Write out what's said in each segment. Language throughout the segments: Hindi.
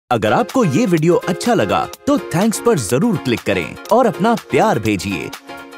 अगर आपको ये वीडियो अच्छा लगा तो थैंक्स पर जरूर क्लिक करें और अपना प्यार भेजिए।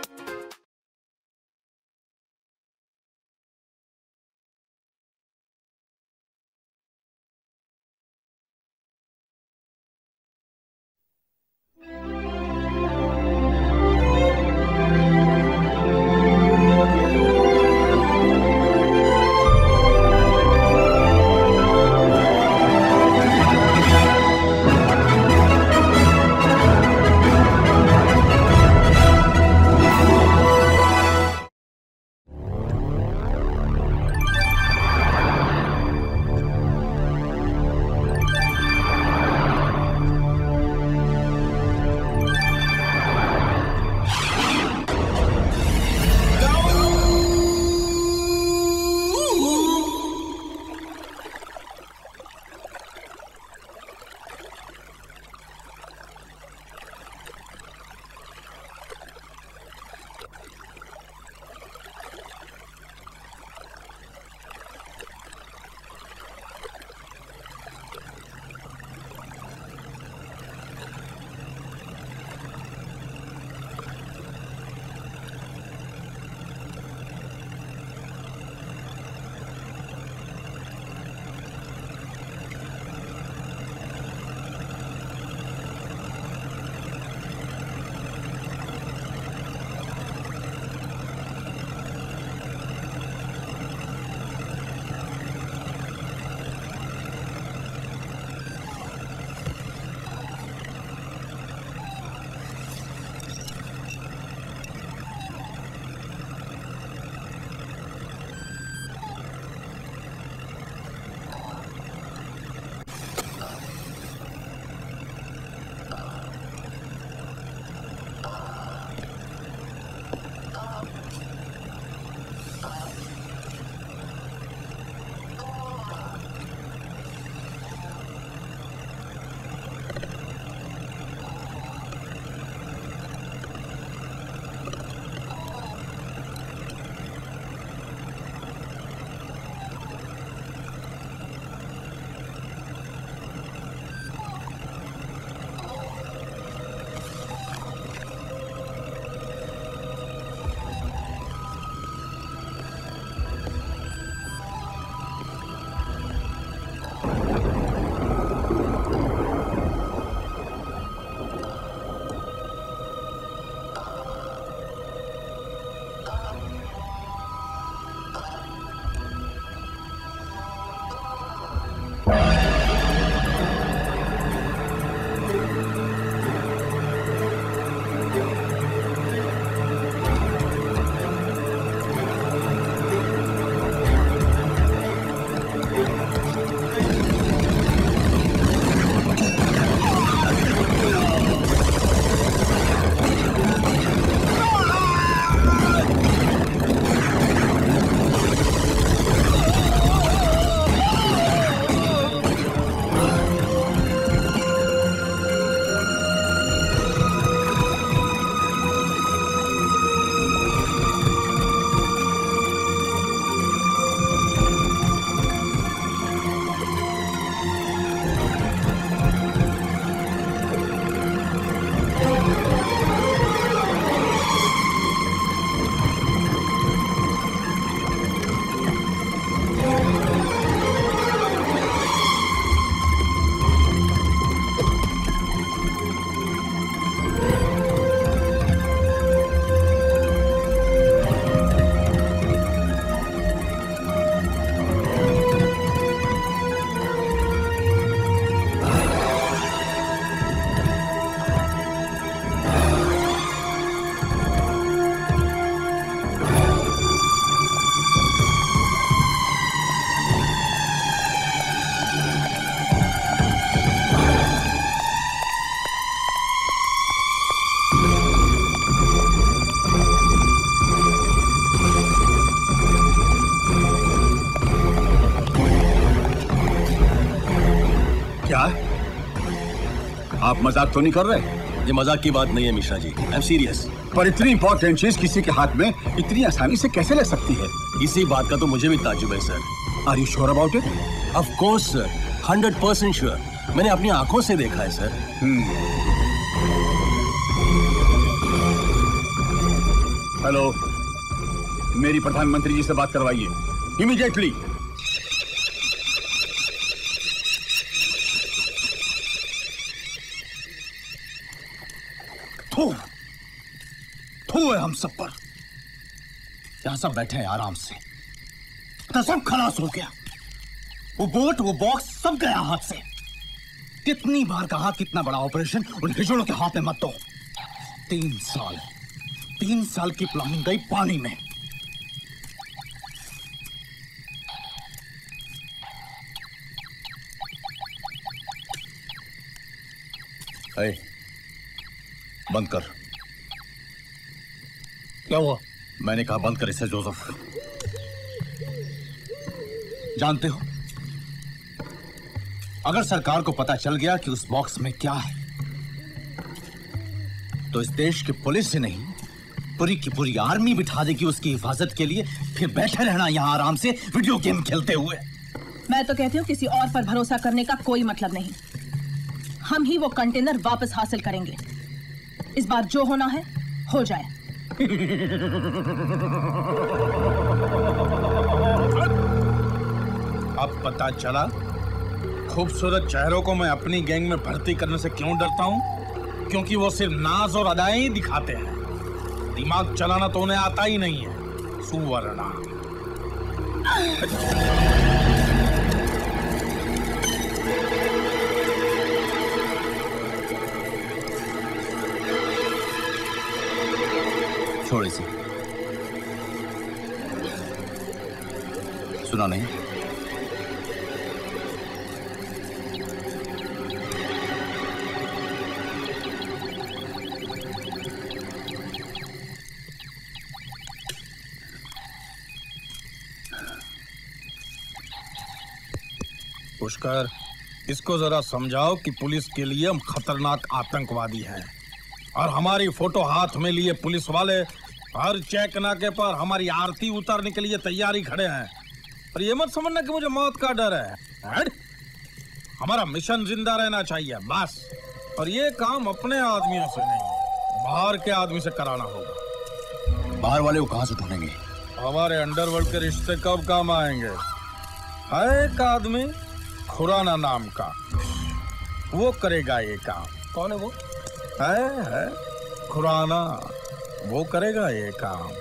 आप मजाक तो नहीं कर रहे? ये मजाक की बात नहीं है Mishra ji, I am serious. पर इतनी इंपॉर्टेंट चीज किसी के हाथ में इतनी आसानी से कैसे ले सकती है? इसी बात का तो मुझे भी ताज्जुब है sir. Are you sure about it? Of course sir, 100% श्योर। मैंने अपनी आंखों से देखा है सर। हेलो, मेरी प्रधानमंत्री जी से बात करवाइए इमीडिएटली। थू है हम सब पर। यहां सब बैठे हैं आराम से, तो सब खलास हो गया। वो बोट, वो बॉक्स सब गया हाथ से। कितनी बार कहा कितना बड़ा ऑपरेशन उन हिजड़ों के हाथ में मत दो। 3 साल की प्लानिंग गई पानी में। बंद कर। क्या हुआ? मैंने कहा बंद कर इसे जोसेफ। जानते हो, अगर सरकार को पता चल गया कि उस बॉक्स में क्या है, तो इस देश की पुलिस ही नहीं, पूरी की पूरी आर्मी बिठा देगी उसकी हिफाजत के लिए। फिर बैठे रहना यहां आराम से वीडियो गेम खेलते हुए। मैं तो कहती हूँ किसी और पर भरोसा करने का कोई मतलब नहीं। हम ही वो कंटेनर वापस हासिल करेंगे। इस बार जो होना है हो जाए। अब पता चला खूबसूरत चेहरों को मैं अपनी गैंग में भर्ती करने से क्यों डरता हूं। क्योंकि वो सिर्फ नाज और अदाएं ही दिखाते हैं, दिमाग चलाना तो उन्हें आता ही नहीं है। सुवर्णा छोड़ इसे। सुना नहीं? पुष्कर, इसको जरा समझाओ कि पुलिस के लिए हम खतरनाक आतंकवादी हैं और हमारी फोटो हाथ में लिए पुलिस वाले हर चेक नाके पर हमारी आरती उतारने के लिए तैयारी खड़े हैं। और ये मत समझना कि मुझे मौत का डर है। हमारा मिशन जिंदा रहना चाहिए बस। और ये काम अपने आदमियों से नहीं, बाहर के आदमी से कराना होगा। बाहर वाले को कहां से ढूंढेंगे? हमारे अंडरवर्ल्ड के रिश्ते कब काम आएंगे? है एक आदमी खुराना नाम का, वो करेगा ये काम। कौन है वो? है खुराना, वो करेगा ये काम।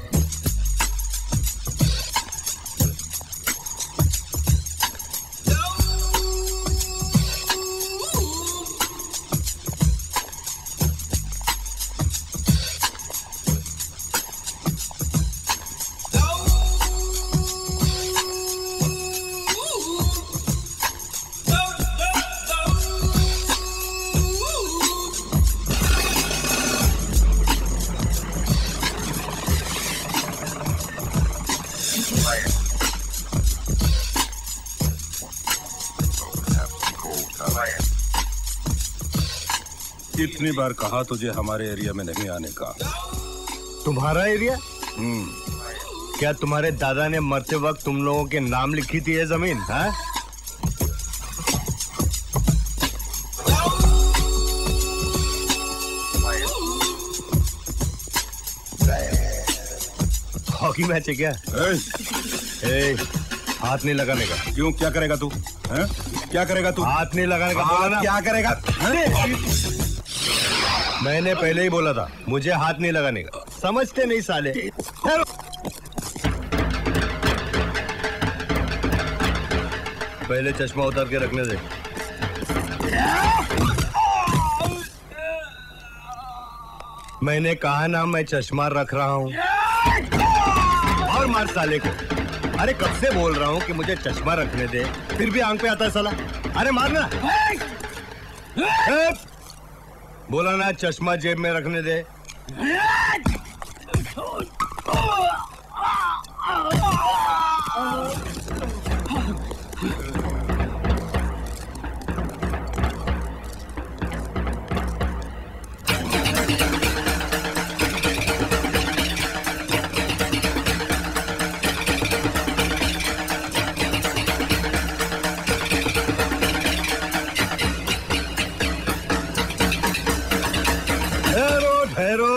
इतनी बार कहा तुझे हमारे एरिया में नहीं आने का। तुम्हारा एरिया? क्या तुम्हारे दादा ने मरते वक्त तुम लोगों के नाम लिखी थी ये जमीन? हाँ? हॉकी मैच है क्या? हाथ नहीं लगाने का। क्यों, क्या करेगा तू? क्या करेगा तू? हाथ नहीं लगाने का बोला ना। क्या करेगा? मैंने पहले ही बोला था मुझे हाथ नहीं लगाने का। समझते नहीं साले। पहले चश्मा उतार के रखने दे। मैंने कहा ना मैं चश्मा रख रहा हूँ। और मार साले को। अरे कब से बोल रहा हूँ कि मुझे चश्मा रखने दे, फिर भी आंख पे आता है साला। अरे मारना। बोला ना चश्मा जेब में रखने दे।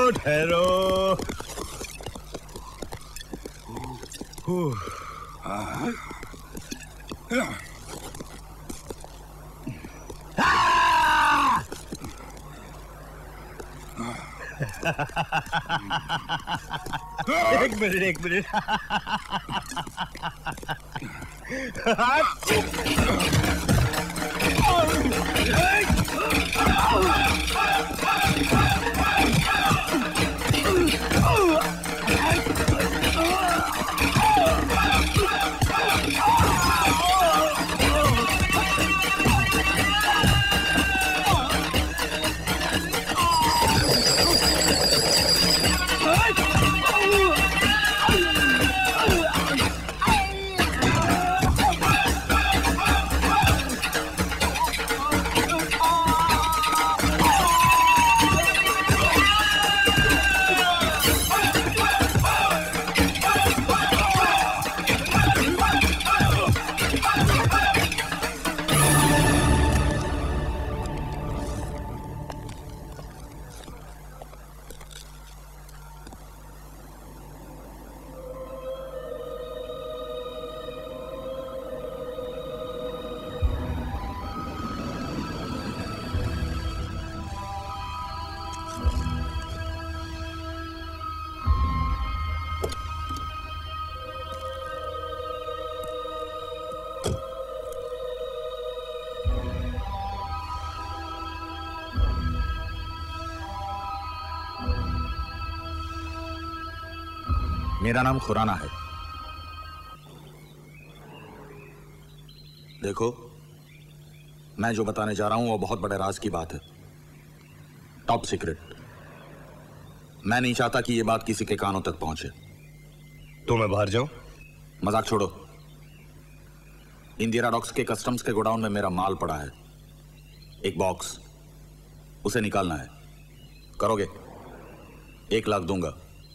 ठहरो। एक मिनट मेरा नाम खुराना है। देखो, मैं जो बताने जा रहा हूं वो बहुत बड़े राज की बात है, टॉप सीक्रेट। मैं नहीं चाहता कि ये बात किसी के कानों तक पहुंचे। तो मैं बाहर जाऊं? मजाक छोड़ो। इंदिरा डॉक्स के कस्टम्स के गोडाउन में मेरा माल पड़ा है, एक बॉक्स, उसे निकालना है। करोगे? 1 लाख दूंगा।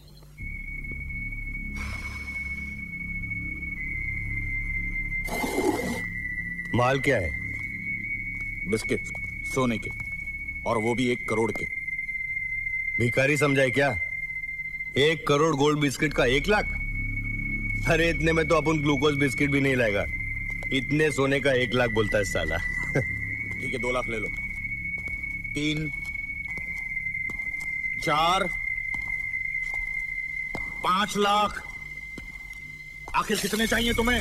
माल क्या है? बिस्किट, सोने के, और वो भी 1 करोड़ के। भिखारी समझाए क्या? 1 करोड़ गोल्ड बिस्किट का 1 लाख? अरे इतने में तो अपन ग्लूकोज बिस्किट भी नहीं लाएगा। इतने सोने का 1 लाख बोलता है साला। ठीक है, 2 लाख ले लो। 3, 4, 5 लाख। आखिर कितने चाहिए तुम्हें?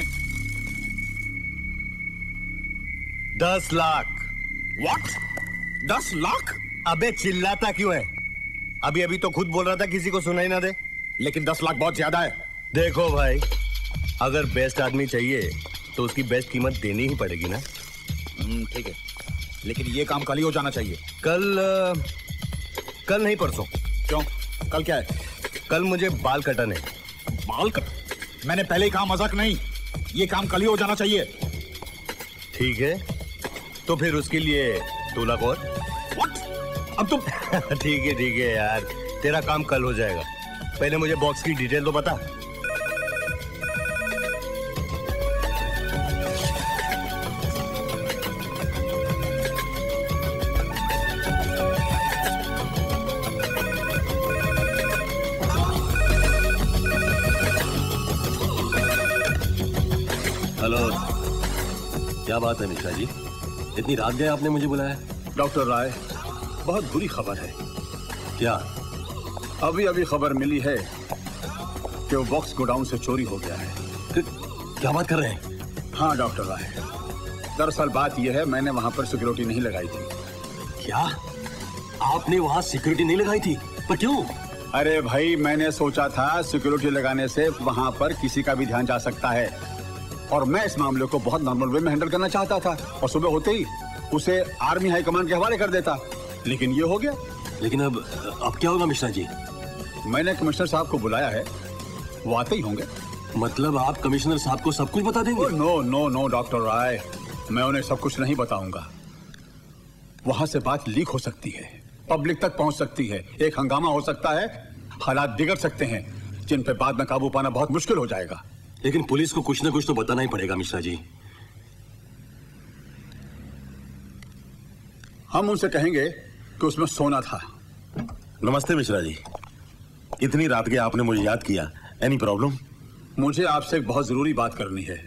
10 लाख। What? 10 लाख? अबे चिल्लाता क्यों है? अभी तो खुद बोल रहा था किसी को सुनाई ना दे। लेकिन 10 लाख बहुत ज्यादा है। देखो भाई, अगर बेस्ट आदमी चाहिए तो उसकी बेस्ट कीमत देनी ही पड़ेगी ना। ठीक है, लेकिन ये काम कल ही हो जाना चाहिए। कल नहीं, परसों। क्यों? कल क्या है? कल मुझे बाल कटाने। बाल कट? मैंने पहले ही कहा मजाक नहीं। ये काम कल ही हो जाना चाहिए। ठीक है, तो फिर उसके लिए 2 लाख और। What? अब तुम ठीक है यार, तेरा काम कल हो जाएगा। पहले मुझे बॉक्स की डिटेल तो बता। हेलो, क्या बात है मिश्रा जी? इतनी रात गए आपने मुझे बुलाया? डॉक्टर राय, बहुत बुरी खबर है। क्या? अभी खबर मिली है कि वो बॉक्स गोडाउन से चोरी हो गया है। क्या बात कर रहे हैं? हाँ डॉक्टर राय, दरअसल बात यह है, मैंने वहां पर सिक्योरिटी नहीं लगाई थी। क्या? आपने वहां सिक्योरिटी नहीं लगाई थी? पर क्यों? अरे भाई, मैंने सोचा था सिक्योरिटी लगाने से वहां पर किसी का भी ध्यान जा सकता है, और मैं इस मामले को बहुत नॉर्मल वे में हैंडल करना चाहता था, और सुबह होते ही उसे आर्मी हाई कमांड के हवाले कर देता, लेकिन ये हो गया। लेकिन अब क्या होगा मिश्रा जी? मैंने कमिश्नर साहब को बुलाया है, वो आते ही होंगे। मतलब आप कमिश्नर साहब को सब कुछ बता देंगे? नो डॉक्टर राय, मैं उन्हें सब कुछ नहीं बताऊंगा। वहां से बात लीक हो सकती है, पब्लिक तक पहुंच सकती है, एक हंगामा हो सकता है, हालात बिगड़ सकते हैं जिन पे बाद में काबू पाना बहुत मुश्किल हो जाएगा। लेकिन पुलिस को कुछ न कुछ तो बताना ही पड़ेगा मिश्रा जी। हम उनसे कहेंगे कि उसमें सोना था। नमस्ते मिश्रा जी। इतनी रात के आपने मुझे याद किया। Any problem? मुझे आपसे एक बहुत जरूरी बात करनी है।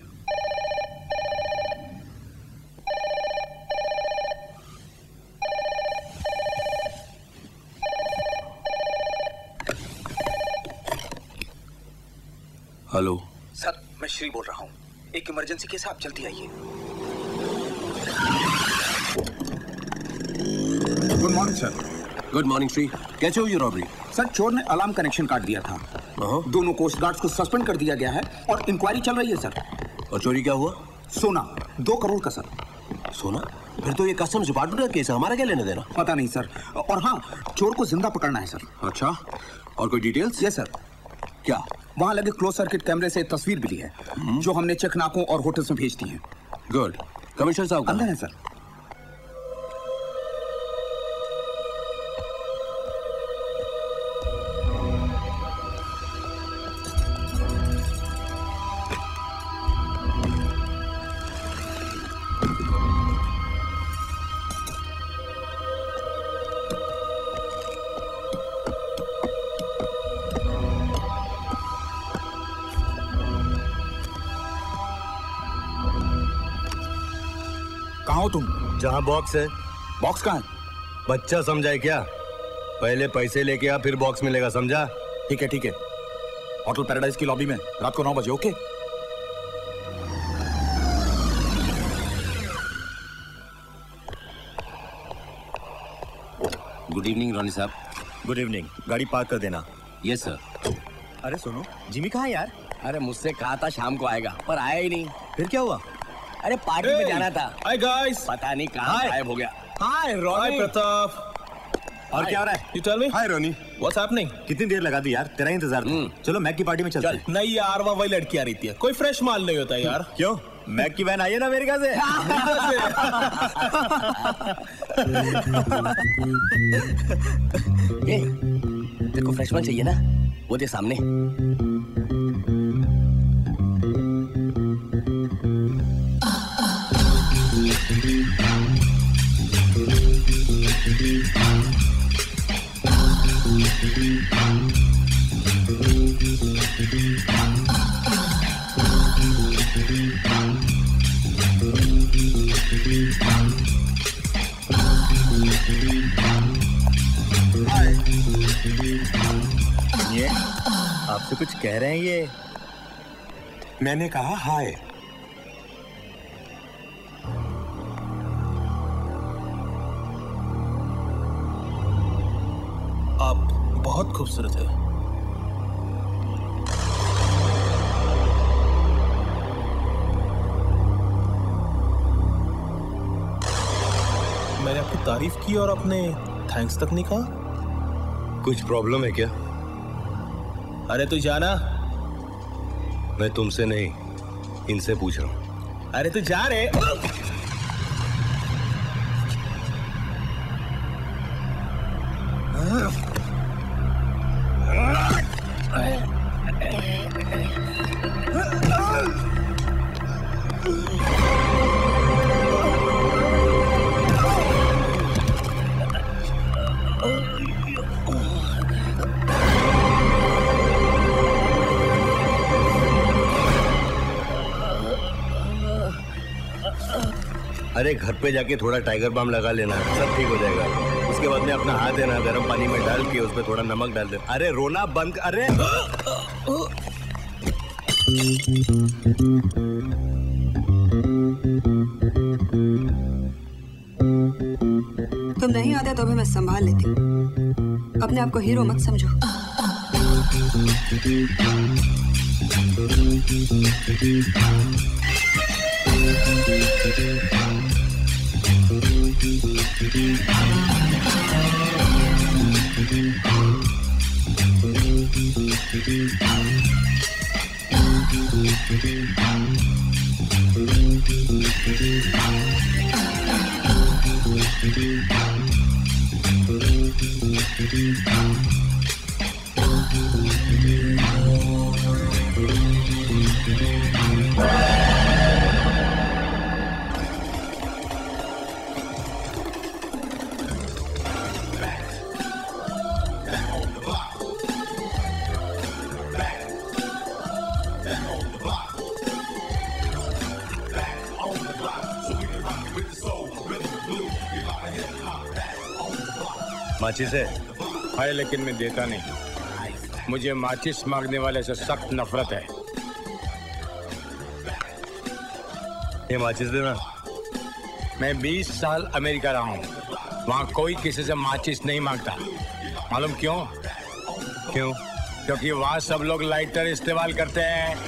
हेलो सर, मैं श्री बोल रहा हूँ। एक इमरजेंसी केस है, आप जल्दी आइए। Good morning sir. Good morning Shri, कैसे हुई ये रॉबरी? सर, चोर ने अलार्म कनेक्शन काट दिया था। दोनों कोस्ट गार्ड्स को सस्पेंड कर दिया गया है और इंक्वायरी चल रही है सर। और चोरी क्या हुआ? सोना 2 करोड़ का सर। सोना? फिर तो ये कस्टम्स डिपार्टमेंट का केस है, हमारा क्या लेना देना? पता नहीं सर। और हाँ, चोर को जिंदा पकड़ना है सर। अच्छा, और कोई डिटेल्स? Yes sir. क्या? वहाँ लगे क्लोज सर्किट कैमरे से तस्वीर मिली है जो हमने चेक नाकों और होटल्स में भेज दी है। गुड। कमिश्नर साहब अंदर है सर। कहाँ हो तुम? जहाँ बॉक्स है। बॉक्स कहाँ है? बच्चा समझाए क्या? पहले पैसे लेके आ, फिर बॉक्स मिलेगा, समझा? ठीक है ठीक है। होटल पैराडाइज की लॉबी में रात को 9 बजे। Okay. Good evening Ronnie sahab. Good evening. गाड़ी पार्क कर देना। Yes sir. अरे सुनो, जिमी कहाँ है यार? अरे मुझसे कहा था शाम को आएगा, पर आया ही नहीं। फिर क्या हुआ? अरे पार्टी में जाना था। Hi guys. पता नहीं कहाँ गायब हो गया। हाय हाय प्रताप। और क्या हो रहा है? You tell me. Hi Ronnie. What's happening? कितनी देर लगा दी यार, तेरा इंतजार था। चलो मैक की पार्टी में चलते हैं। नहीं यार, वहाँ वही लड़की आ रही थी। कोई फ्रेश माल नहीं होता यार। क्यों? मैक की वैन आई है ना अमेरिका से। तेरे को फ्रेश माल चाहिए ना? वो दे सामने। ये आपसे कुछ कह रहे हैं ये? मैंने कहा हाय। आप बहुत खूबसूरत है। मैंने आपकी तारीफ की और आपने थैंक्स तक नहीं कहा। कुछ प्रॉब्लम है क्या? अरे तू जाना। मैं तुमसे नहीं, इनसे पूछ रहा हूँ। अरे तू जा रे। अरे घर पे जाके थोड़ा टाइगर बाम लगा लेना, सब ठीक हो जाएगा। उसके बाद में अपना हाथ है ना गर्म पानी में डाल के उसमें थोड़ा नमक डाल दे। अरे रोना बंद। अरे तुम नहीं आते तो भी मैं संभाल लेती। अपने आप को हीरो मत समझो। माचिस है लेकिन मैं देता नहीं। मुझे माचिस मांगने वाले से सख्त नफरत है। ये माचिस देना। मैं 20 साल अमेरिका रहा हूँ, वहाँ कोई किसी से माचिस नहीं मांगता। मालूम क्यों? क्यों? क्योंकि वहाँ सब लोग लाइटर इस्तेमाल करते हैं।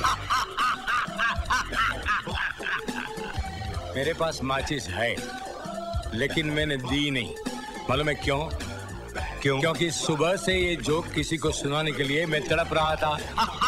मेरे पास माचिस है लेकिन मैंने दी नहीं। मालूम है क्यों? क्यों? क्योंकि सुबह से ये जोक किसी को सुनाने के लिए मैं तड़प रहा था।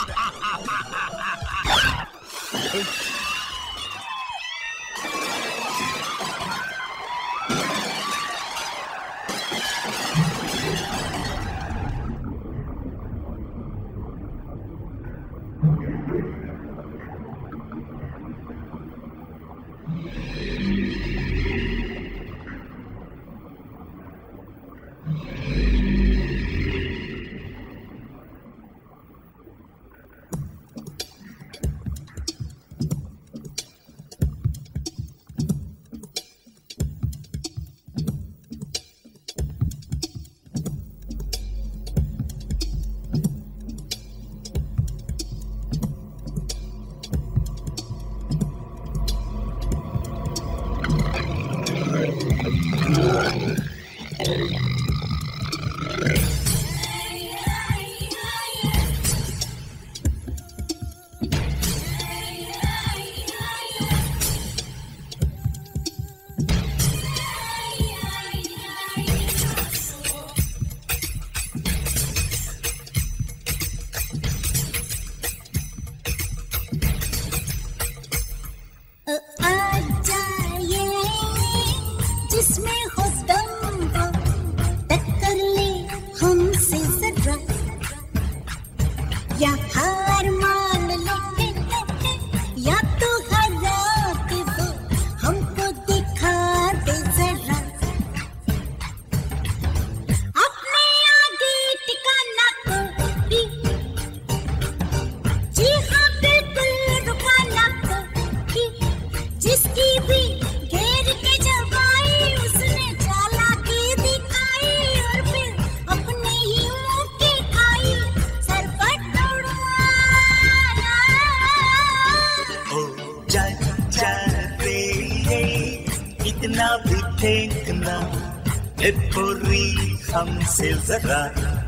से जरा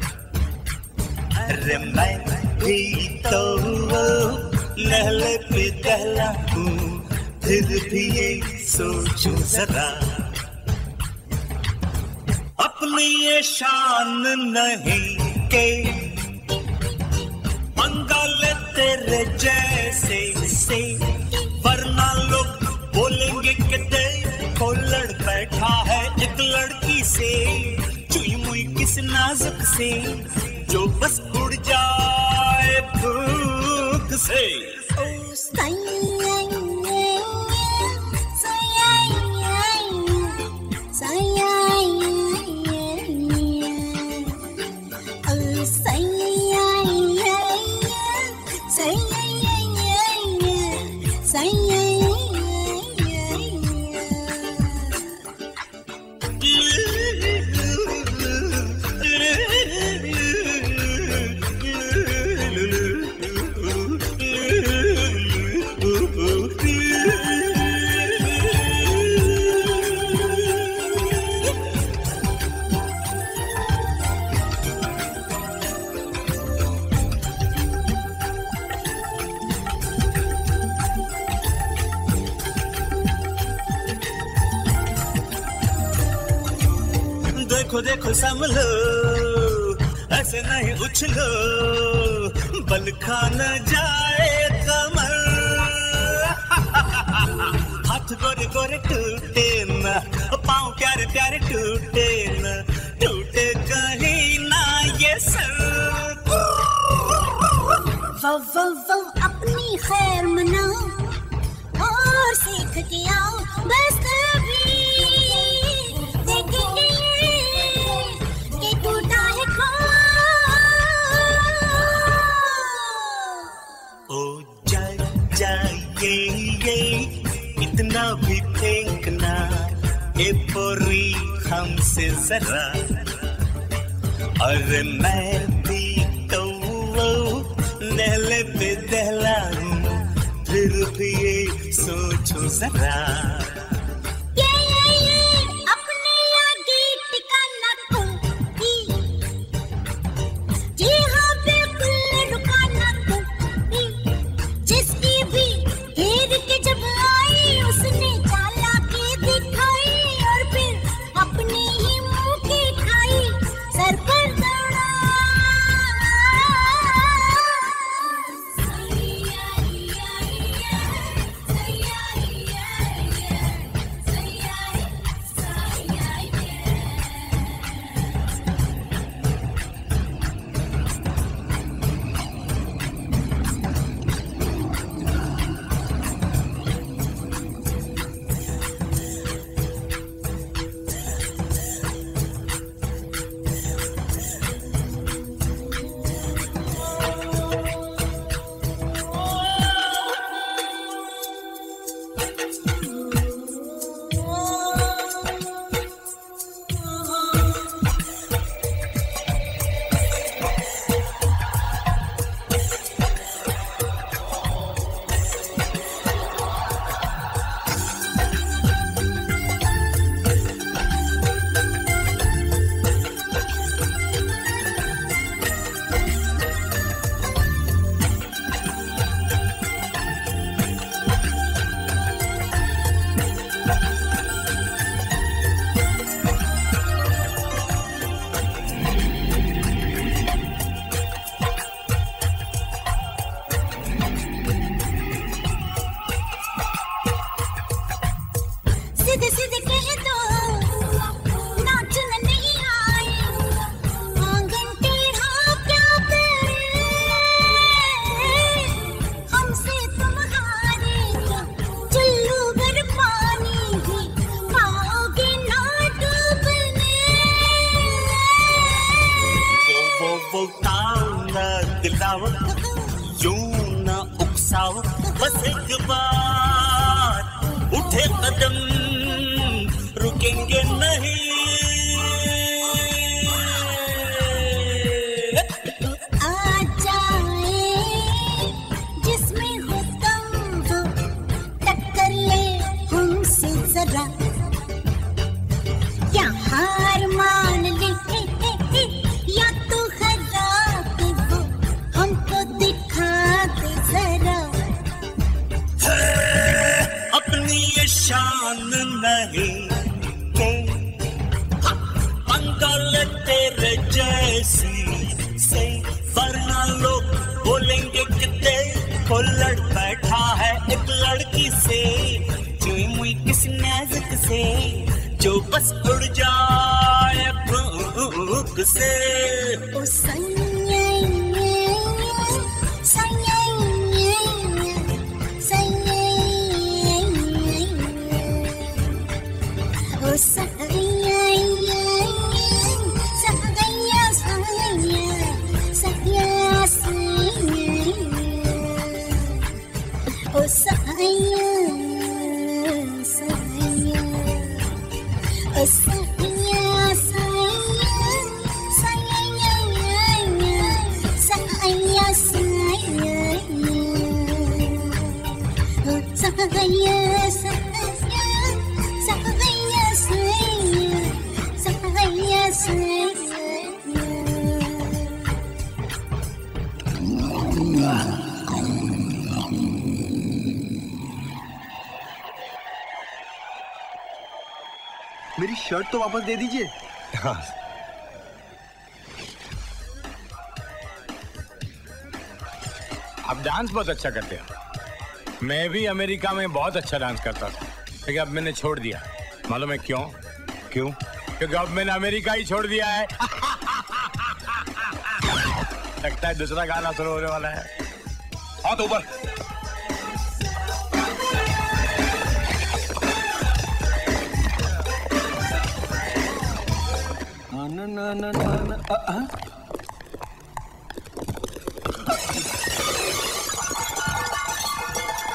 अरे मैं भी तो लहले पे कहला हूँ, फिर भी ये सोचूं जरा अपनी ये शान नहीं के पंगा ले तेरे जैसे से, वरना लोग बोलेंगे कि देखो लड़ बैठा है एक लड़की से, चुई मुई किस नाजुक से जो बस उड़ जाए भूख से। देखो देखो संभलो ऐसे नहीं उछलो, बल खा न जाए कमर, हाथ गोरे गोरे टूटे न, पाँव प्यारे प्यारे टूटे न, टूटे कहीं ना ये सर। वो अपनी खैर मनाओ और सीख के आओ, बस तभी देखेंगे कि टूटा है ओ जाए ये इतना भी फेंकना, ए पोरी हमसे जरा, अरे मैं भी तो वो नहले पे दहलाऊं, फिर भी ये सोचो जरा। अपने आगे टिकाना कोई, जी हाँ बिल्कुल रुकाना कोई, जिसकी भी घेर के जब आई उसने चालाकी दिखाई और फिर अपने ही मुंह की खाई, सर पर दौड़ा। बस एक बार उठे कदम रुकेंगे नहीं। आ जाए जिसमें हो दम हो, टक्कर ले हमसे जरा, या हार मान ले या तो हरा के वो हमको दिखा दे जरा। अपनी ये शान नहीं मंगल तेरे जैसी से, वरना लोग बोलेंगे कि देखो लड़ बैठा है एक लड़की से, चुई मुई किस नाजुक से जो बस उड़ जाए भूख से। ओ सैया सैया सैया, ओ सैया सैया सैया सैया, ओ सैया सैया, ओ सैया सैया सैया सैया, ओ सैया सैया मेरी शर्ट तो वापस दे दीजिए। हाँ। आप डांस बहुत अच्छा करते हो। मैं भी अमेरिका में बहुत अच्छा डांस करता था, लेकिन अब मैंने छोड़ दिया। मालूम है क्यों? क्यों? क्योंकि अब मैंने अमेरिका ही छोड़ दिया है। लगता है दूसरा गाना शुरू होने वाला है। हाथ ऊपर। ना ना ना ना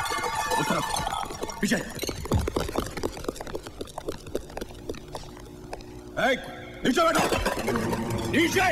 पीछे। नीचे बैठो, नीचे।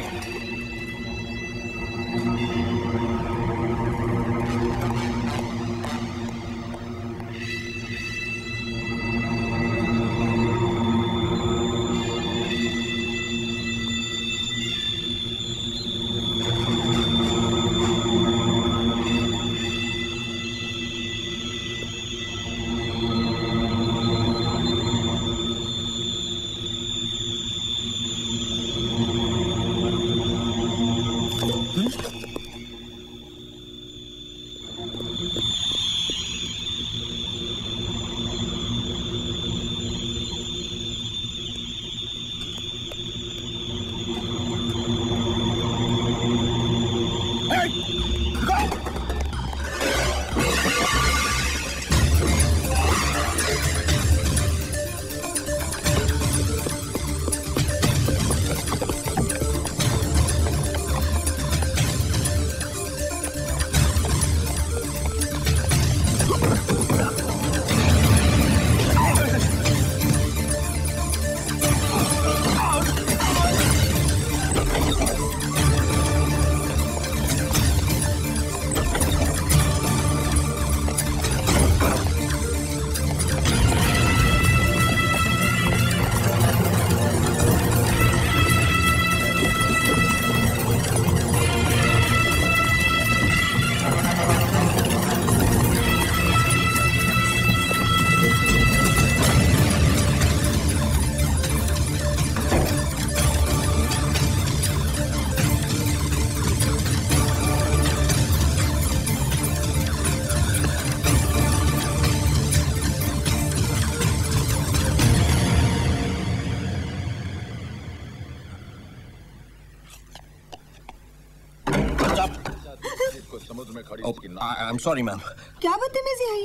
I am sorry ma'am. क्या बदतमीजी है ये?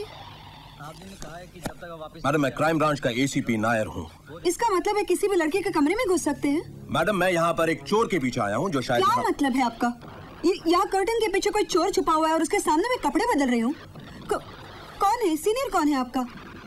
मैडम मैं क्राइम ब्रांच का एसीपी नायर हूँ। इसका मतलब है किसी भी लड़के के कमरे में घुस सकते हैं? मैडम मैं यहाँ पर एक चोर के पीछे आया हूँ जो शायद क्या मतलब है आपका? यहाँ कर्टन के पीछे कोई चोर छुपा हुआ है और उसके सामने मैं कपड़े बदल रही हूँ। कौन है? सीनियर कौन है आपका?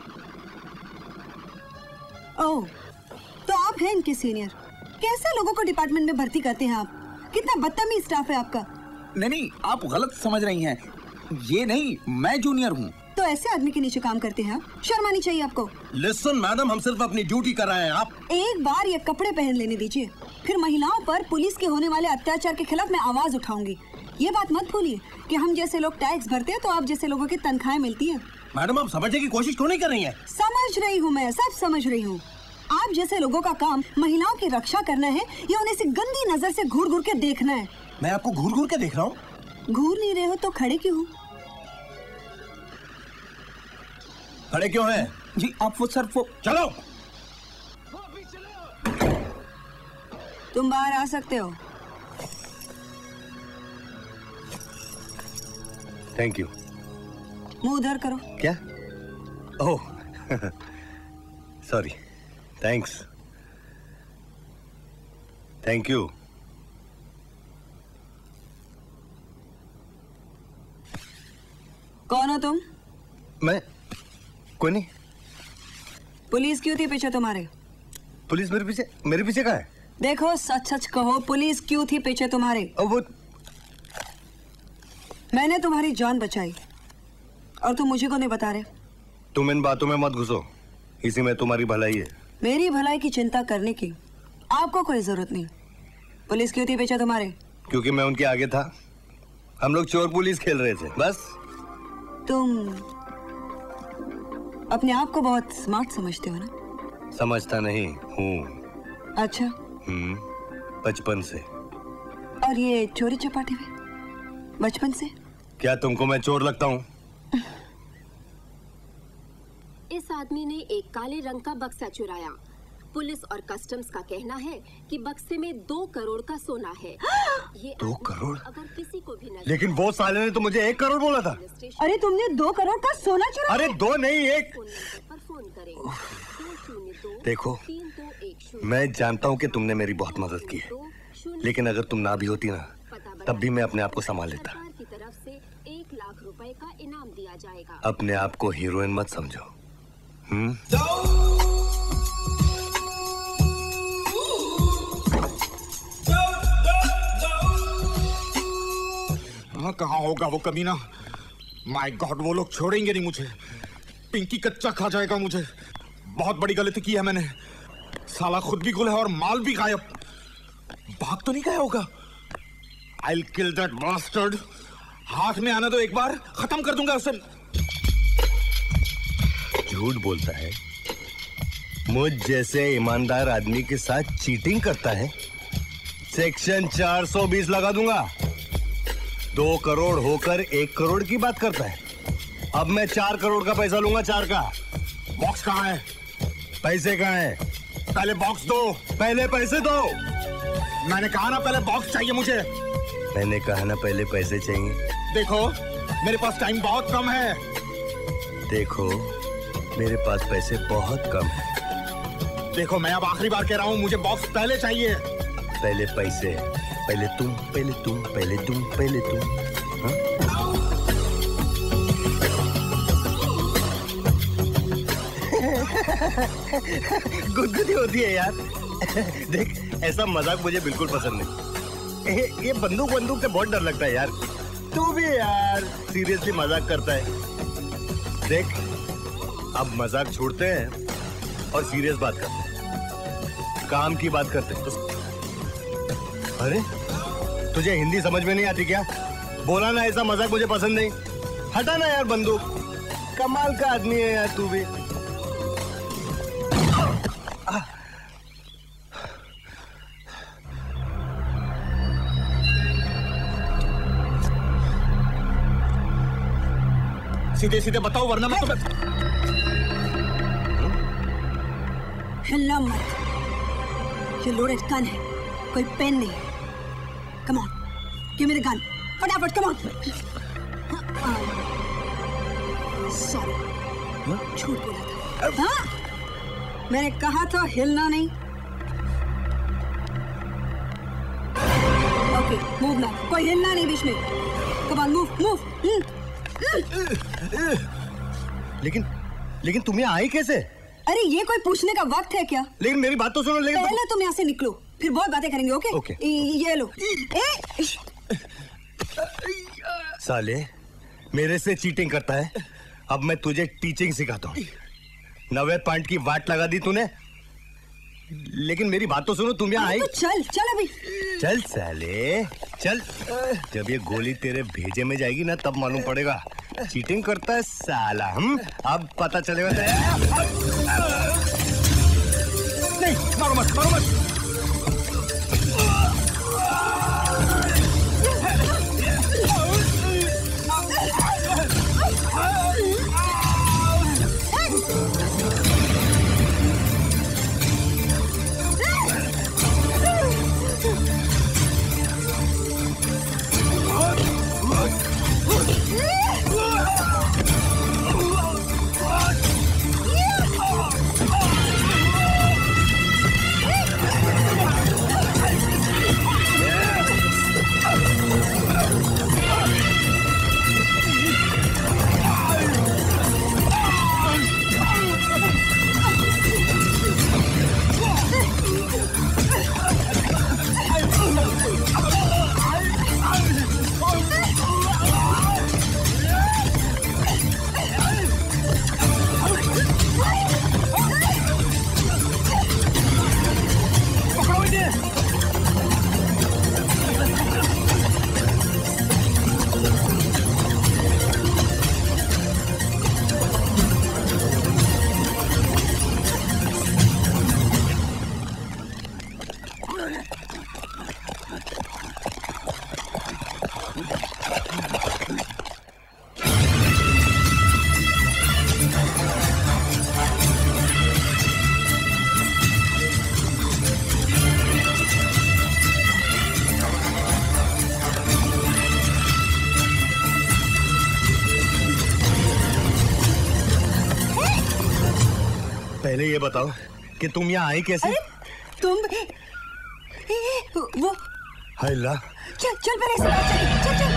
ओह, तो आप हैं इनके सीनियर। कैसे लोगों को डिपार्टमेंट में भर्ती करते हैं आप? कितना बदतमीज स्टाफ है आपका। नहीं, आप गलत समझ रही हैं। ये नहीं, मैं जूनियर हूँ। तो ऐसे आदमी के नीचे काम करते हैं आप? शर्म आनी चाहिए आपको। लिसन मैडम, हम सिर्फ अपनी ड्यूटी कर रहे हैं। आप एक बार ये कपड़े पहन लेने दीजिए, फिर महिलाओं पर पुलिस के होने वाले अत्याचार के खिलाफ मैं आवाज उठाऊंगी। ये बात मत भूलिए कि हम जैसे लोग टैक्स भरते हैं तो आप जैसे लोगों की तनख्वाहें मिलती है। मैडम आप समझने की कोशिश क्यों नहीं कर रही है? समझ रही हूँ, मैं सब समझ रही हूँ। आप जैसे लोगों का काम महिलाओं की रक्षा करना है या उन्हें से गंदी नजर से घूर घूर के देखना है। मैं आपको घूर घूर के देख रहा हूँ। घूर नहीं रहे हो तो खड़े क्यों हो? खड़े क्यों हैं? जी आप वो सर वो चलो। तुम बाहर आ सकते हो। Thank you. मुंह उधर करो। क्या? Oh sorry. Thanks. Thank you. कौन हो तुम? मैं कोई नहीं। पुलिस क्यों थी पीछे तुम्हारे? पुलिस मेरे पीछे कहाँ है? देखो सच सच कहो, पुलिस क्यों थी पीछे तुम्हारे? वो मैंने तुम्हारी जान बचाई और तुम मुझे को नहीं बता रहे। तुम इन बातों में मत घुसो, इसी में तुम्हारी भलाई है। मेरी भलाई की चिंता करने की आपको कोई जरूरत नहीं। पुलिस क्यों थी पीछे तुम्हारे? क्योंकि मैं उनके आगे था। हम लोग चोर पुलिस खेल रहे थे बस। तुम अपने आप को बहुत स्मार्ट समझते हो ना? समझता नहीं हूँ। अच्छा। बचपन से। और ये चोरी चपाटे में बचपन से? क्या तुमको मैं चोर लगता हूँ? इस आदमी ने एक काले रंग का बक्सा चुराया। पुलिस और कस्टम्स का कहना है कि बक्से में 2 करोड़ का सोना है। ये 2 करोड़? अगर किसी को भी न लेकिन वो साले ने तो मुझे 1 करोड़ बोला था। अरे तुमने 2 करोड़ का सोना चुराया? अरे 2 नहीं 1। फोन करें। देखो मैं जानता हूँ कि तुमने मेरी बहुत मदद की है, लेकिन अगर तुम ना भी होती ना तब भी मैं अपने आप को संभाल लेता। की तरफ से 1 लाख रुपए का इनाम दिया जाएगा। अपने आप को हीरोइन मत समझो। कहाँ होगा वो कमीना? माय गॉड, वो लोग छोड़ेंगे नहीं मुझे। पिंकी कच्चा खा जाएगा मुझे। बहुत बड़ी गलती की है मैंने। साला खुद भी गुल है और माल भी गायब। भाग तो नहीं गया होगा? I'll kill that bastard। हाथ में आना तो एक बार, खत्म कर दूंगा उसे। झूठ बोलता है, मुझ जैसे ईमानदार आदमी के साथ चीटिंग करता है। सेक्शन 420 लगा दूंगा। 2 करोड़ होकर 1 करोड़ की बात करता है। अब मैं 4 करोड़ का पैसा लूंगा। 4 का। बॉक्स कहाँ है? पैसे कहाँ है? पहले बॉक्स दो। पहले पैसे दो। मैंने कहा ना पहले बॉक्स चाहिए मुझे। मैंने कहा ना पहले पैसे चाहिए। देखो मेरे पास टाइम बहुत कम है। देखो मेरे पास पैसे बहुत कम है। देखो मैं अब आखिरी बार कह रहा हूँ, मुझे बॉक्स पहले चाहिए। पहले पैसे, पहले तुम, पहले तुम, पहले तुम, पहले तुम। गुदगुदी होती है यार। देख, ऐसा मजाक मुझे बिल्कुल पसंद नहीं। ये बंदूक से बहुत डर लगता है यार। तू भी यार सीरियसली मजाक करता है। देख, अब मजाक छोड़ते हैं और सीरियस बात करते हैं, काम की बात करते हैं। अरे तुझे हिंदी समझ में नहीं आती क्या? बोला ना ऐसा मजाक मुझे पसंद नहीं। हटा ना यार बंदूक। कमाल का आदमी है यार तू भी। सीधे सीधे बताओ वरना मैं तुम्हें। हिलना मत। ये लोडेड गन है, कोई पेन नहीं। Come on, give me the gun फटाफट। Come on. सॉरी, झूठ बोला था। हाँ, मैंने कहा था हिलना नहीं। ओके, मूव ना, कोई हिलना नहीं बीच में। Come on, move move. लेकिन तुम यहाँ आई कैसे? अरे ये कोई पूछने का वक्त है क्या? लेकिन मेरी बात तो सुनो। लेकिन पहले तुम यहाँ से निकलो, फिर बहुत बातें करेंगे। Okay okay. ये लो। साले मेरे से चीटिंग करता है। अब मैं तुझे टीचिंग सिखाता हूँ। 90 पॉइंट की वाट लगा दी तूने। लेकिन मेरी बात तो सुनो, तुम यहाँ आई। तो चल अभी। चल साले चल। जब ये गोली तेरे भेजे में जाएगी ना तब मालूम पड़ेगा चीटिंग करता है साला। हम अब पता चलेगा। नहीं, मारो मत, मारो मत। पहले ये बताओ कि तुम यहाँ आई कैसे? तुम वो हाय अल्लाह। चल मेरे साथ चल।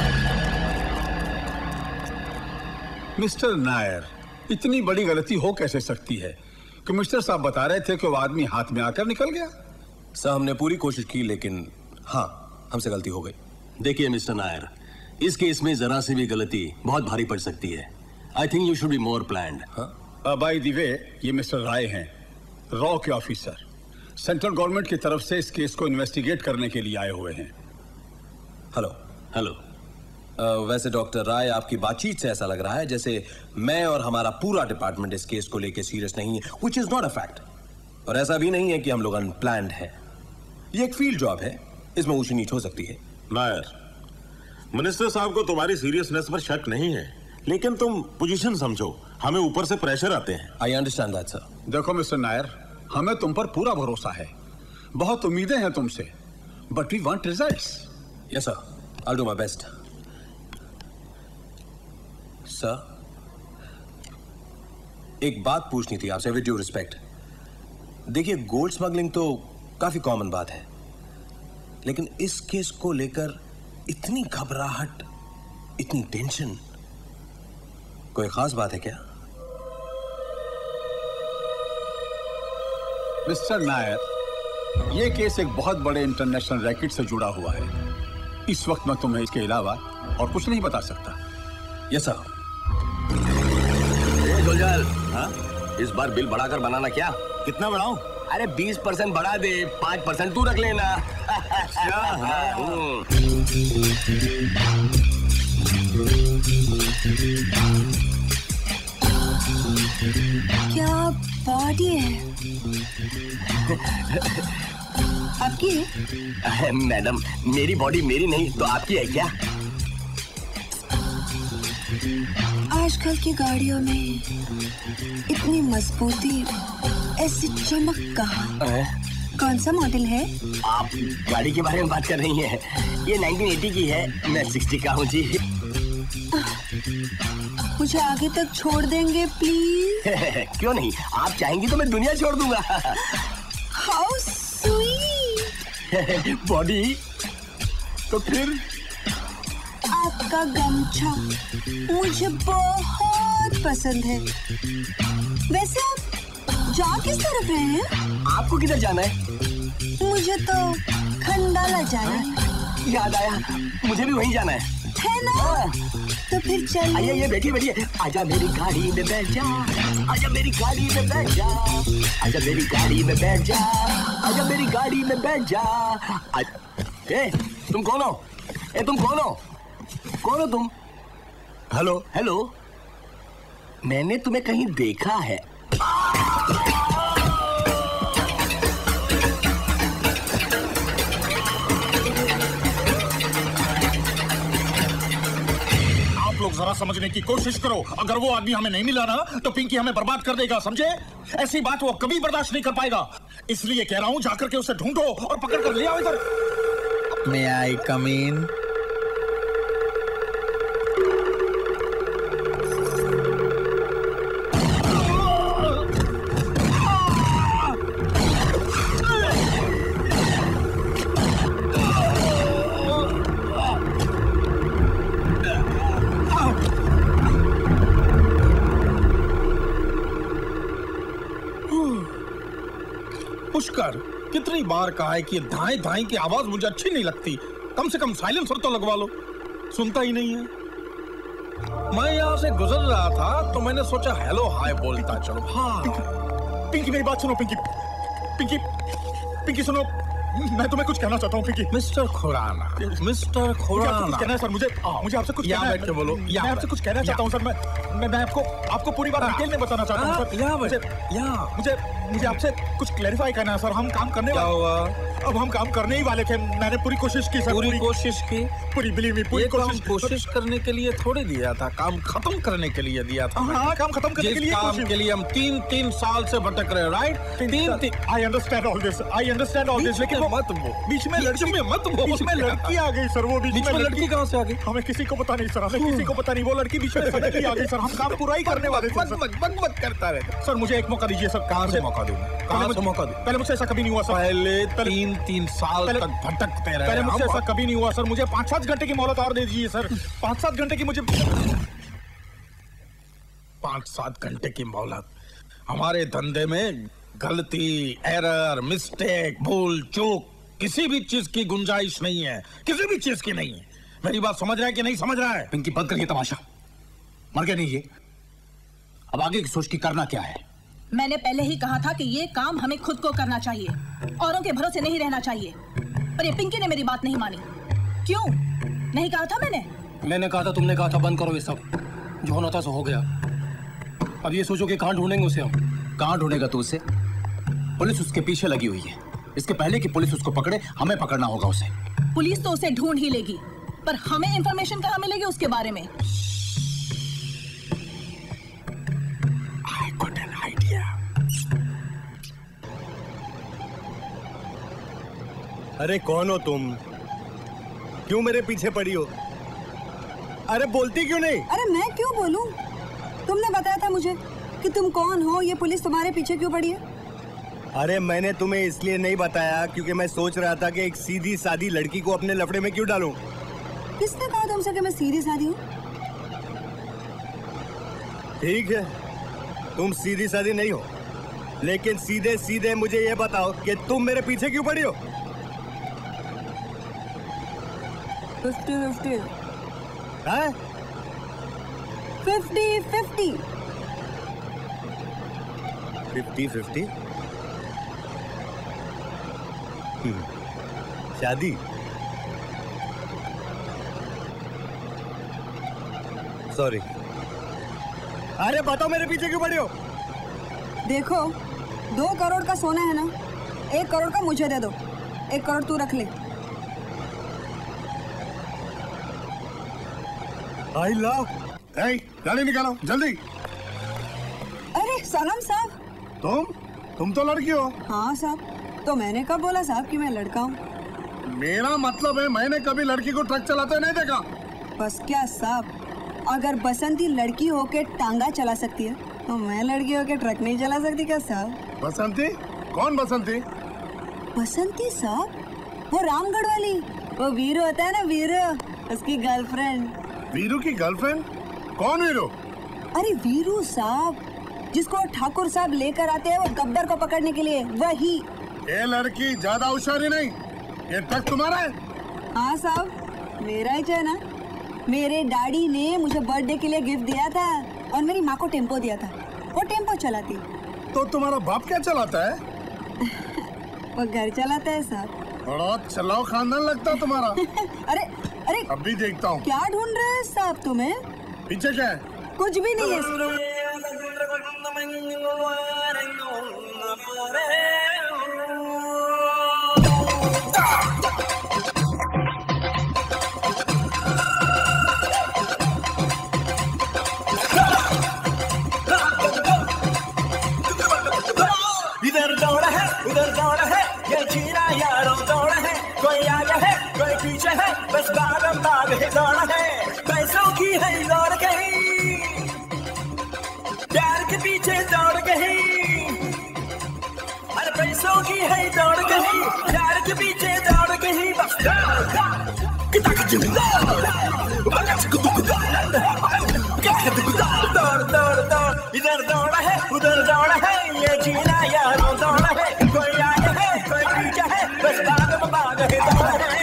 मिस्टर नायर, इतनी बड़ी गलती हो कैसे सकती है? कमिश्नर साहब बता रहे थे कि वो आदमी हाथ में आकर निकल गया। साहब हमने पूरी कोशिश की लेकिन हाँ, हमसे गलती हो गई। देखिए मिस्टर नायर, इस केस में जरा सी भी गलती बहुत भारी पड़ सकती है। I think you should be more planned. By the way, ये मिस्टर राय हैं, रॉ के ऑफिसर, सेंट्रल गवर्नमेंट की तरफ से इस केस को इन्वेस्टिगेट करने के लिए आए हुए हैं। हेलो। हेलो। वैसे डॉक्टर राय, आपकी बातचीत से ऐसा लग रहा है जैसे मैं और हमारा पूरा डिपार्टमेंट इस केस को लेकर सीरियस नहीं है, which is not a fact. और ऐसा भी नहीं है कि हम लोग अनप्लान्ड है। ये एक फील्ड जॉब है, इसमें ऊंची नीच हो सकती है। नायर, मिनिस्टर साहब को तुम्हारी सीरियसनेस पर शक नहीं है, लेकिन तुम पोजीशन समझो, हमें ऊपर से प्रेशर आते हैं। I understand that sir. देखो मिस्टर नायर, हमें तुम पर पूरा भरोसा है, बहुत उम्मीदें हैं तुमसे, but we want results. Yes sir, I will do my best. Sir, एक बात पूछनी थी आपसे, विद ड्यू रिस्पेक्ट। देखिए, गोल्ड स्मगलिंग तो काफी कॉमन बात है, लेकिन इस केस को लेकर इतनी घबराहट, इतनी टेंशन, कोई खास बात है क्या? मिस्टर नायर, ये केस एक बहुत बड़े इंटरनेशनल रैकेट से जुड़ा हुआ है। इस वक्त मैं तुम्हें इसके अलावा और कुछ नहीं बता सकता। Yes sir. गुलजार, हाँ? इस बार बिल बढ़ाकर बनाना क्या? कितना बढ़ाऊं? अरे 20% बढ़ा दे, 5% तू रख लेना। क्या बॉडी है आपकी है? मैडम, मेरी बॉडी मेरी नहीं तो आपकी है क्या? आजकल की गाड़ियों में इतनी मजबूती, ऐसी चमक कहाँ? कौन सा मॉडल है? आप गाड़ी के बारे में बात कर रही हैं? ये 1980 की है, मैं 60 का हूँ जी। मुझे आगे तक छोड़ देंगे प्लीज? क्यों नहीं, आप चाहेंगी तो मैं दुनिया छोड़ दूंगा। How sweet. बॉडी तो फिर आपका गमछा मुझे बहुत पसंद है। वैसे आप जा किस तरफ रहे हैं? आपको किधर जाना है? मुझे तो खंडाला जाना है। याद आया, मुझे भी वहीं जाना है ना? तो फिर चलिए। आइए, ये बैठिए बैठिए। आजा मेरी गाड़ी में बैठ जा, आजा मेरी गाड़ी में बैठ जा, आजा मेरी गाड़ी में बैठ जा, आजा मेरी गाड़ी में बैठ जा। ए, तुम कौन हो? तुम कौन हो? कौन हो तुम? हेलो। हेलो, मैंने तुम्हें कहीं देखा है। आप लोग जरा समझने की कोशिश करो, अगर वो आदमी हमें नहीं मिला ना तो पिंकी हमें बर्बाद कर देगा, समझे? ऐसी बात वो कभी बर्दाश्त नहीं कर पाएगा, इसलिए कह रहा हूं जाकर के उसे ढूंढो और पकड़ कर ले आओ इधर। May I come in? Pushkar, कितनी बार कहा है कि धाई धाई की आवाज मुझे अच्छी नहीं लगती, कम से कम साइलेंसर तो लगवा लो। सुनता ही नहीं है। मैं यहाँ से गुजर रहा था तो मैंने सोचा हेलो हाय बोलता चलो। हाँ पिंकी, मेरी बात सुनो। पिंकी पिंकी पिंकी सुनो, मैं तुम्हें कुछ कहना चाहता हूँ। पिंकी। मिस्टर खुराना, मिस्टर खुराना, कुछ कहना है सर? मुझे आपसे कुछ यहाँ बैठ के बोलो। मैं आपसे कुछ कहना चाहता हूँ सर। मैं आपको पूरी बात डिटेल में बताना चाहता हूँ सर। मुझे आपसे कुछ क्लैरिफाई करना है सर। हम काम करने क्या हुआ? अब हम काम करने ही वाले थे। मैंने पूरी कोशिश की सर। पूरी कोशिश की? पूरी बिलीव मी, पूरी कोशिश करने के लिए थोड़ी दिया था, काम खत्म करने के लिए दिया था। हाँ, काम खत्म करने के लिए। काम के लिए हम तीन साल से भटक रहे, right? I understand all this, लेकिन मत वो बीच में लड़की आ गई सर। वो बीच में लड़की कहाँ से आ गई? हमें किसी को पता नहीं सर, किसी को पता नहीं। वो लड़की बीच में सडनली आ गई सर। हम काम पूरा ही करने वाले थे। बक करता रहता सर। मुझे एक मौका दीजिए सर। कहाँ से मौका दूं? कहाँ से मौका दूं? पहले मुझसे ऐसा कभी नहीं हुआ सर। पहले तीन साल तक भटकते रहे। पहले मुझसे ऐसा कभी नहीं हुआ सर। मुझे 5-7 घंटे की मोहलत और दे दीजिए सर। 5-7 घंटे की मुझे 5-7 घंटे की मोहलत? हमारे धंधे में गलती, एरर, मिस्टेक, भूल चूक, किसी भी चीज की गुंजाइश नहीं है, किसी भी चीज की नहीं है। मेरी बात समझ रहा है कि नहीं समझ रहा है? पिंकी बंद करिए तमाशा। मर गया नहीं ये, अब आगे की सोच की करना क्या है? मैंने पहले ही कहा था कि ये काम हमें खुद को करना चाहिए, औरों के भरोसे नहीं रहना चाहिए। पर ये पिंकी ने मेरी बात नहीं मानी। क्यों नहीं कहा था मैंने कहा था, तुमने कहा था बंद करो ये सब। जो होना था सो हो गया। अब ये सोचो कि कहाँ ढूंढेंगे उसे हम। कहाँ ढूंढेगा तू उसे? पुलिस उसके पीछे लगी हुई है। इसके पहले कि पुलिस उसको पकड़े हमें पकड़ना होगा उसे। पुलिस तो उसे ढूंढ ही लेगी, पर हमें इंफॉर्मेशन कहाँ मिलेगी उसके बारे में? I got an idea. अरे कौन हो तुम? क्यों मेरे पीछे पड़ी हो? अरे बोलती क्यों नहीं? अरे मैं क्यों बोलूं? तुमने बताया था मुझे कि तुम कौन हो, ये पुलिस तुम्हारे पीछे क्यों पड़ी है? अरे मैंने तुम्हें इसलिए नहीं बताया क्योंकि मैं सोच रहा था कि एक सीधी सादी लड़की को अपने लफड़े में क्यों डालूं। किसने कहा तुमसे कि मैं सीधी सादी हूँ? ठीक है, तुम सीधी सादी नहीं हो, लेकिन सीधे सीधे मुझे ये बताओ कि तुम मेरे पीछे क्यों पड़ी हो? 50-50। हाँ? 50-50। 50-50? शादी? सॉरी। अरे बताओ मेरे पीछे क्यों पड़ी हो? देखो, 2 करोड़ का सोना है ना, 1 करोड़ का मुझे दे दो, 1 करोड़ तू रख ले। I love. गाड़ी निकालो जल्दी। अरे सलाम साहब। तुम तो लड़की हो। हाँ साहब, तो मैंने कब बोला साहब कि मैं लड़का हूँ? मेरा मतलब है मैंने कभी लड़की को ट्रक चलाते नहीं देखा। बस क्या साहब, अगर बसंती लड़की होके टांगा चला सकती है तो मैं लड़की होके ट्रक नहीं चला सकती क्या साहब? बसंती? कौन बसंती? बसंती साहब, वो रामगढ़ वाली, वो वीरू होता है ना, वीरू, उसकी गर्लफ्रेंड। वीरू की गर्लफ्रेंड? कौन वीरू? अरे वीरू साहब, जिसको ठाकुर साहब लेकर आते हैं वो गब्बर को पकड़ने के लिए, वही। ये लड़की ज्यादा होशियारी नहीं, ये ट्रक तुम्हारा है? हाँ साहब, मेरा ही है ना। मेरे डैडी ने मुझे बर्थडे के लिए गिफ्ट दिया था और मेरी माँ को टेम्पो दिया था, वो टेम्पो चलाती। तो तुम्हारा बाप क्या चलाता है? वो घर चलाता है साहब। बड़ा चलाओ खानदान लगता है तुम्हारा। अरे अरे, अब भी देखता हूँ। क्या ढूंढ रहे हैं साहब तुम्हें? पीछे क्या है? कुछ भी नहीं है। इधर दौड़ा है उधर दौड़ा है, ये जीना यारों दौड़ा है। कोई आगे है कोई पीछे है, बस भागम भाग ही दौड़ा है। पैसों की है दौड़ गई, प्यार के पीछे दौड़ गई। अरे पैसों की है दौड़ गई, प्यार के पीछे दौड़ गई। बस दौड़ दौड़ दौड़, इधर दौड़ा है उधर दौड़ा है, ये जीना यारों दौड़ा है। कोई आगे है कोई पीछे है, बस भाग भाग ही दौड़ा है।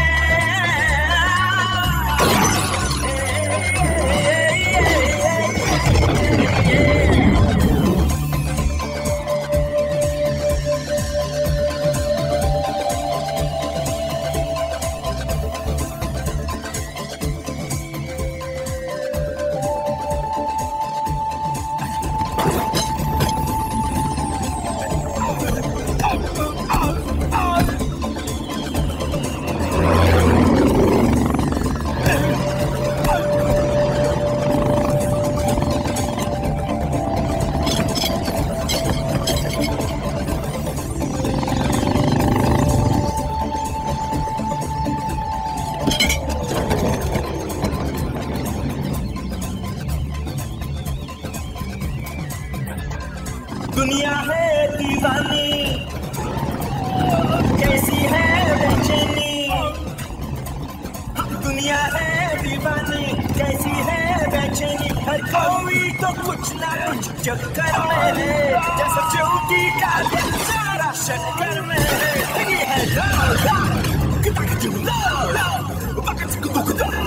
दुनिया है दीवानी, कैसी है बेचैनी। दुनिया है दीवानी, कैसी है बेचैनी। हर कोई तो कुछ ना कुछ चक्कर में है, जैसे चौकी का सारा शक्कर में है। ये है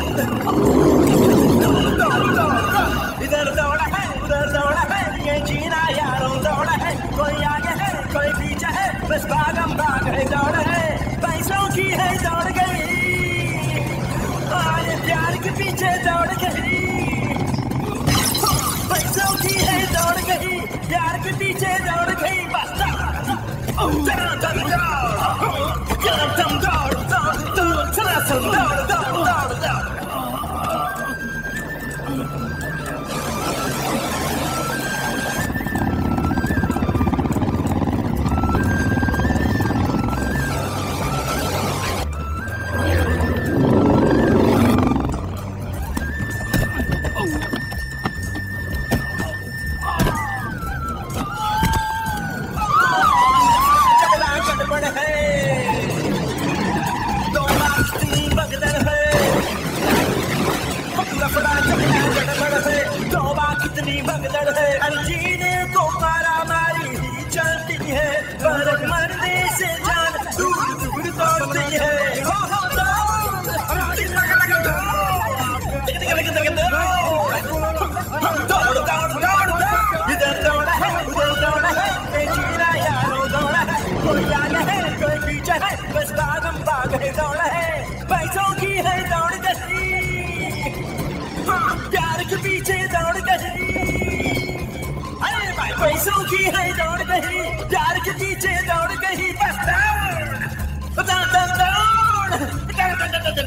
भाग है दौड़ है, पैसों की है दौड़ कहीं, हाँ प्यार के पीछे दौड़ कहीं, अरे भाई पैसों की है दौड़ कहीं, प्यार के पीछे दौड़ कहीं, बस दौड़ दौड़ दौड़ दौड़ दौड़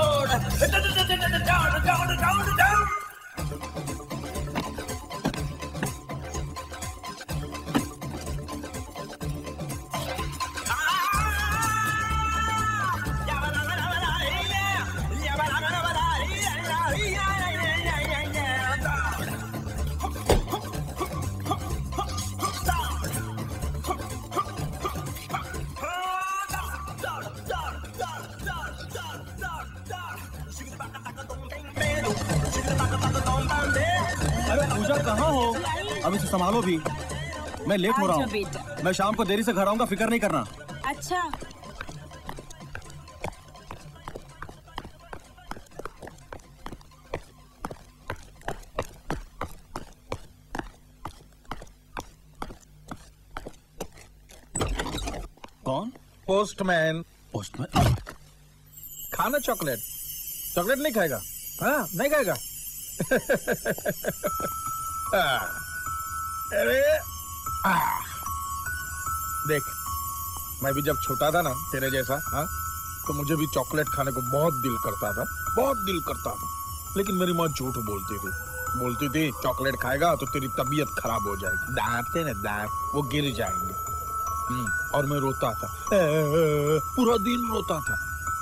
दौड़ दौड़ दौड़ दौड़। कहाँ हो? अब इसे संभालो भी, मैं लेट हो रहा हूँ। मैं शाम को देरी से घर आऊंगा, फिक्र नहीं करना। अच्छा। कौन? पोस्टमैन। पोस्टमैन खाना चॉकलेट? चॉकलेट नहीं खाएगा? हाँ नहीं खाएगा। अरे देख, मैं भी जब छोटा था ना तेरे जैसा, हाँ, तो मुझे भी चॉकलेट खाने को बहुत दिल करता था, बहुत दिल करता था। लेकिन मेरी माँ झूठ बोलती थी चॉकलेट खाएगा तो तेरी तबीयत खराब हो जाएगी, दांत है ना दांत वो गिर जाएंगे। और मैं रोता था, पूरा दिन रोता था।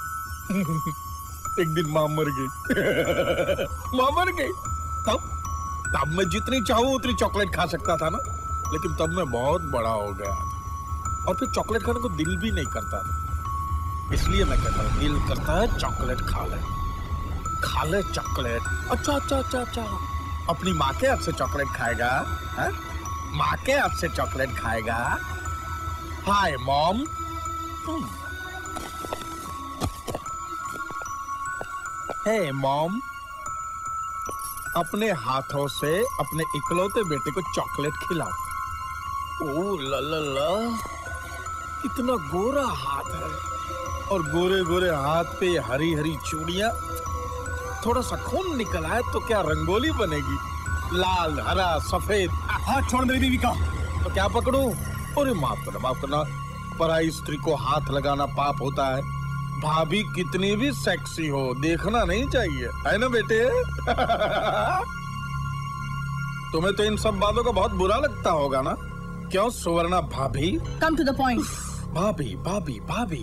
एक दिन माँ मर गई। माँ मर गई, तब मैं जितनी चाहूँ उतनी चॉकलेट खा सकता था ना, लेकिन तब मैं बहुत बड़ा हो गया था और फिर चॉकलेट खाने को दिल भी नहीं करता था। इसलिए मैं कहता हूँ दिल करता है चॉकलेट खा ले चॉकलेट। अच्छा अच्छा अच्छा अच्छा, अपनी माँ के हाथ से चॉकलेट खाएगा? है? माँ के हाथ से चॉकलेट खाएगा? Hi mom. हे मॉम, अपने हाथों से अपने इकलौते बेटे को चॉकलेट खिलाओ। ओ ला ला ला, कितना गोरा हाथ है, और गोरे गोरे हाथ पे हरी हरी चूड़ियां। थोड़ा सा खून निकल आए तो क्या रंगोली बनेगी, लाल हरा सफेद। हाथ छोड़ मेरी बीवी का। तो क्या पकड़ूं? अरे माफ करना, पराई स्त्री को हाथ लगाना पाप होता है। भाभी कितनी भी सेक्सी हो, देखना नहीं चाहिए, है ना बेटे? तुम्हें तो इन सब बातों का बहुत बुरा लगता होगा ना? क्यों सुवर्णा भाभी? Come to the point. भाभी भाभी भाभी,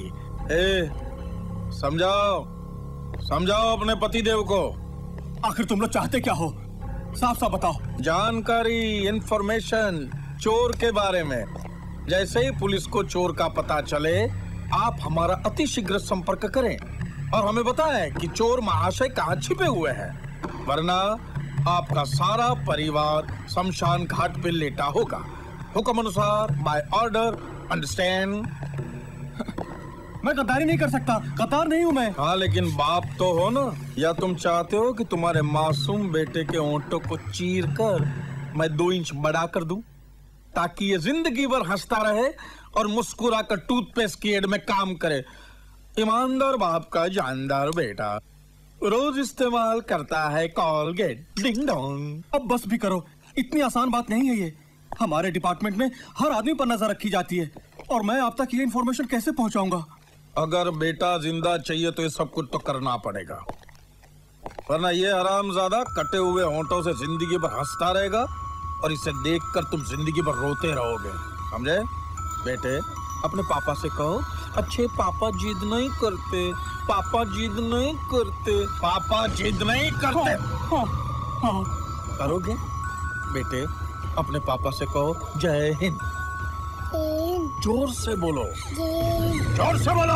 समझाओ अपने पति देव को। आखिर तुम लोग चाहते क्या हो? साफ साफ बताओ। जानकारी, इंफॉर्मेशन चोर के बारे में। जैसे ही पुलिस को चोर का पता चले, आप हमारा अति शीघ्र संपर्क करें और हमें बताएं कि चोर महाशय कहाँ छिपे हुए हैं, वरना आपका सारा परिवार शमशान घाट पे लेटा होगा। हुक्म अनुसार, बाय ऑर्डर, अंडरस्टैंड? मैं गद्दारी नहीं कर सकता, गद्दार नहीं हूँ मैं। हाँ, लेकिन बाप तो हो ना? या तुम चाहते हो कि तुम्हारे मासूम बेटे के होंठों को चीर कर मैं 2 इंच बड़ा कर दूं, ताकि ये जिंदगी भर हंसता रहे और मुस्कुरा कर टूथपेस्ट की एड में काम करे? ईमानदार बाप का जानदार बेटा रोज इस्तेमाल करता है कॉलगेट, डिंग डोंग। अब बस भी करो, इतनी आसान बात नहीं है ये। हमारे डिपार्टमेंट में हर आदमी पर नजर रखी जाती है, और मैं आप तक ये इन्फॉर्मेशन कैसे पहुंचाऊंगा? अगर बेटा जिंदा चाहिए तो ये सब कुछ तो करना पड़ेगा, वरना ये हरामजादा कटे हुए होंठों से जिंदगी भर हंसता रहेगा और इसे देखकर तुम जिंदगी भर रोते रहोगे, समझे? बेटे, अपने पापा से कहो, अच्छे पापा जिद नहीं करते, पापा जिद नहीं करते, पापा जिद नहीं करते। हाँ। करोगे? बेटे, अपने पापा से कहो, जय हिंद। जोर से बोलो, जोर से बोलो।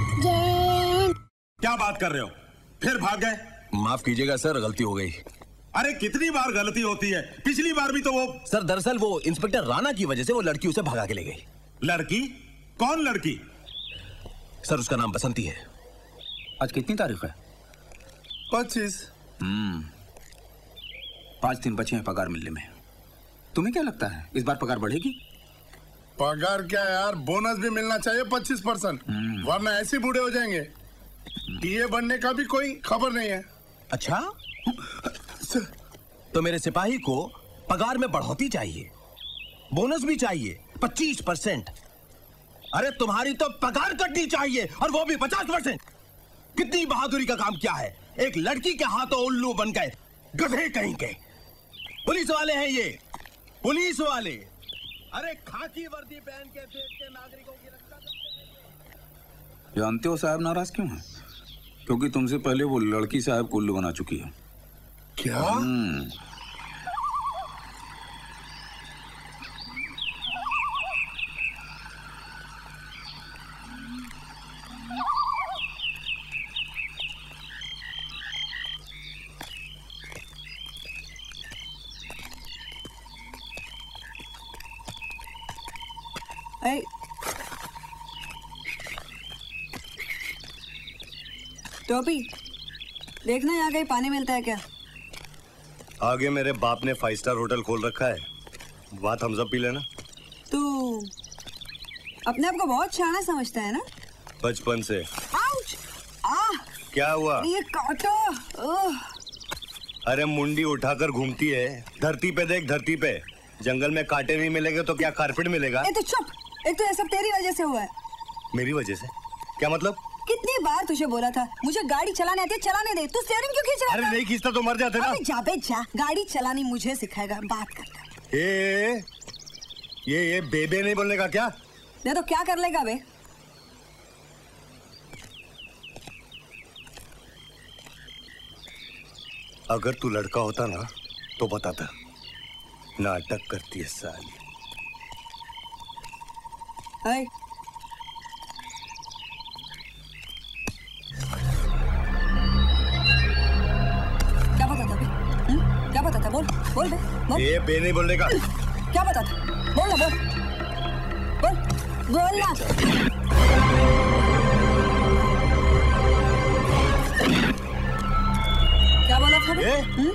क्या बात कर रहे हो? फिर भाग गए? माफ कीजिएगा सर, गलती हो गई। अरे कितनी बार गलती होती है? पिछली बार भी तो वो। सर दरअसल वो इंस्पेक्टर राणा की वजह से वो लड़की उसे भगा के ले गई। लड़की? कौन लड़की? सर उसका नाम बसंती है। आज कितनी तारीख है? 25। 5 दिन बचे हैं पगार मिलने में। तुम्हें क्या लगता है इस बार पगार बढ़ेगी? पगार क्या यार, बोनस भी मिलना चाहिए 25%, वरना ऐसे बूढ़े हो जाएंगे। टीए बनने का भी कोई खबर नहीं है। अच्छा, तो मेरे सिपाही को पगार में बढ़ोतरी चाहिए, बोनस भी चाहिए 25%। अरे तुम्हारी तो पगार कटनी चाहिए, और वो भी 50%। कितनी बहादुरी का काम किया है, एक लड़की के हाथों उल्लू बन गए, गधे कहीं के। पुलिस वाले हैं ये, पुलिस वाले। अरे खाकी वर्दी पहन के देश के नागरिकों की रक्षा करते। जानते हो साहब नाराज क्यों है? क्योंकि तुमसे पहले वो लड़की साहब को उल्लू बना चुकी है। क्या? टोपी, देखना यहाँ कहीं पानी मिलता है क्या? आगे मेरे बाप ने 5 स्टार होटल खोल रखा है, बात हम सब पी लेना। तू अपने आप को बहुत शाना समझता है ना? बचपन से। आउच! क्या हुआ? ये काटो। अरे मुंडी उठाकर घूमती है, धरती पे देख, धरती पे। जंगल में कांटे नहीं मिलेंगे तो क्या कारपेट मिलेगा? तो चुप, एक तो ये सब तेरी वजह से हुआ है। मेरी वजह से? क्या मतलब? कितनी बार तुझे बोला था मुझे गाड़ी चलाने आती है, चलाने दे। तू स्टीयरिंग क्यों खींच रहा है? अरे नहीं खींचता तो मर जाते ना। जा बे जा, गाड़ी चलानी मुझे सिखाएगा, बात करता। ये बेबे नहीं बोलने का क्या? नहीं तो क्या कर लेगा बे? अगर तू लड़का होता ना तो बताता। नाटक करती है साली। क्या पता था बे? क्या पता था? बोल बोल बे, बोल। ये बे नहीं बोलने का। क्या पता था? बोल ना, बोल बोल बोल ना। क्या बोला था बे?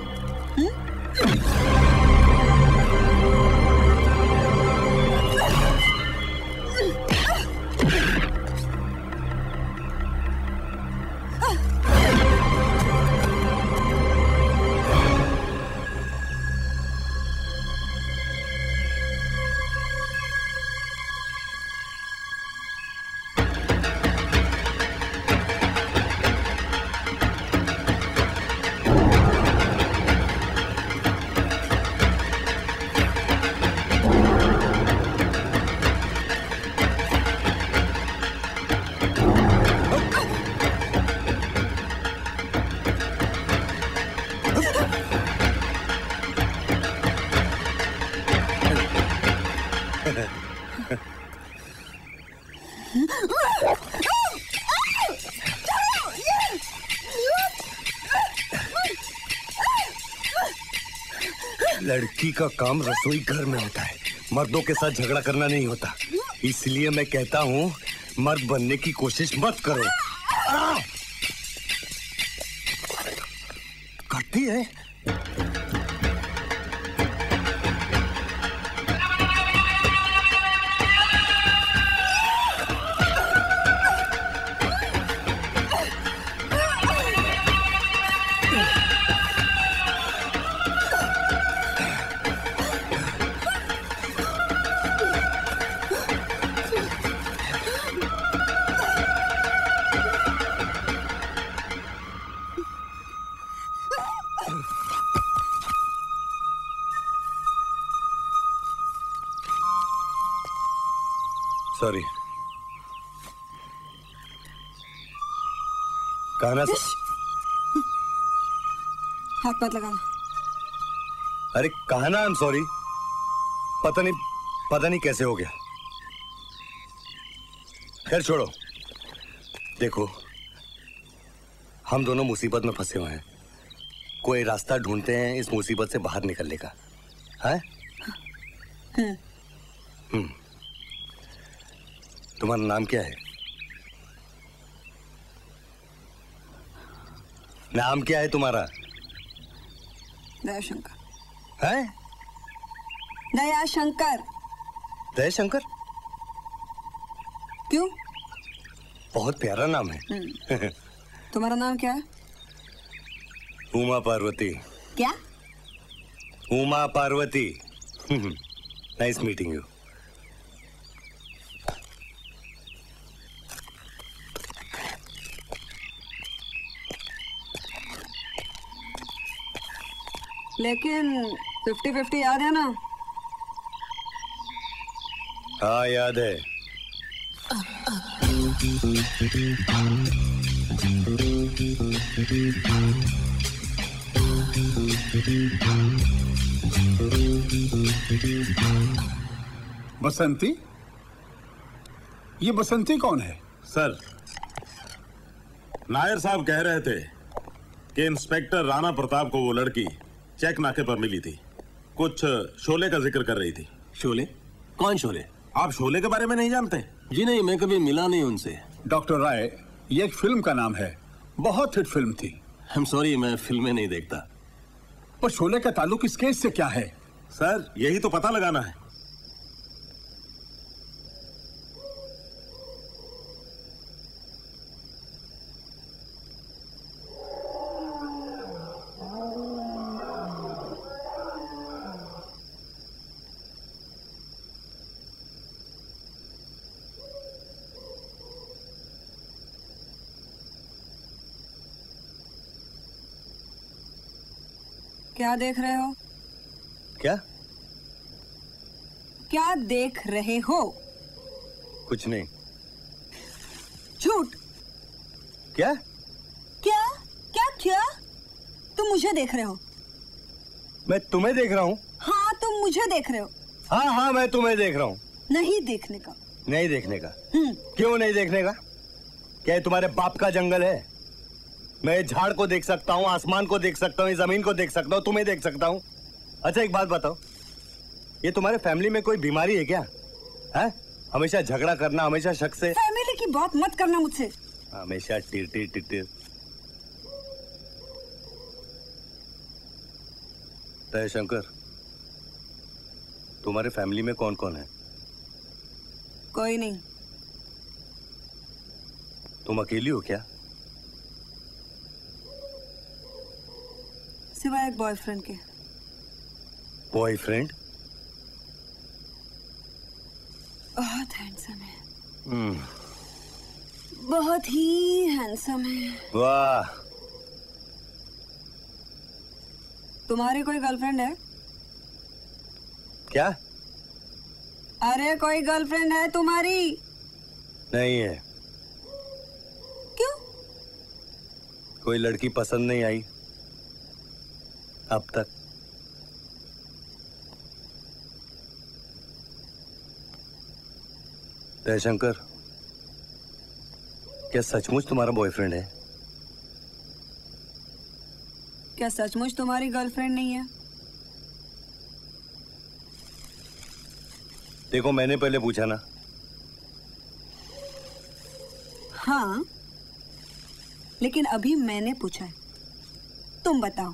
लड़की का काम रसोई घर में होता है, मर्दों के साथ झगड़ा करना नहीं होता। इसलिए मैं कहता हूँ मर्द बनने की कोशिश मत करो। करती है। सॉरी। कहना हाथ मत लगाना। अरे कहना आई एम सॉरी। पता नहीं कैसे हो गया। खैर छोड़ो। देखो हम दोनों मुसीबत में फंसे हुए हैं, कोई रास्ता ढूंढते हैं इस मुसीबत से बाहर निकलने का। है? तुम्हारा नाम क्या है? नाम क्या है तुम्हारा? दयाशंकर। है? दयाशंकर। दयाशंकर? क्यों? बहुत प्यारा नाम है। तुम्हारा नाम क्या है? उमा पार्वती। क्या? Uma Parvati. Nice meeting you. लेकिन 50-50 याद है ना? हाँ याद है। बसंती? ये बसंती कौन है? सर, नायर साहब कह रहे थे कि इंस्पेक्टर राणा प्रताप को वो लड़की चेक नाके पर मिली थी। कुछ शोले का जिक्र कर रही थी। शोले? कौन शोले? आप शोले के बारे में नहीं जानते? जी नहीं, मैं कभी मिला नहीं उनसे। डॉक्टर राय, ये एक फिल्म का नाम है, बहुत हिट फिल्म थी। आई एम सॉरी, मैं फिल्में नहीं देखता। पर शोले का ताल्लुक इस केस से क्या है? सर, यही तो पता लगाना है। क्या देख रहे हो? क्या? क्या देख रहे हो? कुछ नहीं। झूठ। क्या? क्या? क्या क्या? तुम मुझे देख रहे हो? मैं तुम्हें देख रहा हूँ? हाँ, तुम मुझे देख रहे हो। हाँ हाँ, मैं तुम्हें देख रहा हूँ। नहीं देखने का। नहीं देखने का? क्यों नहीं देखने का? क्या ये तुम्हारे बाप का जंगल है? मैं झाड़ को देख सकता हूँ, आसमान को देख सकता हूँ, जमीन को देख सकता हूँ, तुम्हें देख सकता हूँ। अच्छा एक बात बताओ, ये तुम्हारे फैमिली में कोई बीमारी है क्या? है? हमेशा झगड़ा करना, हमेशा शक से। फैमिली की बात मत करना मुझसे। हमेशा टिर टिर। शंकर, तुम्हारे फैमिली में कौन कौन है? कोई नहीं। तुम अकेली हो क्या? सिवाय एक बॉयफ्रेंड के। बॉयफ्रेंड? बहुत हैंडसम है। बहुत ही हैंडसम है। वाह। तुम्हारी कोई गर्लफ्रेंड है? क्या? अरे कोई गर्लफ्रेंड है तुम्हारी? नहीं है। क्यों? कोई लड़की पसंद नहीं आई अब तक। जयशंकर, क्या सचमुच तुम्हारा बॉयफ्रेंड है? क्या सचमुच तुम्हारी गर्लफ्रेंड नहीं है? देखो, मैंने पहले पूछा ना। हाँ, लेकिन अभी मैंने पूछा है। तुम बताओ।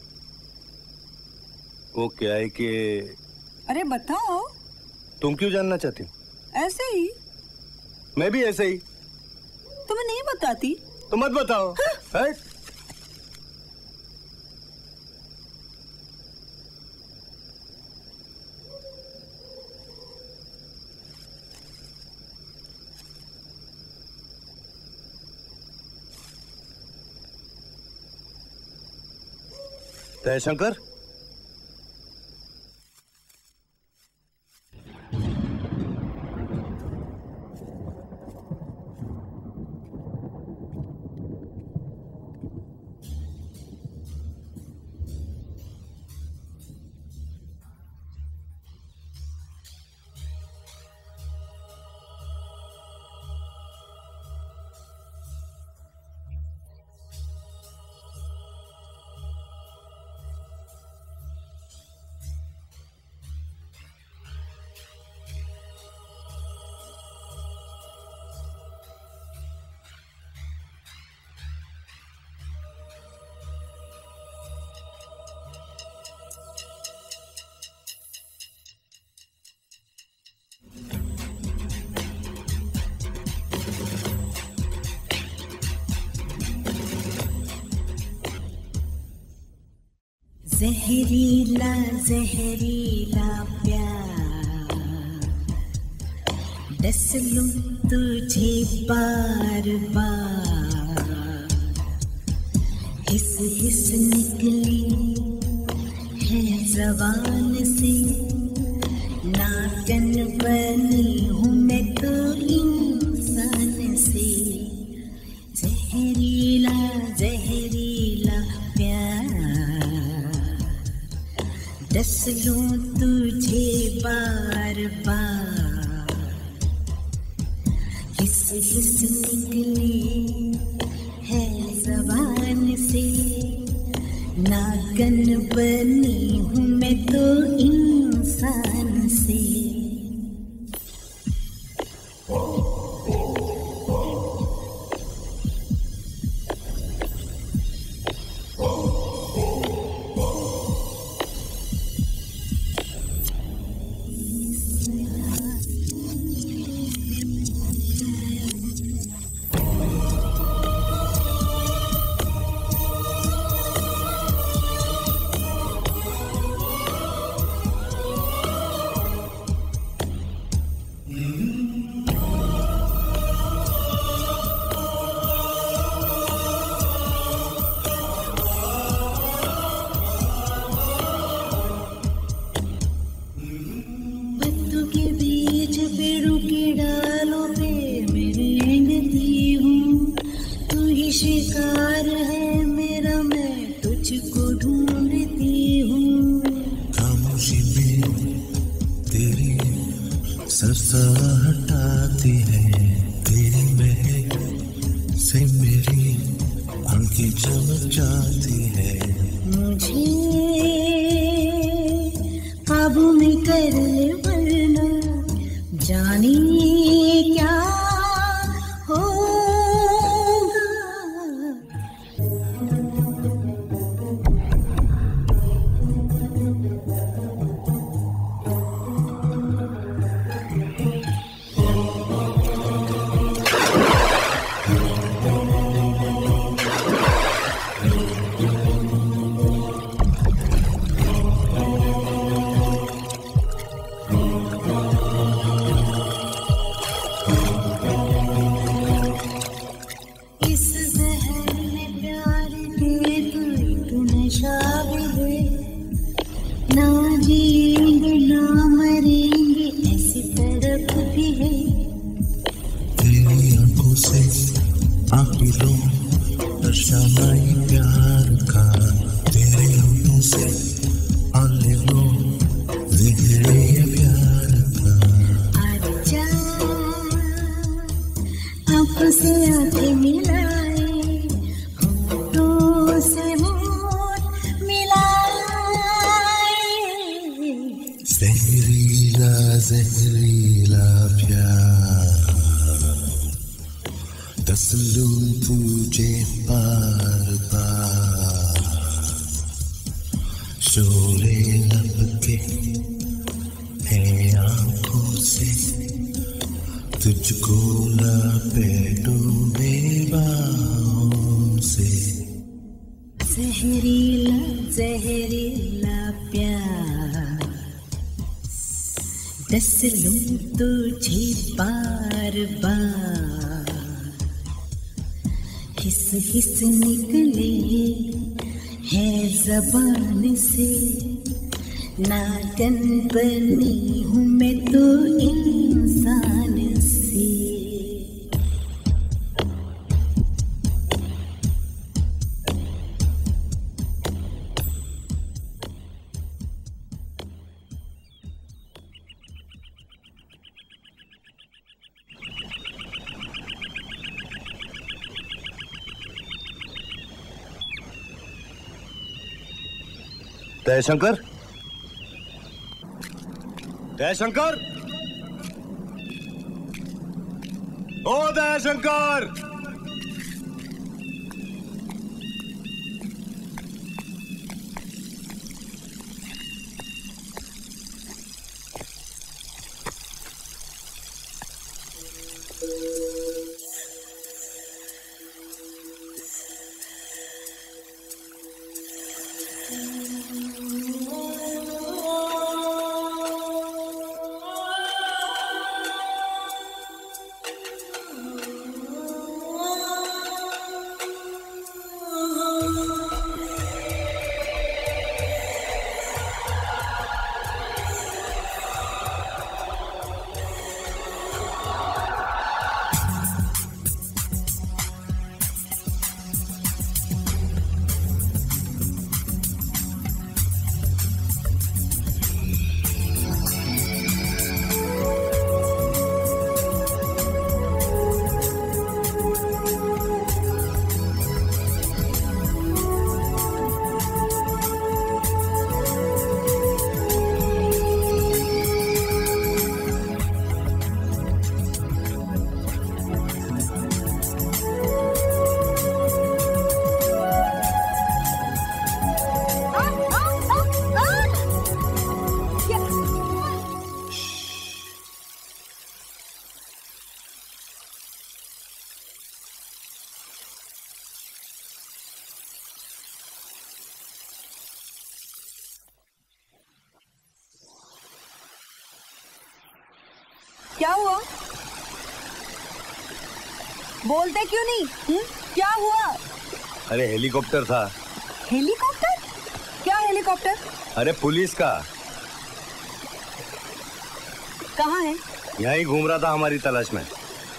वो क्या है कि... अरे बताओ। तुम क्यों जानना चाहती हो? ऐसे ही। मैं भी ऐसे ही। तुम्हें नहीं बताती? तो मत बताओ। हाँ? जयशंकर, जहरीला जहरीला प्यार, डस लूं तुझे बार बार, हिस हिस निकली है ज़बान से, नाचन बनी हूँ मैं तो इंसान से। जहरीला जहरीला प्यार, डस लूं तुझे बार बार, हिस हिस निकले है ज़बान से, नागन बनी हूँ मैं तो इंसान से। शिकार है मेरा, मैं तुझको ढूंढती हूँ। खामोशी में तेरी सरसराहटाती है, तेरी महक से मेरी आंखें चमक जाती है। मुझे काबू में कर ले वरना जाने क्या होगा। जहरीला प्यार, दस लूं तुझे बार बार, शोरे लब के है आंखों से, तुझको लपेटूं बेबाहों से। जहरीला जहरीला प्यार, दस लूं तुझे बार बार, हिस हिस निकले है ज़बान से, नागन बनी हूँ मैं तो इंसान से। दयाशंकर, दयाशंकर, ओ दयाशंकर, क्या हुआ? बोलते क्यों नहीं? क्या हुआ? अरे हेलीकॉप्टर था। हेलीकॉप्टर? क्या हेलीकॉप्टर? अरे पुलिस का। कहाँ है? यहाँ ही घूम रहा था हमारी तलाश में।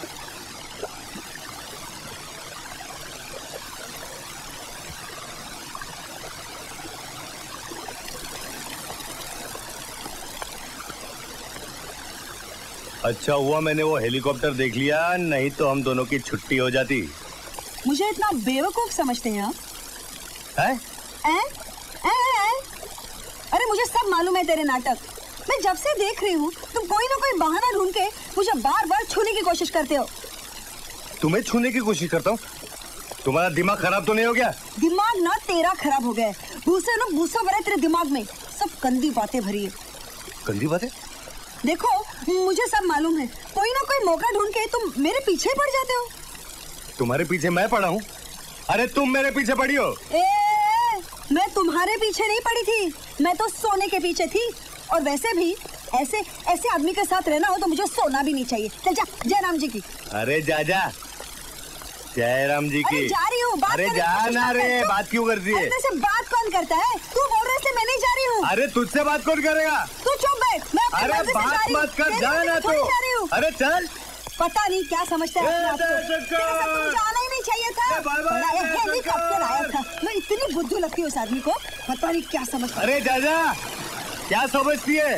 अच्छा हुआ मैंने वो हेलीकॉप्टर देख लिया, नहीं तो हम दोनों की छुट्टी हो जाती। मुझे इतना बेवकूफ समझते हैं आप? हैं? अरे मुझे सब मालूम है तेरे नाटक। मैं जब से देख रही हूँ तुम कोई ना कोई बहाना ढूंढ के मुझे बार बार छूने की कोशिश करते हो। तुम्हें छूने की कोशिश करता हूँ? तुम्हारा दिमाग खराब तो नहीं हो गया? दिमाग ना तेरा खराब हो गया है। भूसे ना भूसा भरा तेरे दिमाग में, सब गंदी बातें भरी है। गंदी बातें? देखो मुझे सब मालूम है, कोई ना कोई मौका ढूंढ के तुम मेरे पीछे पड़ जाते हो। तुम्हारे पीछे मैं पड़ा हूँ? अरे तुम मेरे पीछे पड़ी हो। मैं तुम्हारे पीछे नहीं पड़ी थी, मैं तो सोने के पीछे थी। और वैसे भी ऐसे ऐसे आदमी के साथ रहना हो तो मुझे सोना भी नहीं चाहिए। चल जा, जयराम जी की। अरे जा जयराम जी की। जा रही हूँ। अरे जा ना रे, बात क्यों करती है? से बात कौन करता है? तू बोल रहे थे, मैं नहीं जा रही हूँ। अरे तुझसे बात कौन करेगा? तू चुप बैठ। मैं अरे बात मत कर, जा ना तू। अरे चल। पता नहीं क्या समझता है अपने आप को। जाना ही नहीं चाहिए था। हेलीकॉप्टर आया था। मैं इतनी बुद्धू लगती हूँ उस आदमी को, पता नहीं क्या समझता। अरे जा, क्या समझती है?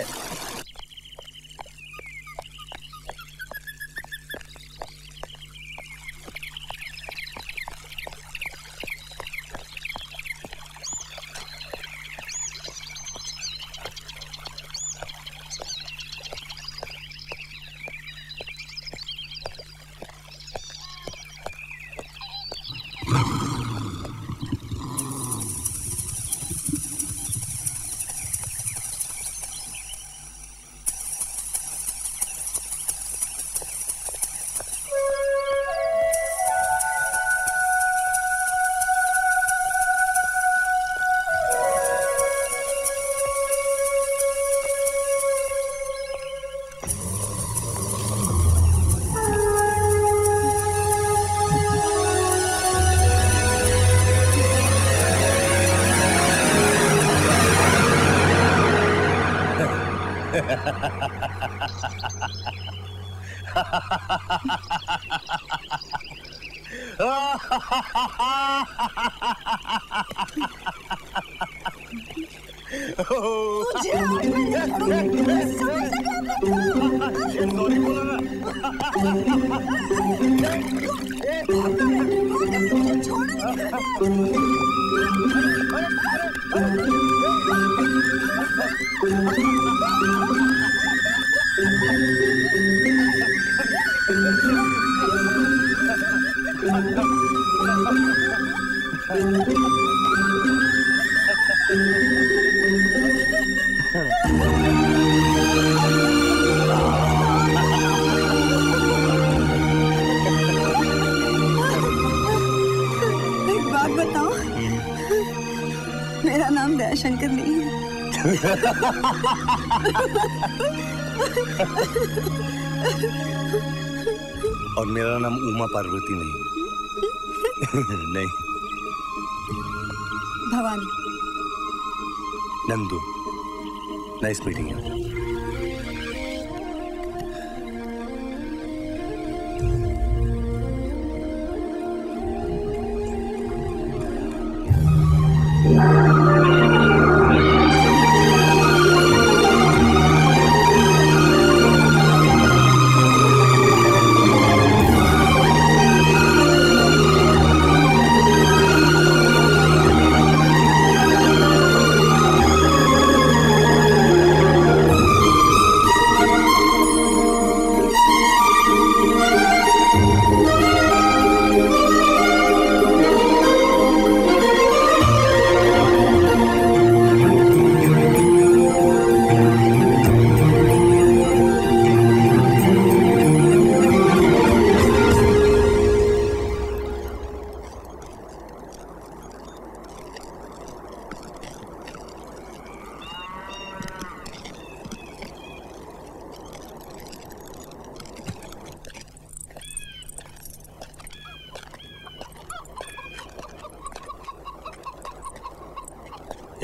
मेरा नाम दयाशंकर नहीं है। और मेरा नाम उमा पार्वती नहीं। नहीं, Bhavani. Nandu. Nice meeting you.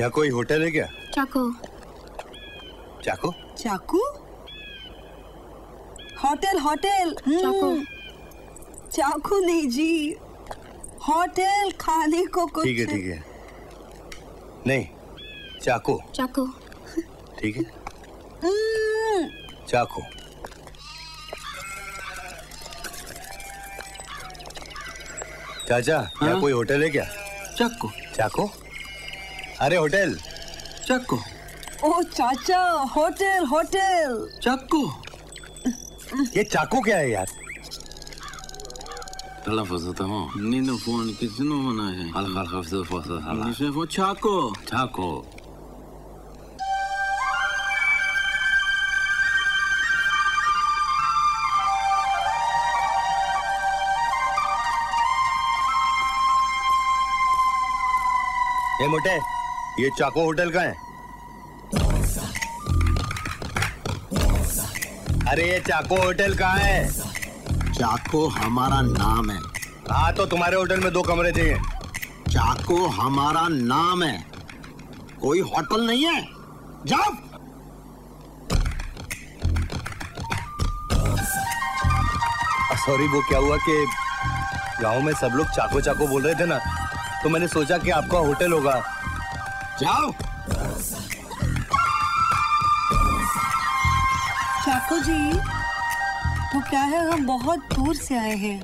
यहाँ कोई होटल है क्या? चाकू। चाकू? चाकू? Hotel hotel. चाकू। चाकू नहीं जी, होटल खाने को कुछ। ठीक है। नहीं, चाकू। चाकू। ठीक है। चाकू। चाचा, यहाँ कोई होटल है क्या? चाकू। चाकू? अरे होटल। चाकू। ओ चाचा, होटल होटल। चाकू। ये चाकू क्या है यार? تلفظ تمام نينو فون كيزنو هنا على خفض فاصل هلا شايفه تشاكو تشاكو ये मोटे, ये चाको होटल का है? अरे ये चाको होटल कहाँ है? चाको हमारा नाम है। हाँ तो तुम्हारे होटल में 2 कमरे चाहिए। चाको हमारा नाम है, कोई होटल नहीं है। जाओ। सॉरी, वो क्या हुआ कि गांव में सब लोग चाको चाको बोल रहे थे ना, तो मैंने सोचा कि आपका होटल होगा। जाओ। चाको जी, वो क्या है, हम बहुत दूर से आए हैं।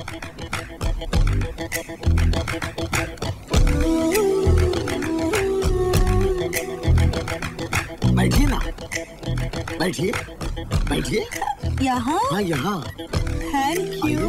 बैठिए ना, बैठिए बैठिए। यहाँ? हाँ यहाँ। Thank you.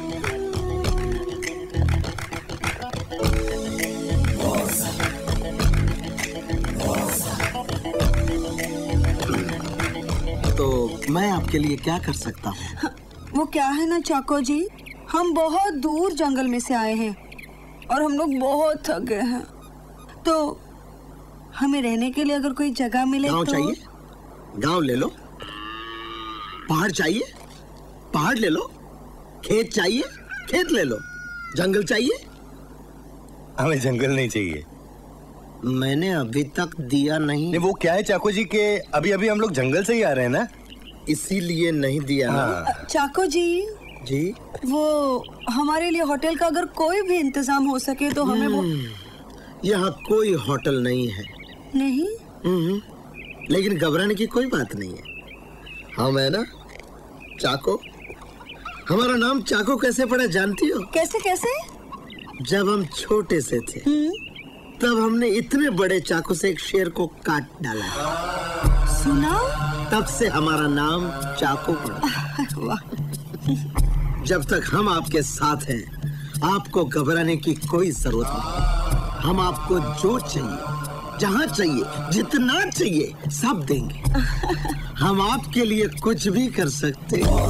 तो मैं आपके लिए क्या कर सकता हूँ? वो क्या है ना चाको जी, हम बहुत दूर जंगल में से आए हैं और हम लोग बहुत थक गए हैं, तो हमें रहने के लिए अगर कोई जगह मिले गाँव तो। चाहिए? गाँव ले लो। पहाड़ चाहिए? पहाड़ ले लो। खेत चाहिए? खेत ले लो। जंगल चाहिए? हमें जंगल नहीं चाहिए। मैंने अभी तक दिया नहीं। वो क्या है चाको जी के अभी अभी हम लोग जंगल से ही आ रहे हैं ना, इसीलिए नहीं दिया ना। चाको जी, वो हमारे लिए होटल का अगर कोई भी इंतजाम हो सके तो हमें वो। यहाँ कोई होटल नहीं है। नहीं? लेकिन घबराने की कोई बात नहीं है। हम है ना चाको। हमारा नाम चाको कैसे पड़ा जानती हो? कैसे कैसे? जब हम छोटे से थे तब हमने इतने बड़े चाकू से एक शेर को काट डाला। सुना? तब से हमारा नाम चाको पड़ा। जब तक हम आपके साथ हैं, आपको घबराने की कोई जरूरत नहीं। हम आपको जो चाहिए, जहाँ चाहिए, जितना चाहिए, सब देंगे। हम आपके लिए कुछ भी कर सकते हैं।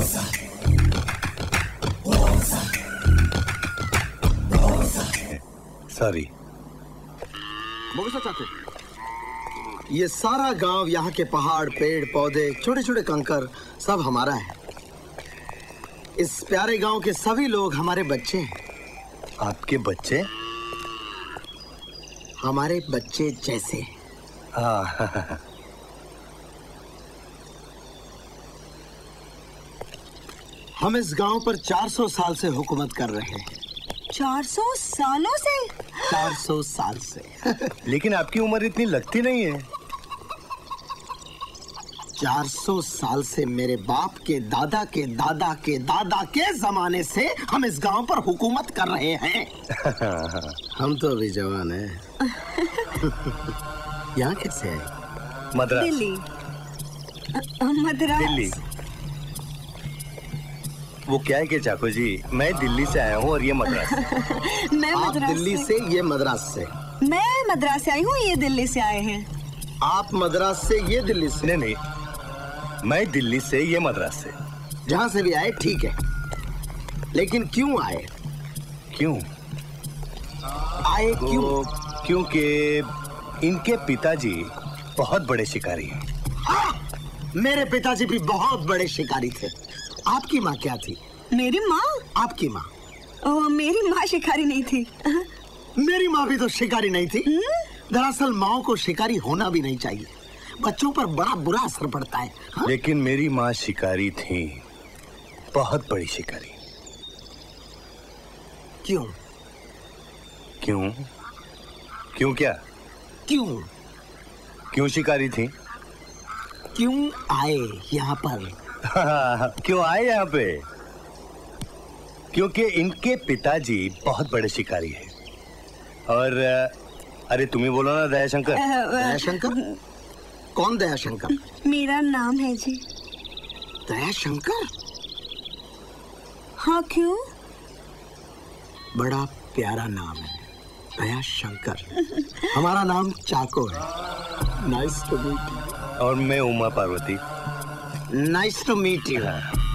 सॉरी। चाकू, ये सारा गांव, यहाँ के पहाड़, पेड़ पौधे, छोटे छोटे कंकर सब हमारा है। इस प्यारे गांव के सभी लोग हमारे बच्चे हैं। आपके बच्चे? हमारे बच्चे जैसे। हाँ। हम इस गांव पर 400 साल से हुकूमत कर रहे हैं। 400 सालों से? 400 साल से। लेकिन आपकी उम्र इतनी लगती नहीं है। 400 साल से मेरे बाप के दादा के दादा के दादा के जमाने से हम इस गांव पर हुकूमत कर रहे हैं। हम तो अभी जवान हैं। यहाँ कैसे है? मद्रास। दिल्ली। मद्रास। दिल्ली। वो क्या है कि चाको जी, मैं दिल्ली से आया हूँ और ये मद्रास से। मैं आप दिल्ली से, ये मद्रास से। मैं मद्रास से आई हूँ, ये दिल्ली से आए हैं। आप मद्रास से, ये दिल्ली से। नहीं, मैं दिल्ली से, ये मद्रास से। जहाँ से भी आए ठीक है, लेकिन क्यों आए? क्यों आए? क्यों? क्योंकि इनके पिताजी बहुत बड़े शिकारी हैं। मेरे पिताजी भी बहुत बड़े शिकारी थे। आपकी माँ क्या थी? मेरी माँ? आपकी माँ? मेरी माँ शिकारी नहीं थी। मेरी माँ भी तो शिकारी नहीं थी। दरअसल माओ को शिकारी होना भी नहीं चाहिए, बच्चों पर बड़ा बुरा असर पड़ता है। हाँ? लेकिन मेरी माँ शिकारी थी, बहुत बड़ी शिकारी। क्यों? क्यों? क्यों क्या? क्यों? क्यों शिकारी थी? क्यों आए यहाँ पर? क्यों आए यहाँ पे? क्योंकि इनके पिताजी बहुत बड़े शिकारी हैं। और अरे तुम्ही बोलो ना दयाशंकर। दयाशंकर? कौन दयाशंकर? मेरा नाम है जी। दयाशंकर? हाँ, क्यों? बड़ा प्यारा नाम है, दयाशंकर। हमारा नाम चाको है। Nice to meet you. और मैं Uma Parvati. Nice to meet you.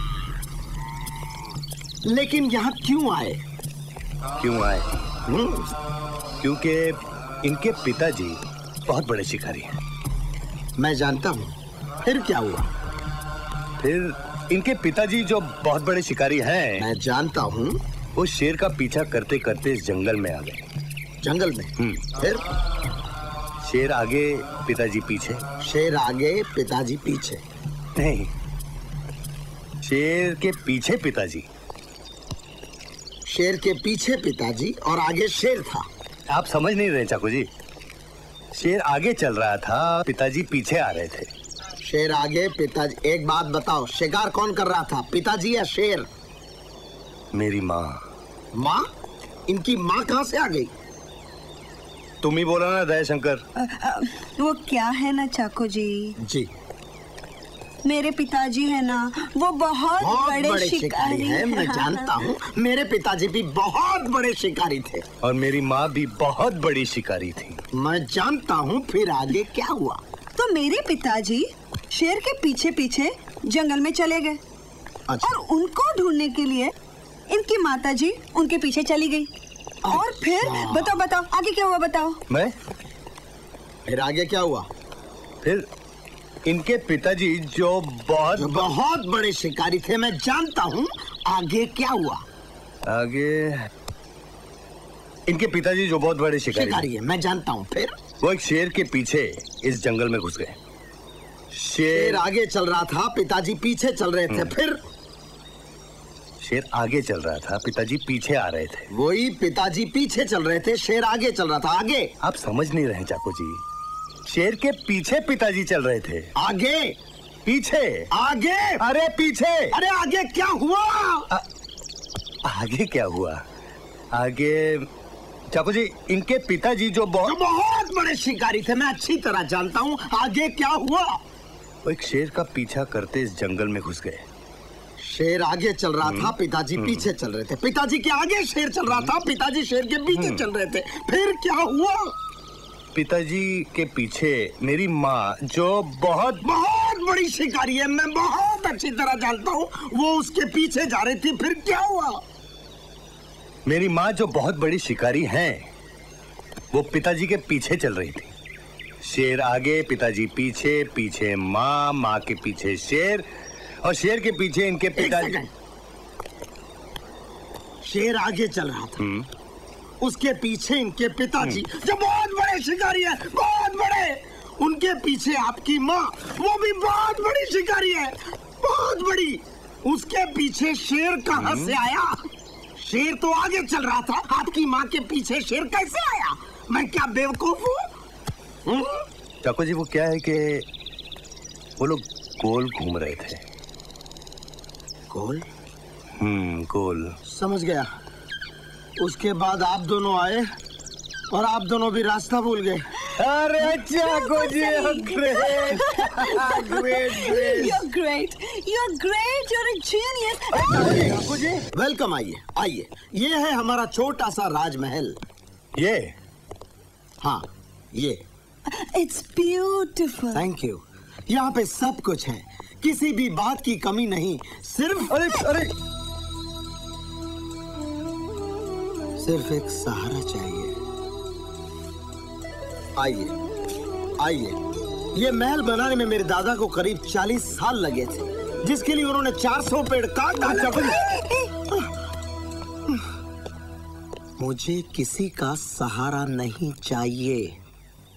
लेकिन यहाँ क्यों आए? क्यों आए? क्योंकि इनके पिताजी बहुत बड़े शिकारी हैं। मैं जानता हूँ। फिर क्या हुआ? फिर इनके पिताजी जो बहुत बड़े शिकारी हैं, मैं जानता हूँ, वो शेर का पीछा करते करते इस जंगल में आ गए। जंगल में? फिर? शेर आगे, पिताजी पीछे। शेर आगे, पिताजी पीछे? नहीं, शेर के पीछे पिताजी। शेर के पीछे पिताजी और आगे शेर था। आप समझ नहीं रहे चाकू जी। शेर आगे चल रहा था, पिताजी पीछे आ रहे थे। शेर आगे, पिताजी। एक बात बताओ, शिकार कौन कर रहा था, पिताजी या शेर? मेरी माँ। माँ? इनकी माँ कहाँ से आ गई? तुम ही बोला ना दयाशंकर। वो क्या है ना चाको जी। जी। मेरे पिताजी है ना, वो बहुत बड़े शिकारी हैं। मैं जानता हूँ, मेरे पिताजी भी बहुत बड़े शिकारी थे। और मेरी माँ भी बहुत बड़ी शिकारी थी। मैं जानता हूँ। फिर आगे क्या हुआ? तो मेरे पिताजी शेर के पीछे पीछे जंगल में चले गए। अच्छा। और उनको ढूंढने के लिए इनकी माताजी उनके पीछे चली गई। और फिर बताओ बताओ आगे क्या हुआ, बताओ। मैं? फिर आगे क्या हुआ? फिर इनके पिताजी जो बहुत बड़े शिकारी थे, मैं जानता हूँ। आगे क्या हुआ? आगे इनके पिताजी जो बहुत बड़े शिकारी है, मैं जानता हूँ। फिर वो एक शेर के पीछे इस जंगल में घुस गए। शेर आगे चल रहा था, पिताजी पीछे चल रहे थे। फिर शेर आगे चल रहा था, पिताजी पीछे आ रहे थे। वही, पिताजी पीछे चल रहे थे, शेर आगे चल रहा था। आगे? आप समझ नहीं रहे चाको जी। शेर के पीछे पिताजी चल रहे थे। आगे? पीछे। आगे? अरे पीछे। अरे आगे क्या हुआ? आगे क्या हुआ? आगे चाको जी, इनके पिताजी जो बहुत बड़े शिकारी थे, मैं अच्छी तरह जानता हूँ। आगे क्या हुआ? वो एक शेर का पीछा करते इस जंगल में घुस गए। शेर आगे चल रहा था, पिताजी पीछे चल रहे थे। पिताजी के आगे शेर चल रहा था, पिताजी शेर के पीछे चल रहे थे। फिर क्या हुआ? पिताजी के पीछे मेरी माँ जो बहुत बड़ी शिकारी है, मैं बहुत अच्छी तरह जानता हूँ, वो उसके पीछे जा रही थी। फिर क्या हुआ? मेरी माँ जो बहुत बड़ी शिकारी हैं, वो पिताजी के पीछे चल रही थी। शेर आगे, पिताजी पीछे, पीछे माँ, माँ के पीछे शेर, और शेर के पीछे इनके पिताजी। शेर आगे चल रहा था, उसके पीछे इनके पिताजी जो बहुत बड़े शिकारी है, बहुत बड़े। उनके पीछे आपकी माँ, वो भी बहुत बड़ी शिकारी है, बहुत बड़ी। उसके पीछे शेर कहाँ से आया? शेर तो आगे चल रहा था, आपकी माँ के पीछे शेर कैसे आया? मैं क्या बेवकूफ हूँ? चाको जी, वो क्या है कि वो लोग गोल घूम रहे थे। गोल? गोल। समझ गया। उसके बाद आप दोनों आए और आप दोनों भी रास्ता भूल गए। अरे Chacko ji, great, you're a genius। Chacko ji, welcome. आइए आइए, ये है हमारा छोटा सा राजमहल। ये? हाँ, ये। It's beautiful। Thank you. यहाँ पे सब कुछ है, किसी भी बात की कमी नहीं। सिर्फ अरे सिर्फ एक सहारा चाहिए। आइए आइए। ये महल बनाने में मेरे दादा को करीब 40 साल लगे थे, जिसके लिए उन्होंने 400 पेड़ काट डाले। मुझे किसी का सहारा नहीं चाहिए।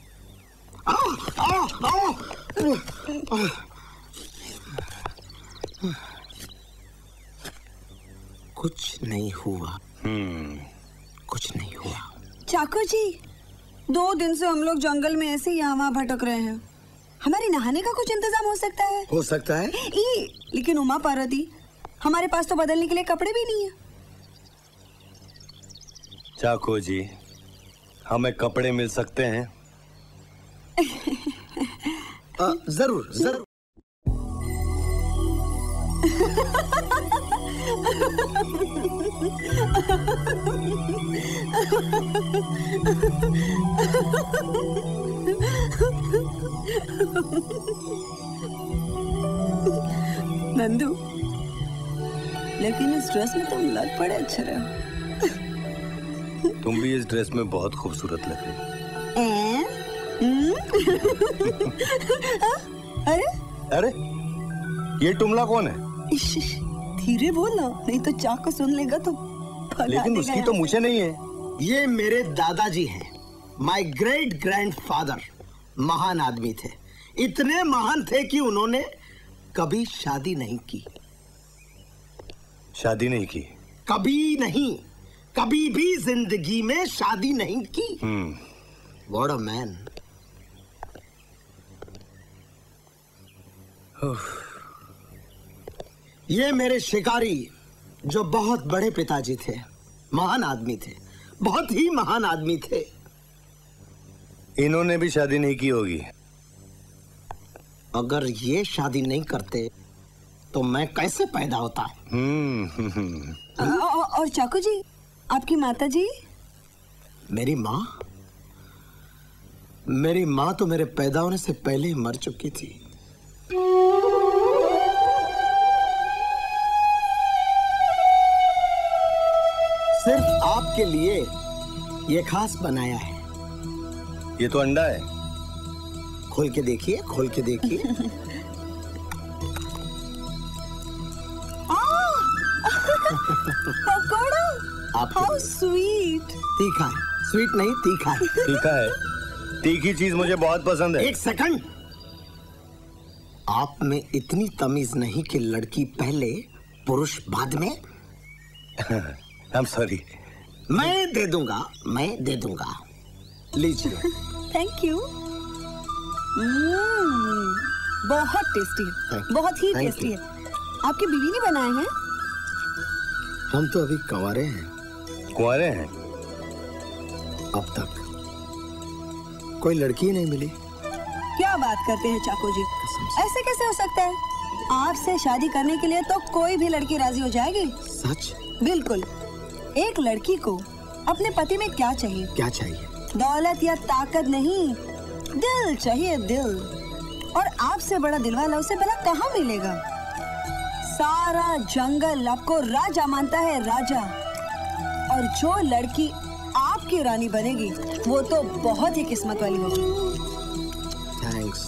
कुछ नहीं हुआ। कुछ नहीं हुआ। चाकू जी, 2 दिन से हम लोग जंगल में ऐसे यहाँ वहाँ भटक रहे हैं। हमारे नहाने का कुछ इंतजाम हो सकता है? हो सकता है। लेकिन उमा पार्वती, हमारे पास तो बदलने के लिए कपड़े भी नहीं है। चाको जी, हमें कपड़े मिल सकते हैं? जरूर जरूर। नंदू, लेकिन इस ड्रेस में तुम लग पड़े अच्छे रहे हो। तुम भी इस ड्रेस में बहुत खूबसूरत लग रही अरे अरे, ये टुमला कौन है? धीरे बोलना, नहीं तो चाकू सुन लेगा तो लेकिन उसकी तो मुझे नहीं है। ये मेरे दादाजी हैं, माय ग्रेट ग्रैंडफादर। महान आदमी थे, इतने महान थे कि उन्होंने कभी शादी नहीं की। शादी नहीं की? कभी नहीं, कभी भी जिंदगी में शादी नहीं की। What a man. ये मेरे शिकारी, जो बहुत बड़े पिताजी थे, महान आदमी थे, बहुत ही महान आदमी थे। इन्होंने भी शादी नहीं की होगी। अगर ये शादी नहीं करते तो मैं कैसे पैदा होता? और चाकू जी, आपकी माता जी? मेरी माँ? मेरी माँ तो मेरे पैदा होने से पहले ही मर चुकी थी। सिर्फ आपके लिए ये खास बनाया है। ये तो अंडा है। खोल के देखिए, खोल के देखिए। Pakora, how sweet. तीखा है, स्वीट नहीं तीखा है। तीखा है, तीखी चीज मुझे बहुत पसंद है। एक सेकंड, आप में इतनी तमीज नहीं कि लड़की पहले पुरुष बाद में? I'm sorry। मैं दे दूंगा, मैं दे दूंगा। लीजिए। Thank you. बहुत टेस्टी है, बहुत ही टेस्टी है। आपकी बीवी ने बनाए हैं? हम तो अभी कंवारे हैं। कुंवारे हैं? अब तक कोई लड़की नहीं मिली। क्या बात करते हैं चाकू जी, ऐसे कैसे हो सकता है? आपसे शादी करने के लिए तो कोई भी लड़की राजी हो जाएगी। सच? बिल्कुल। एक लड़की को अपने पति में क्या चाहिए? क्या चाहिए? दौलत या ताकत नहीं, दिल चाहिए, दिल। और आपसे बड़ा दिलवाला उसे भला कहाँ मिलेगा? सारा जंगल आपको राजा मानता है, राजा। और जो लड़की आपकी रानी बनेगी वो तो बहुत ही किस्मत वाली होगी। थैंक्स।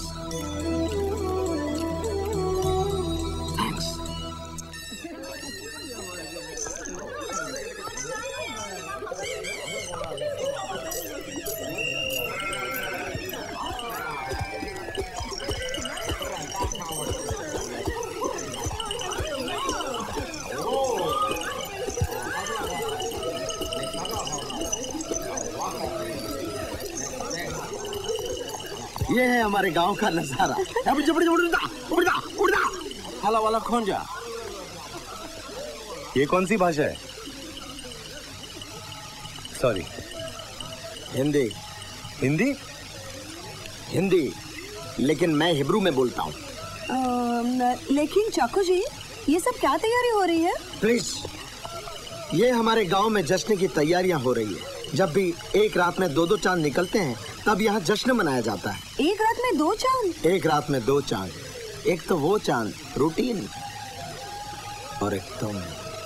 ये है हमारे गांव का नजारा। हाला वाला खोंजा। ये कौन सी भाषा है? सॉरी। हिंदी। हिंदी? हिंदी, लेकिन मैं हिब्रू में बोलता हूँ। लेकिन चाकू जी, ये सब क्या तैयारी हो रही है? प्लीज, ये हमारे गांव में जश्न की तैयारियां हो रही है। जब भी एक रात में 2-2 चांद निकलते हैं तब यहाँ जश्न मनाया जाता है। एक रात में 2 चांद? एक रात में 2 चांद। एक तो वो चांद रूटीन, और एक तुम।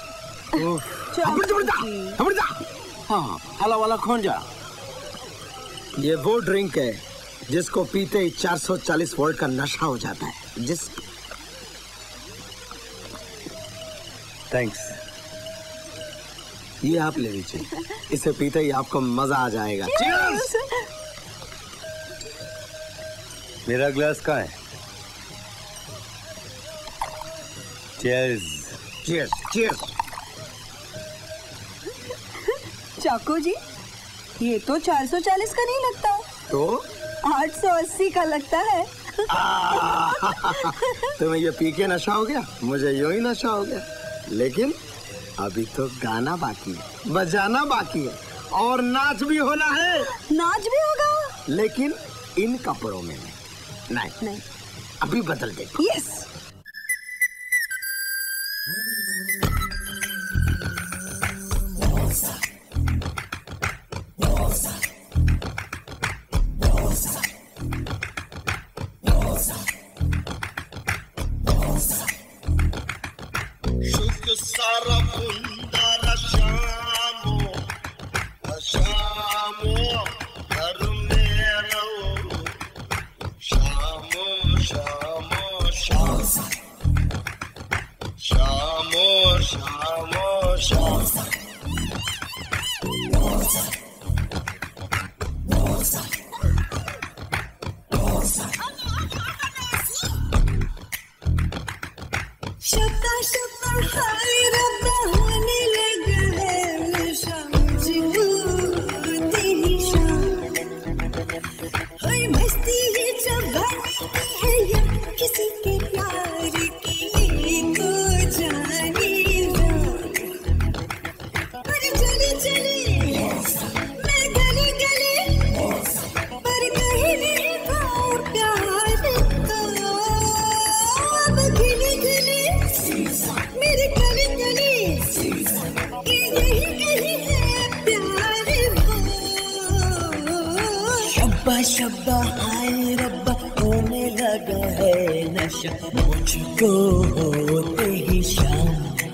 हाँ, हाला वाला खोंजा। ये वो ड्रिंक है जिसको पीते ही 440 वोल्ट का नशा हो जाता है। थैंक्स। ये आप ले लीजिए, इसे पीते ही आपको मजा आ जाएगा। मेरा ग्लास कहाँ है? Cheers. Cheers cheers. Chacko ji, ये तो 440 का नहीं लगता, तो 880 का लगता है। तुम्हें ये पी के नशा हो गया, मुझे यूं ही नशा हो गया। लेकिन अभी तो गाना बाकी है, बजाना बाकी है और नाच भी होना है। नाच भी होगा, लेकिन इन कपड़ों में नहीं, अभी बदल दे। यस। सारा पुंदारा शामो शामो घर में रहो शामो शामो शामो शामो शामो शामो शब्दा शब्दा हाय रब्बा होने लगा है नशा मुझको तेरी शाम। हाय मस्ती ये जवानी की है या किसी के प्यार की तो जाने पर चले चले मैं गली गली पर कहीं नहीं था प्यार तो अब गिले गिले मेरे गले गले यही कहीं है प्यार वो। शब्बा शब्बा हाय रब्बा होने लगा है नशा मुझको होते ही शाम।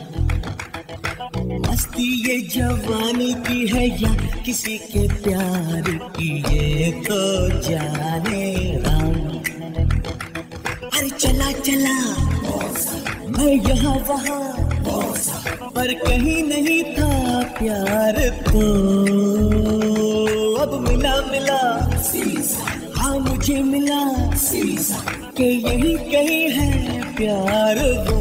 मस्ती ये जवानी की है या किसी के प्यार की ये तो जाने राम। अरे चला चला मैं यहाँ वहाँ पर कहीं नहीं था प्यार तो अब मिला मिला हाँ मुझे मिला कि यही कहीं है प्यार वो।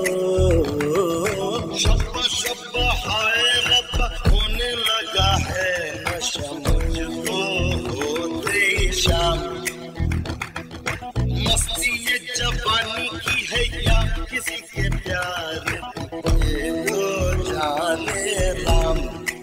शब्बा शब्बा हाय रब्बा होने लगा है नशा मुझको होते ही शाम। मस्ती ये जवानी की है या किसी के प्यार ये तो जाने राम।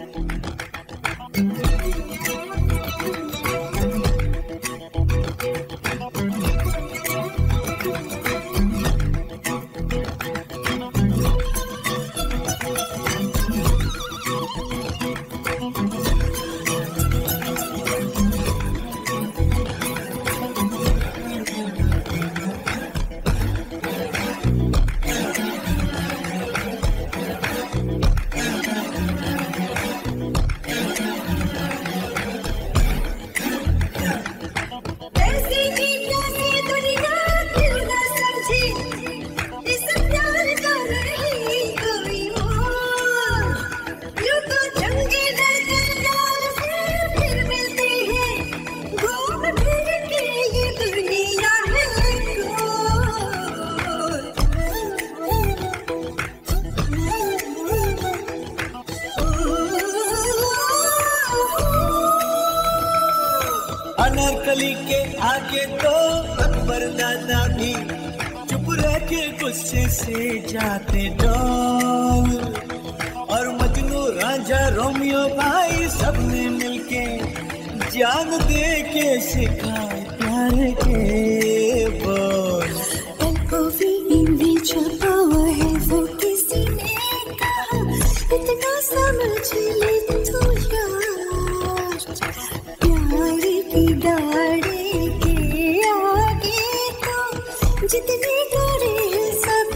अनारकली के आगे तो अकबर दादा भी चुप रह के गुस्से से जाते डॉल। और मजनू राजा रोमियो भाई सबने मिलके जान दे के सिखाए प्यार के बोल। भी छपा हुआ है वो किसी ने कहा इतना समझ ले तो यार प्यार की गाड़ी के आगे तो जितने गाड़ी है सब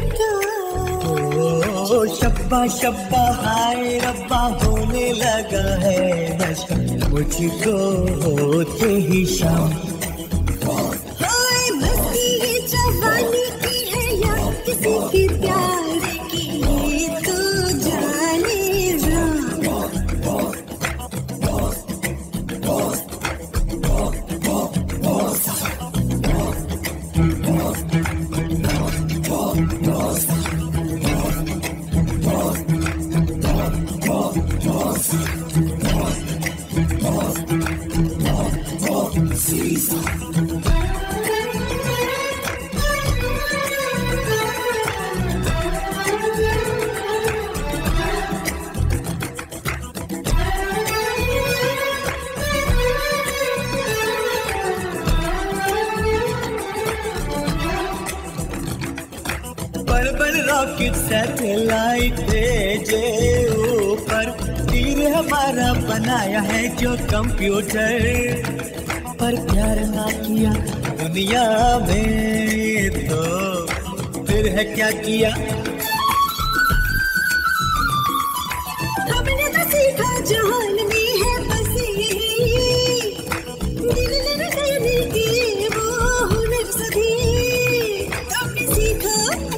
ओ शब्बा शब्बा हाय रब्बा होने लगा है नशा मुझको होते ही शाम। हाय मस्ती ये जवानी की है या किसी के प्यार की तो जाने राम। कि सैटेलाइट भेजे ऊपर, तीर हमारा बनाया है जो कंप्यूटर, पर प्यार ना किया दुनिया में तो फिर है क्या किया। हमने तो सीखा जहान में है बस यही, दिल लगाने की वो हुनर सभी हमने सीखा।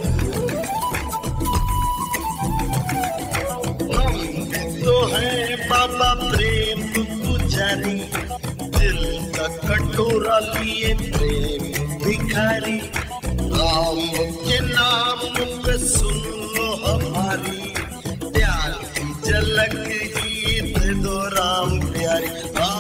तो है बाबा प्रेम पुजारी, दिल का कटोरा लिए प्रेम भिखारी, राम के नाम पे सुन लो हमारी, प्यार की झलक ही दे दो राम प्यारी।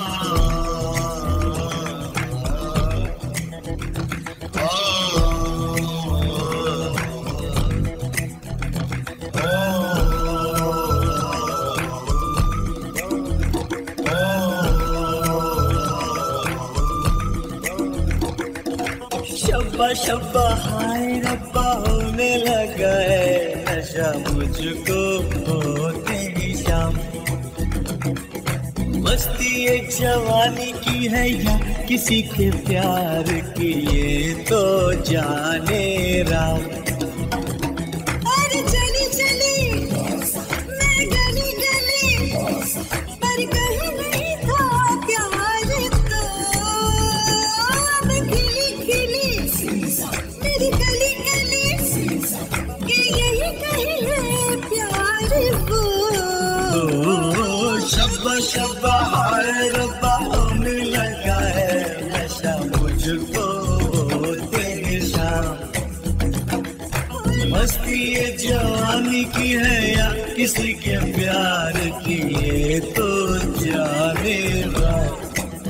शब्बा शब्बा हाय रब्बा होने लगा है नशा मुझको होते ही शाम, मस्ती एक जवानी की है या किसी के प्यार की ये तो जाने राम। अरे चली चली मैं गली गली, पर कहीं नहीं था प्यार तो, अब खिली खिली मेरी गली गली, कि यही कहीं है प्यार वो। शब्बा शब्बा हाय रब्बा होने लगा है नशा मुझको होते शाम, मस्ती ये जवानी की है या किसी के प्यार की ये तो जाने राम।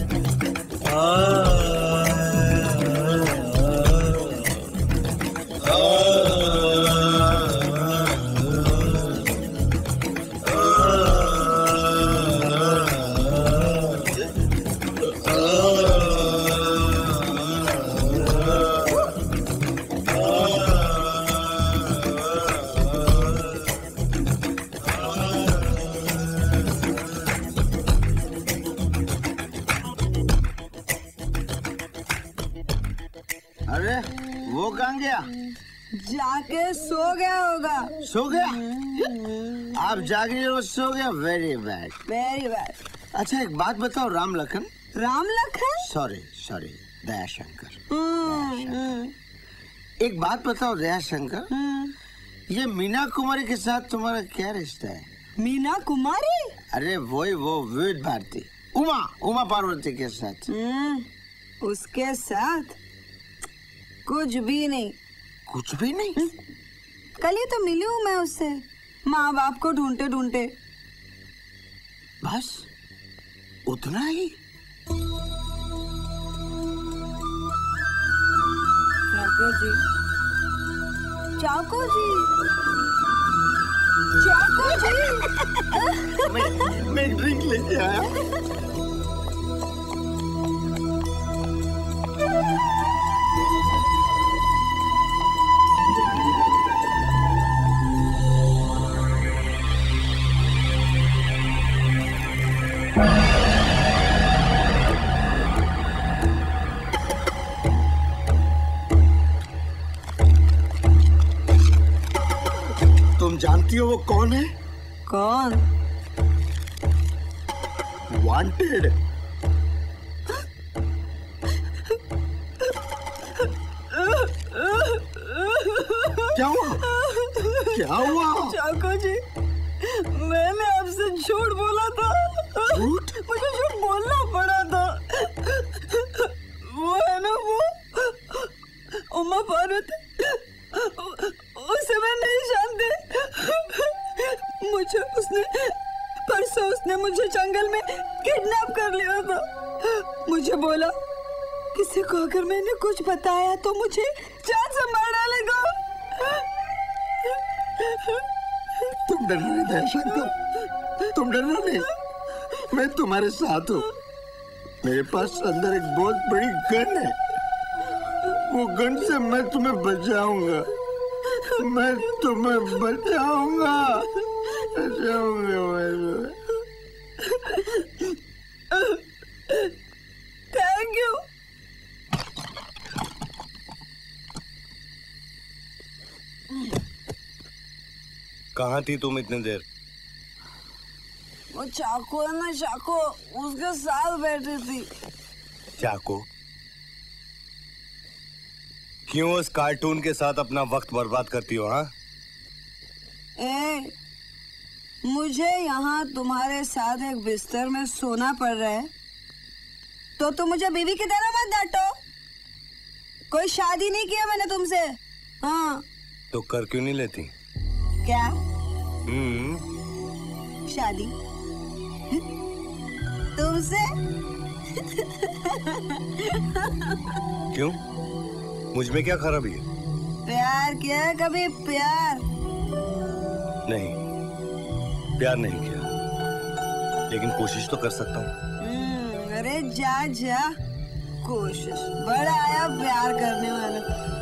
अरे वो कहाँ गया? जाके सो गया होगा। सो गया? आप जाके रोज सो गया? Very bad, very bad. अच्छा एक बात बताओ राम लखन। राम लखन? Sorry sorry Dayashankar. एक बात बताओ दयाशंकर, ये मीना कुमारी के साथ तुम्हारा क्या रिश्ता है? मीना कुमारी? अरे वही वो विविध भारती, उमा पार्वती के साथ। उसके साथ कुछ भी नहीं। कुछ भी नहीं? कल ही तो मिली हूँ मैं उससे, माँ बाप को ढूंढते ढूंढते। बस उतना ही? चाको जी, चाको जी, चाको जी। मैं ड्रिंक लेके आया। तुम जानती हो वो कौन है? कौन? वांटेड। क्या हुआ? क्या हुआ? चाको जी, मैंने आपसे झूठ बोला था। झूठ? मुझे झूठ बोलना पड़ा था। वो है ना वो उमा पार्वती, उसे मैं नहीं जानती। मुझे उसने मुझे जंगल में किडनैप कर लिया था। मुझे बोला किसी को अगर मैंने कुछ बताया तो मुझे जान से मार डालेगा। तुम डरना नहीं दयाशंकर, तुम डरना नहीं, मैं तुम्हारे साथ हूँ। मेरे पास अंदर एक बहुत बड़ी गन है, वो गन से मैं तुम्हें बचाऊंगा। मैं तुम्हें बचाऊंगा। Thank you. कहाँ थी तुम इतनी देर? वो चाकू है ना, चाकू, उसके साथ बैठी थी। चाकू? क्यों उस कार्टून के साथ अपना वक्त बर्बाद करती हो? हाँ, मुझे यहाँ तुम्हारे साथ एक बिस्तर में सोना पड़ रहा है तो तुम मुझे बीवी की तरह मत डांटो। कोई शादी नहीं किया मैंने तुमसे। हाँ, तो कर क्यों नहीं लेती? क्या शादी तुमसे? क्यों? मुझ में क्या खराबी है? प्यार किया है कभी? प्यार नहीं, प्यार नहीं किया, लेकिन कोशिश तो कर सकता हूँ। अरे जा जा, कोशिश बड़ा आया प्यार करने वाला।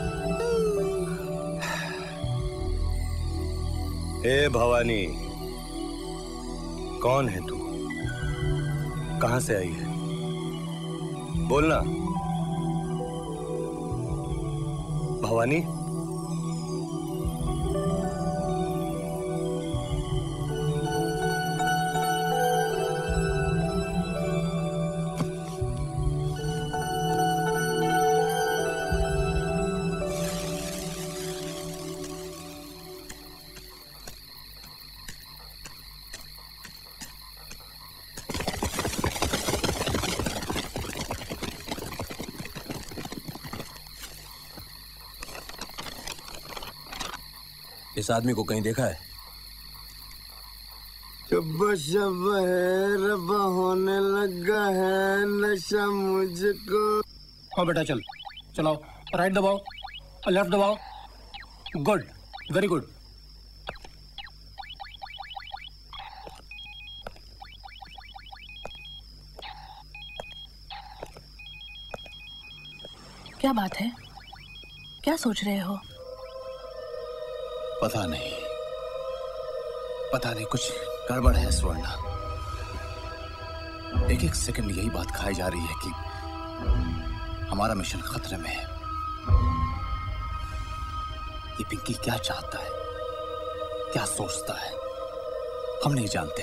ए भवानी, कौन है तू? कहाँ से आई है? बोलना। भवानी, इस आदमी को कहीं देखा है? शब्बा शब्बा है, रब्बा होने लगा है नशा मुझको। हाँ बेटा, चल चलाओ, राइट दबाओ, लेफ्ट दबाओ। Good, very good. क्या बात है? क्या सोच रहे हो? पता नहीं कुछ गड़बड़ है स्वर्णा। एक एक सेकंड यही बात खाई जा रही है कि हमारा मिशन खतरे में है। ये पिंकी क्या चाहता है, क्या सोचता है, हम नहीं जानते।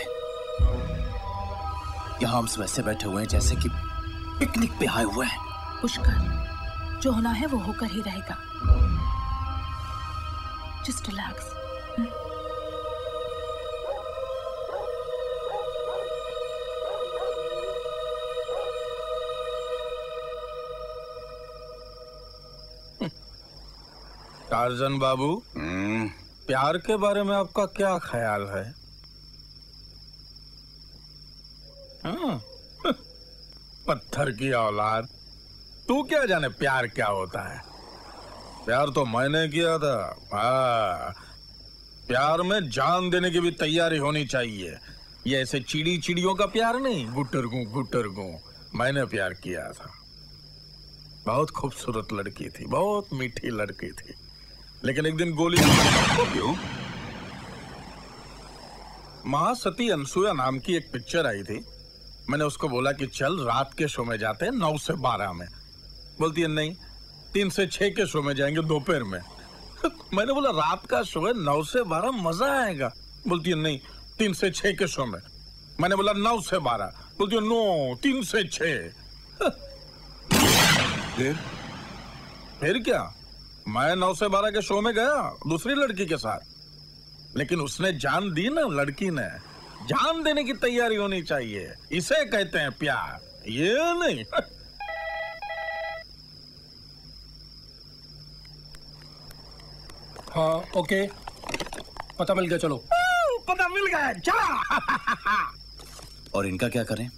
यहां हम सब ऐसे बैठे हुए हैं जैसे कि पिकनिक पे आए हुए हैं। पुष्कर, जो होना है वो होकर ही रहेगा। Just relax. टार्जन बाबू, प्यार के बारे में आपका क्या ख्याल है? पत्थर की औलाद, तू क्या जाने प्यार क्या होता है? प्यार तो मैंने किया था। प्यार में जान देने की भी तैयारी होनी चाहिए। ये ऐसे चिड़ियों का प्यार नहीं, गुटरगू। मैंने प्यार किया था। बहुत खूबसूरत लड़की थी, बहुत मीठी लड़की थी, लेकिन एक दिन गोली। क्यों? महासती अनसुया नाम की एक पिक्चर आई थी। मैंने उसको बोला कि चल रात के शो में जाते हैं 9 से 12 में। बोलती है नहीं, 3 से 6 के शो में जाएंगे दोपहर में। मैंने बोला रात का शो है, 9 से 12 मजा आएगा। बोलती है नहीं, 3 से 6 के शो में। मैंने बोला 9 से 12। बोलती है नो, 3 से 6। फिर क्या, मैं 9 से 12 के शो में गया दूसरी लड़की के साथ, लेकिन उसने जान दी ना। लड़की ने जान देने की तैयारी होनी चाहिए, इसे कहते हैं प्यार, ये नहीं। हाँ ओके, पता मिल गया। चलो पता मिल गया, चला। और इनका क्या करें?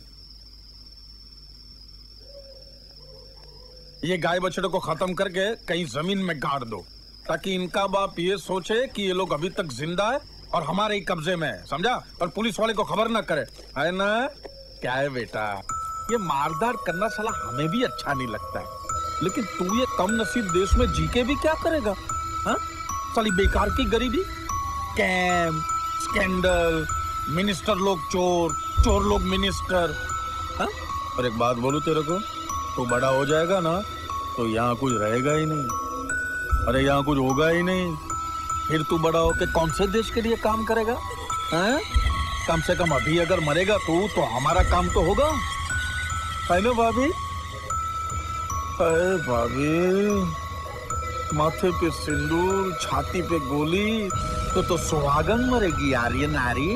ये गाय बछड़े को खत्म करके कहीं जमीन में गाड़ दो, ताकि इनका बाप ये सोचे कि ये लोग अभी तक जिंदा है और हमारे ही कब्जे में है, समझा? और पुलिस वाले को खबर ना करे, है ना? क्या है बेटा, ये मारदार करना साला हमें भी अच्छा नहीं लगता है, लेकिन तू ये कम नसीब देश में जी के भी क्या करेगा? हाँ? साली बेकार की गरीबी, कैम, स्कैंडल, मिनिस्टर लोग चोर, चोर लोग मिनिस्टर। हाँ? और एक बात बोलूं तेरे को, तू बड़ा हो जाएगा ना तो यहाँ कुछ रहेगा ही नहीं। अरे यहाँ कुछ होगा ही नहीं। फिर तू बड़ा होके कौन से देश के लिए काम करेगा? हाँ? कम से कम अभी अगर मरेगा तू तो हमारा काम तो होगा, है ना भाभी? अरे भाभी, माथे पे सिंदूर, छाती पे गोली, तो सुहागन मरेगी यार ये नारी।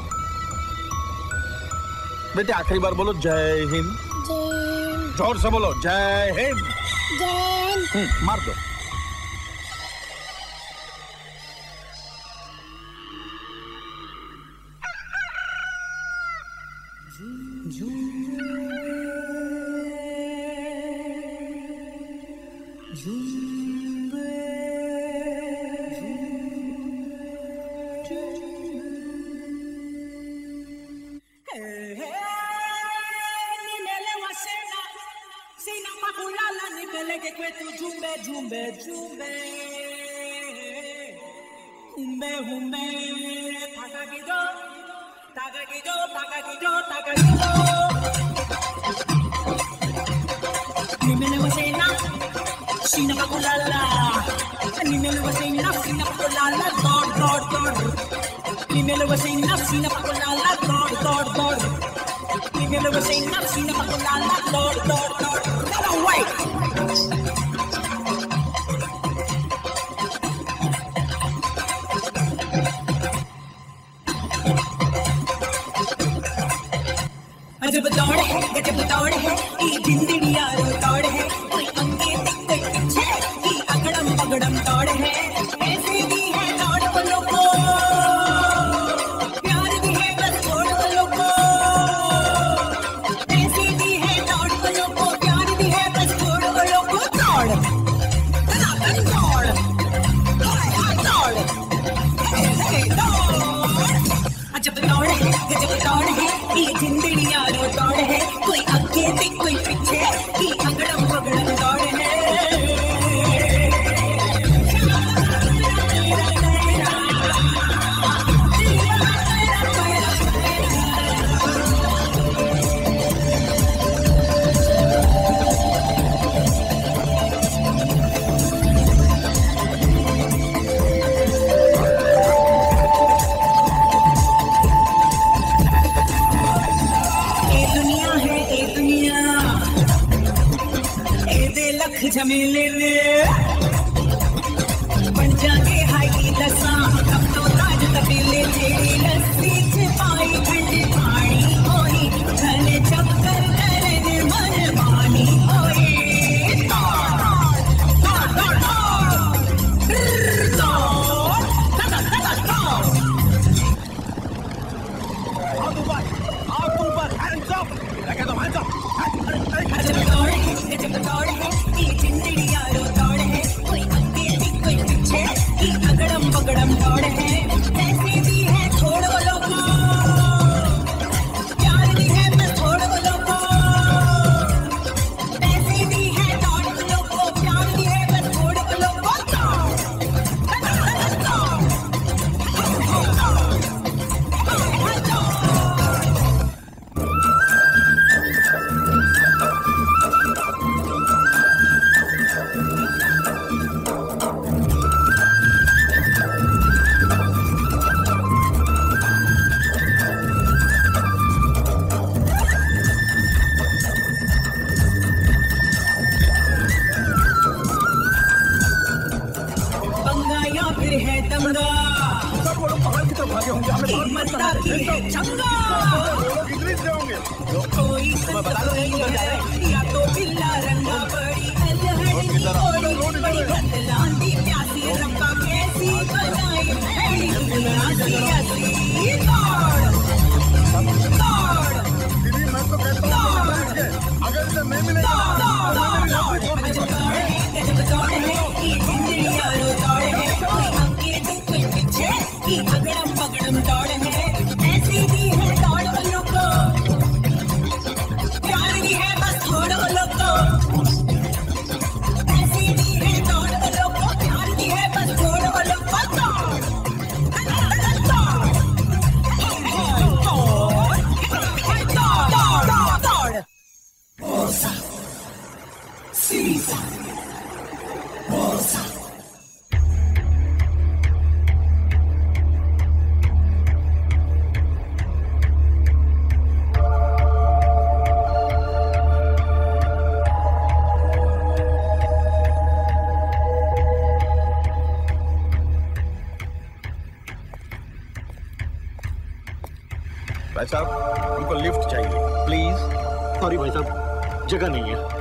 बेटे आखिरी बार बोलो जय हिंद। जोर से बोलो जय हिंद। मार दो। गजब दौड़ है, गजब दौड़ है, ये जिंदगी यारो दौड़ है, कोई अंगे कोई पीछे, ये अगड़म बगड़म दौड़ है, ऐसे भी है दौड़ वालों को, प्यार भी है बस छोड़ वालों को, ऐसे भी है दौड़ वालों को, प्यार भी है बस छोड़ वालों को, दौड़, दौड़, दौड़, गजब दौड़ है, गजब दौड़ है, ये जिंदगी यारो दौड़ है, कोई आगे भी कोई पीछे, ये अगड़म बगड़म दौड़ है। झमेले में बन जाके हाई लसा, अब तो ताज तबीले तेरी लस्सी छिपाई ठंडी पानी होई, चले चक्कर करे मन मानी होई, बगड़म दौड़ है, ऐसे भी है छोड़ वालों को, प्यार भी है बस छोड़ वालों को, ऐसे भी है दौड़ वालों को, प्यार भी है बस छोड़ वालों को, कोई या तो बिल्ला रंगा बड़ी बड़ी बदलांदी प्यासी रब्बा कैसी बनाई ऐसी अगर इसे मैं मिले अगड़म बगड़म दौड़ है, ऐसी भी है दौड़ वालों को, प्यार भी है बस छोड़ वालों को, ऐसी भी है दौड़ वालों को, प्यार भी है बस छोड़ वालों को। Bolsa. Siliza. Bolsa. भाई साहब, हमको लिफ्ट चाहिए प्लीज। सॉरी भाई साहब, जगह नहीं है।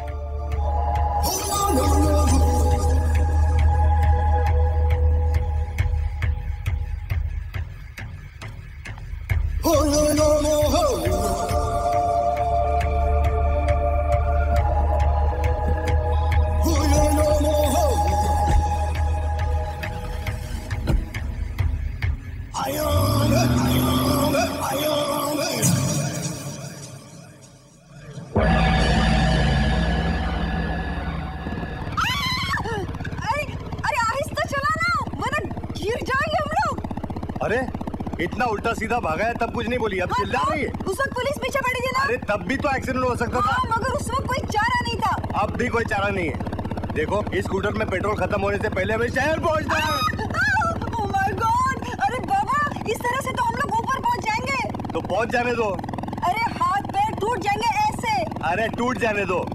अरे इतना उल्टा सीधा भागा है तब कुछ नहीं बोली, अब चिल्ला रही है। उस वक्त पुलिस पीछे पड़ी थी ना। अरे तब भी तो एक्सीडेंट हो सकता था। मगर उस वक्त कोई चारा नहीं था। अब भी कोई चारा नहीं है। देखो इस स्कूटर में पेट्रोल खत्म होने से पहले हमें शहर पहुंचना है। Oh my God! अरे बाबा, इस तरह से तो हम लोग ऊपर पहुंच जाएंगे। तो पहुंच जाने दो। अरे हाथ पैर टूट जाएंगे ऐसे। अरे टूट जाने दो।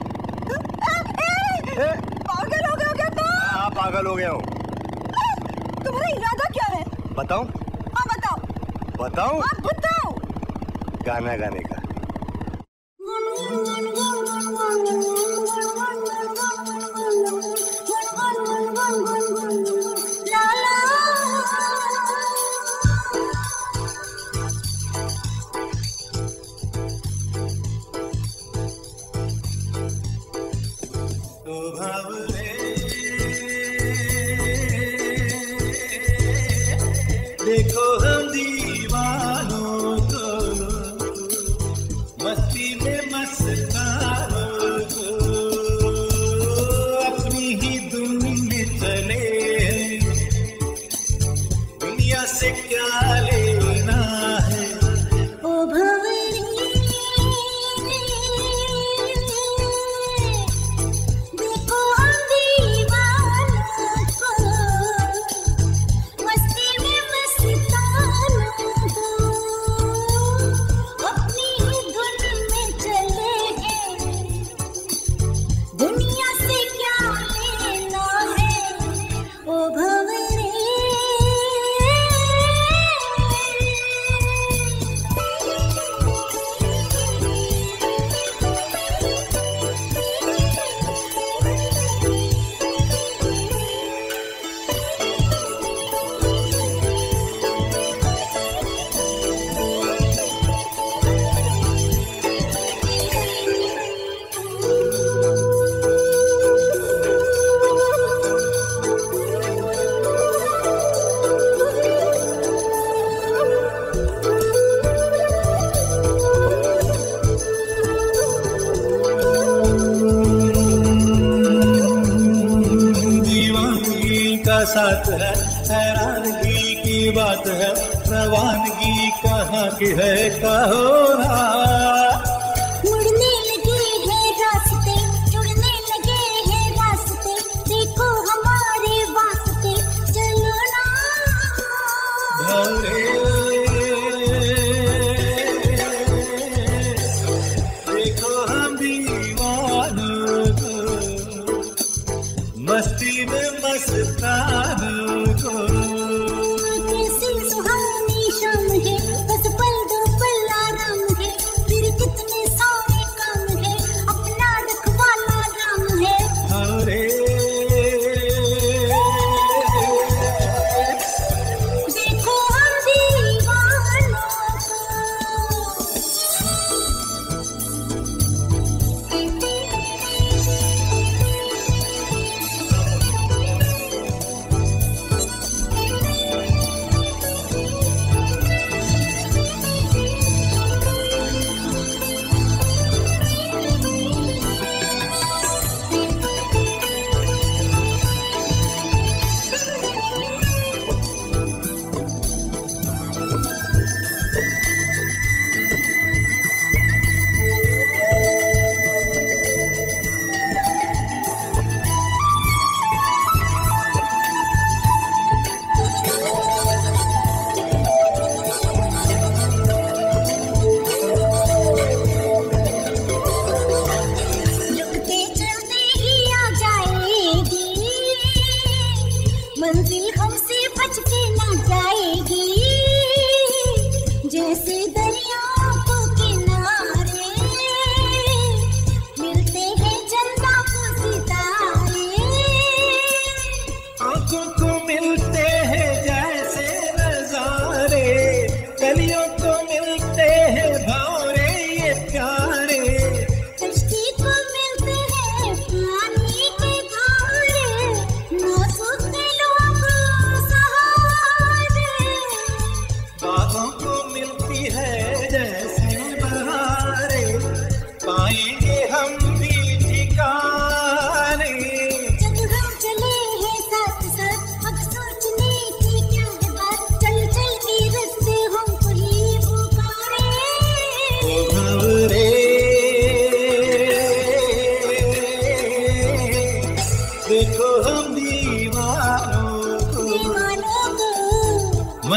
पागल हो गए हो क्या तुम? हाँ पागल हो गया हूँ। तुम्हारा इरादा क्या है? बताऊं? हाँ बताओ। बताऊं? हाँ बताओ। गाना गाने का। देखो हम दीवानों को मस्ती में मस्तानों को अपनी ही धुन में चले, दुनिया से क्या लेना है। ओ भंवरी देखो हम दीवानों को मस्ती में मस्तानों को अपनी ही धुन में चले हैं, दुनिया से क्या लेना है। ओ भंवरी दीवानगी का साथ है, हैरानगी की बात है, रवानगी कहाँ की है कहो ना। मुड़ने लगे हैं रास्ते, जुड़ने लगे हैं रास्ते, देखो हमारे वास्ते चलो ना। देखो हम दीवानों को मस्ती में मस्तानों को। कैसी सुहानी शाम है, बस पल दो पल आराम है, फिर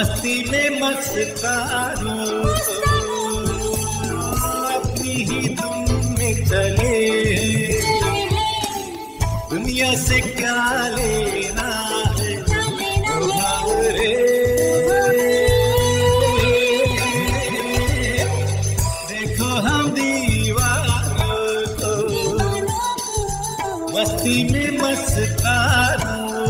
मस्ती में मस्तारू अपनी ही धुन में चले दुनिया से क्या लेना है रे देखो हम दीवारों को मस्ती में मस्तारू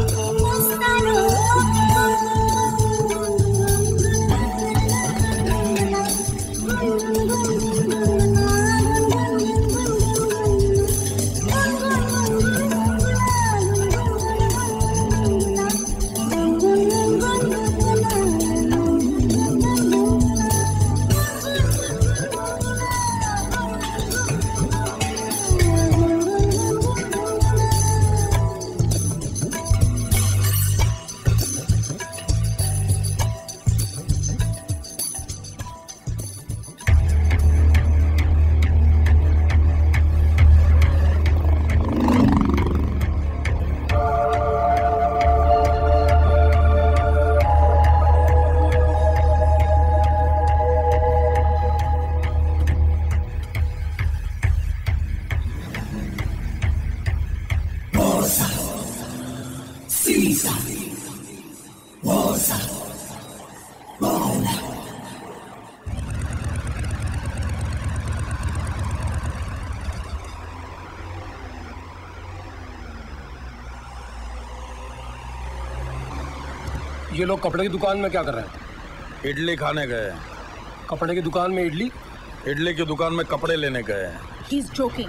ये लोग कपड़े की दुकान में क्या कर रहे हैं? इडली खाने गए हैं। कपड़े की दुकान में इडली? इडली की दुकान में कपड़े लेने गए हैं। He's joking.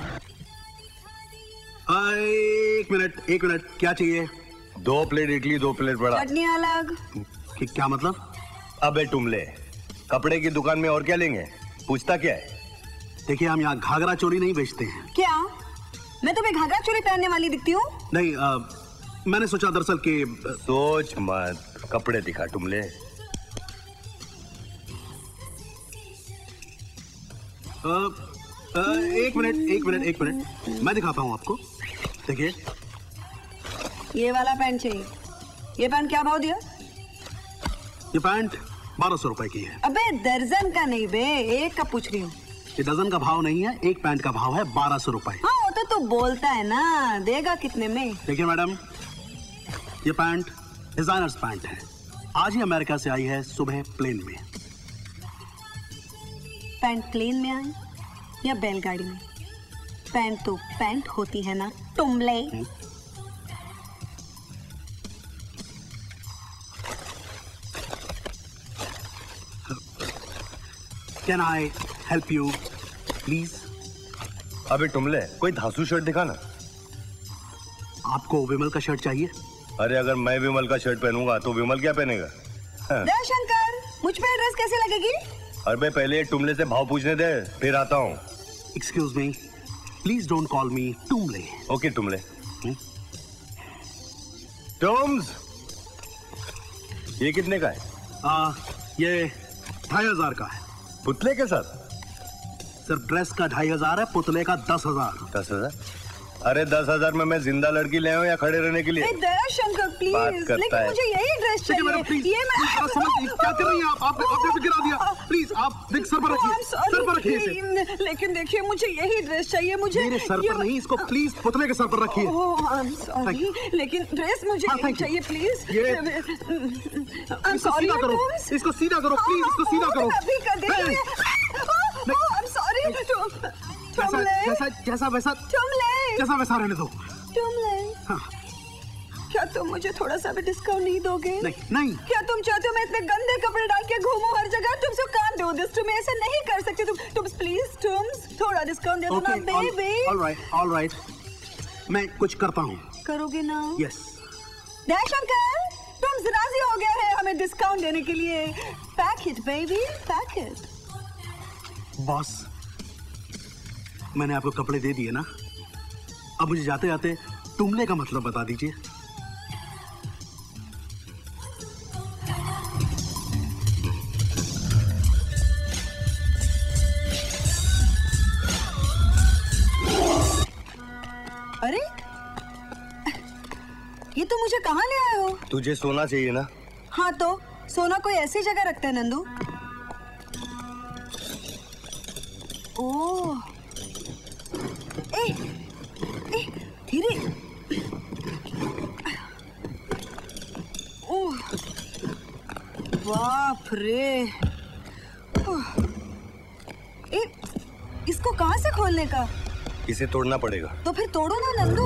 एक मिनट क्या चाहिए? 2 प्लेट इडली 2 प्लेट बड़ा। चटनी अलग। क्या मतलब? अबे टुमले, कपड़े की दुकान में और क्या लेंगे? पूछता क्या है? देखिए हम यहाँ घाघरा चोली नहीं बेचते हैं। क्या मैं तुम्हें घाघरा चोली पहनने वाली दिखती हूँ? नहीं, मैंने सोचा दरअसल कि सोच मत, कपड़े दिखा टुमले। एक मिनट मैं दिखाता हूँ आपको। देखिए ये वाला पैंट चाहिए। ये पैंट क्या भाव दिया? ये पैंट 1200 रुपए की है। अबे दर्जन का नहीं बे, एक का पूछ रही हूँ। ये डजन का भाव नहीं है, एक पैंट का भाव है 1200 रुपए। हाँ वो तो तू बोलता है ना, देगा कितने में? देखिए मैडम, ये पैंट डिजाइनर्स पैंट है, आज ही अमेरिका से आई है, सुबह प्लेन में। पैंट प्लेन में आई या बैलगाड़ी में? पैंट तो पैंट होती है ना Tumle. Can I help you please? अबे टुमले, कोई धांसू शर्ट दिखा ना। आपको विमल का शर्ट चाहिए? अरे अगर मैं विमल का शर्ट पहनूंगा तो विमल क्या पहनेगा? शंकर, मुझ पे ड्रेस कैसे लगेगी? अरे पहले टुमले से भाव पूछने दे, फिर आता हूँ। Excuse me, please don't call me Tumle. Okay Tumle. Tums, ये कितने का है? ये 2500 का है। पुतले के साथ? सर ड्रेस का 2500 है, पुतले का 10,000। 10,000? अरे 10,000 में मैं जिंदा लड़की ले आऊं या खड़े रहने के लिए? शंकर प्लीज, लेकिन मुझे यही ड्रेस चाहिए। ये मैं क्या कर रही हैं आप? आपने गिरा दिया। प्लीज आप देख, सर पर रखिए, सर पर रखिए इसे। लेकिन देखिए मुझे यही ड्रेस चाहिए। मुझे मेरे सर पर नहीं, इसको प्लीज पुतले के सर पर रखिए। ओह आई एम सॉरी, लेकिन ड्रेस मुझे यही चाहिए प्लीज। I am sorry. इसको सीधा करो प्लीज, इसको सीधा करो। अभी कर देंगे। Oh I am sorry. जैसा वैसा रहने दो। हाँ। क्या तुम मुझे थोड़ा सा भी डिस्काउंट नहीं दोगे? नहीं। क्या तुम चाहते हो मैं इतने गंदे कपड़े डाल के घूमूं हर जगह? तुम so can't do this to me, ऐसे नहीं कर सकते तुम प्लीज थोड़ा डिस्काउंट दे दो ना बेबी। ऑल राइट, मैं कुछ करता हूँ। करोगे ना? यस। दयाशंकर, तुम राजी हो गया है हमें डिस्काउंट देने के लिए। Pack it baby, pack it. Boss, मैंने आपको कपड़े दे दिए ना, अब मुझे जाते जाते टुमले का मतलब बता दीजिए। अरे ये तो मुझे कहाँ ले आए हो? तुझे सोना चाहिए ना? हाँ तो सोना कोई ऐसी जगह रखता है नंदू? ओह, धीरे। ओह, बाप रे। इसको कहाँ से खोलने का? इसे तोड़ना पड़ेगा। तो फिर तोड़ो ना नंदू।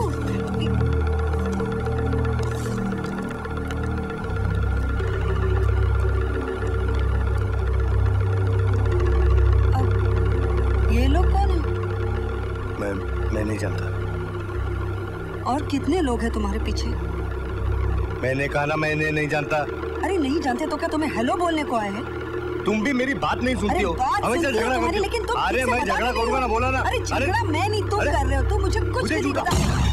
ये लोग कौन है? मैं नहीं जानता। और कितने लोग हैं तुम्हारे पीछे? मैंने कहा ना मैंने नहीं जानता। अरे नहीं जानते तो क्या तुम्हें हेलो बोलने को आए हैं? तुम भी मेरी बात नहीं सुनती हो। हमेशा झगड़ा करती हो। लेकिन तुम अरे मैं झगड़ा करूंगा ना, बोला ना। अरे झगड़ा मैं नहीं, तुम कर रहे हो। तुम मुझे कुछ भी नहीं बता।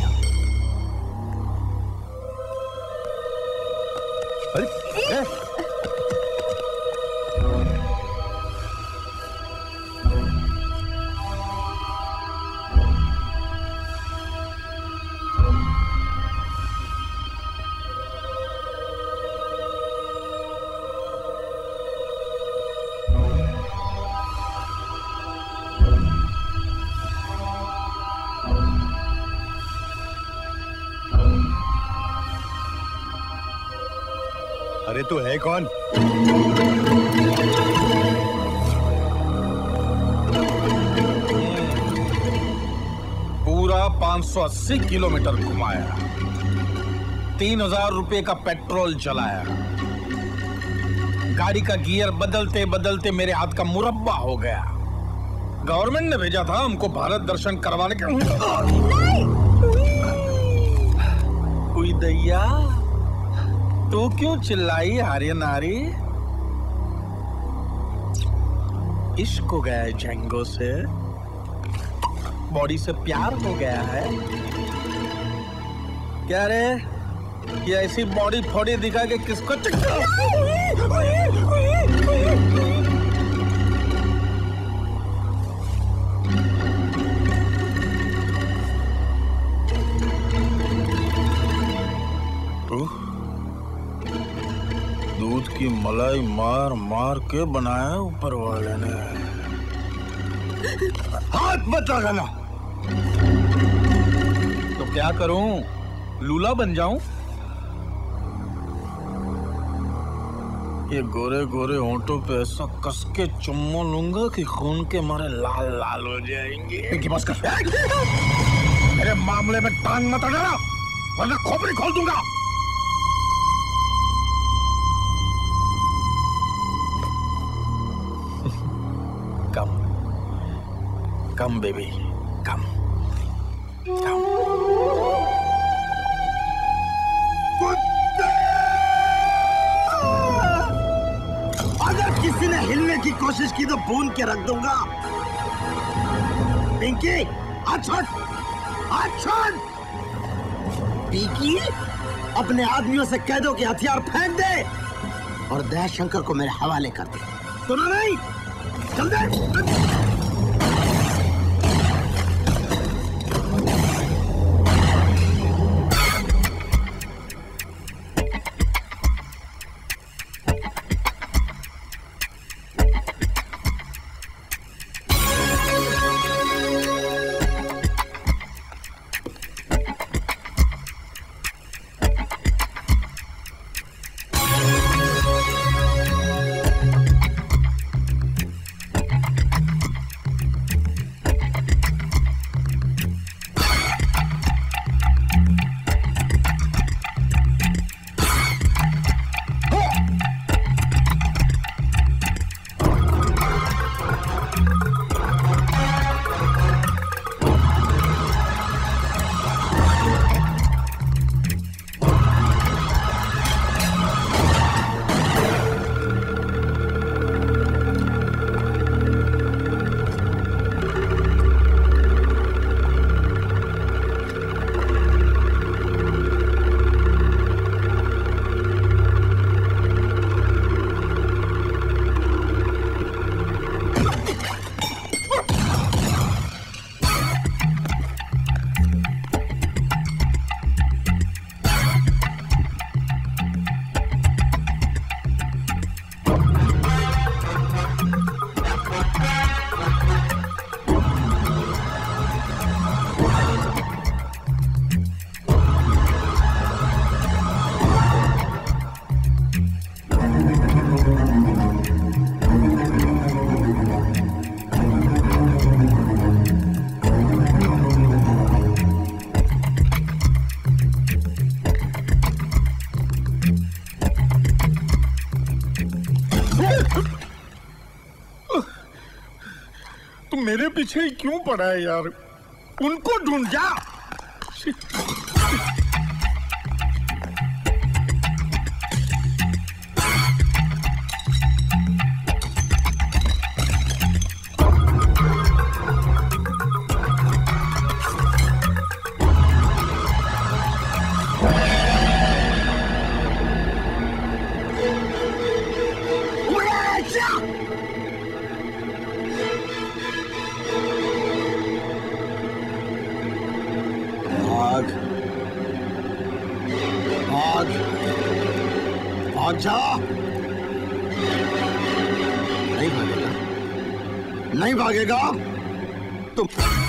अरे तू है कौन? पूरा 580 किलोमीटर घुमाया, 3000 रुपए का पेट्रोल जलाया, गाड़ी का गियर बदलते बदलते मेरे हाथ का मुरब्बा हो गया। गवर्नमेंट ने भेजा था हमको भारत दर्शन करवाने के। कोई दैया, तू क्यों चिल्लाई आर्यन नारी? इश्क हो गया है जेंगो से, बॉडी से प्यार हो गया है क्या रे? ये ऐसी बॉडी थोड़ी दिखा के किसको दूध की मलाई मार मार के बनाया ऊपर वाले ने। हाथ मत लगाना। तो क्या करूं? लूला बन जाऊं? ये गोरे गोरे होंठों पे ऐसा कस के चुम्मा लूंगा कि खून के मारे लाल लाल हो जाएंगे। बस कर। मेरे मामले में टांग मत अड़ाना, वरना खोपड़ी खोल दूंगा। Come baby, come come. अगर किसी ने हिलने की कोशिश की तो भून के रख दूंगा। पिंकी, हाथ छोड़, हाथ छोड़। पिंकी, अपने आदमियों से कह दो कि हथियार फेंक दे और दयाशंकर को मेरे हवाले कर दे। सुना नहीं? चल दे। मेरे पीछे ही क्यों पड़ा है यार? उनको ढूंढ जा। भाग जा। नहीं भागेगा, नहीं भागेगा तुम।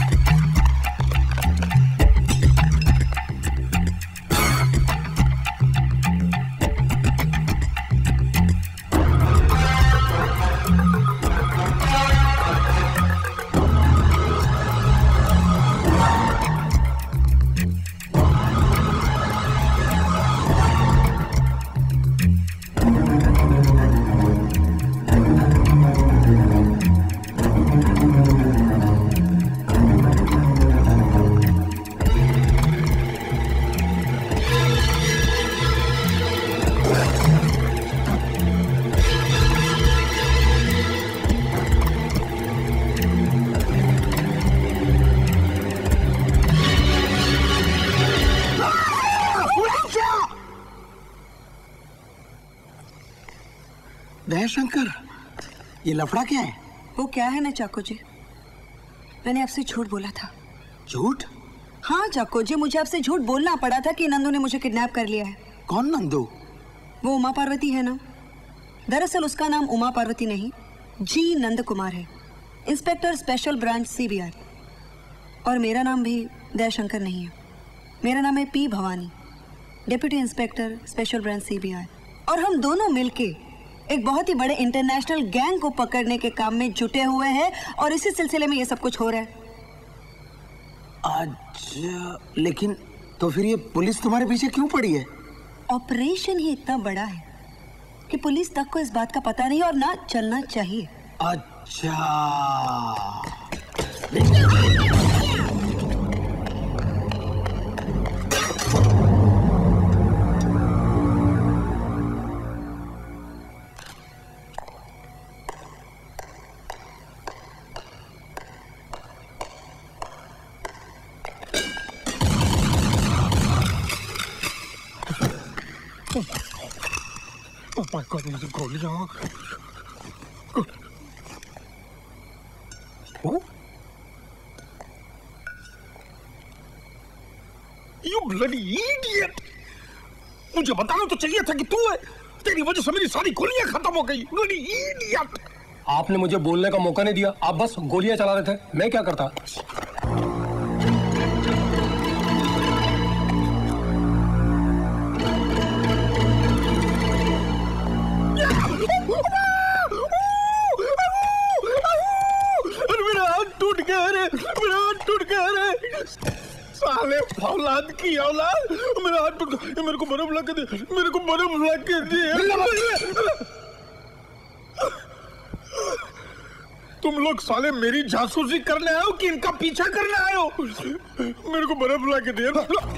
शंकर, ये लफड़ा क्या है? वो क्या है ना चाको जी, मैंने आपसे झूठ बोला था। झूठ? हाँ चाको जी, मुझे आपसे झूठ बोलना पड़ा था कि नंदू ने मुझे किडनैप कर लिया है। कौन नंदू? वो उमा पार्वती है ना। दरअसल उसका नाम उमा पार्वती नहीं, जी नंद कुमार है, इंस्पेक्टर स्पेशल ब्रांच CBI। और मेरा नाम भी दयाशंकर नहीं है, मेरा नाम है P Bhavani, deputy inspector special branch CBI। और हम दोनों मिलके एक बहुत ही बड़े इंटरनेशनल गैंग को पकड़ने के काम में जुटे हुए हैं, और इसी सिलसिले में ये सब कुछ हो रहा है। अच्छा, लेकिन तो फिर ये पुलिस तुम्हारे पीछे क्यों पड़ी है? ऑपरेशन ही इतना बड़ा है कि पुलिस तक को इस बात का पता नहीं, और ना चलना चाहिए। अच्छा, Oh my God, मुझे गोलियां। You bloody idiot! मुझे बताना तो चाहिए था कि तू है। तेरी वजह से मेरी सारी गोलियां खत्म हो गई। Bloody idiot! आपने मुझे बोलने का मौका नहीं दिया, आप बस गोलियां चला रहे थे। मैं क्या करता? साले औलाद की औलाद, मेरा हाथ टूट गया। मेरे को बर्फ ला के दे, मेरे को बर्फ ला के दे। तुम लोग साले मेरी जासूसी करने आए हो कि इनका पीछा करने आए हो? मेरे को बर्फ ला के दे।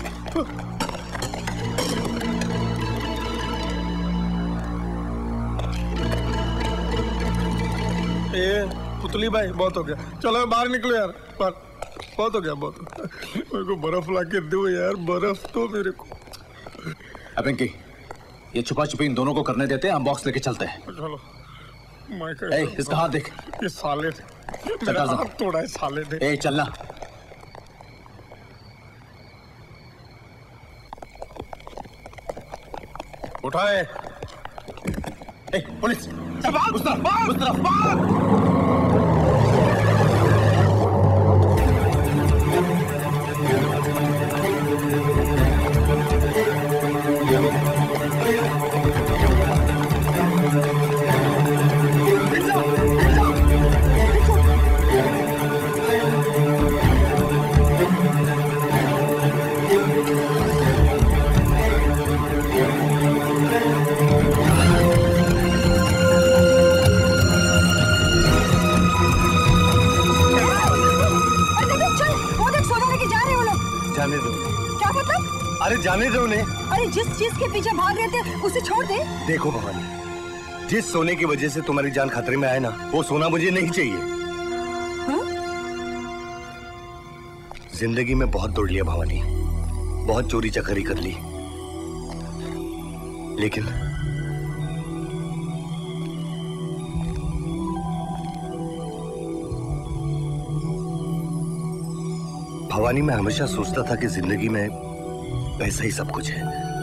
पुतली भाई, बहुत हो गया, चलो बाहर निकलो यार, बाहर। बहुत हो गया, बहुत हो गया। मेरे को बर्फ ला के दो यार, बर्फ तो मेरे को। पिंकी, ये छुपा छुपी इन दोनों को करने देते हैं, हम बॉक्स लेके चलते हैं। चलो। इसका हाथ देख। ये साले मेरा हाथ तोड़ा है साले ने। चलना। उठाए। पुलिस, उस तरफ। जाने दो। क्या मतलब? अरे जाने दो उन्हें। अरे जिस चीज के पीछे भाग रहे थे उसे छोड़ दे। देखो भवानी, जिस सोने की वजह से तुम्हारी जान खतरे में आए ना, वो सोना मुझे नहीं चाहिए। हाँ? जिंदगी में बहुत दौड़ लिया भवानी, बहुत चोरी चकारी कर ली, लेकिन भवानी मैं हमेशा सोचता था कि जिंदगी में पैसा ही सब कुछ है,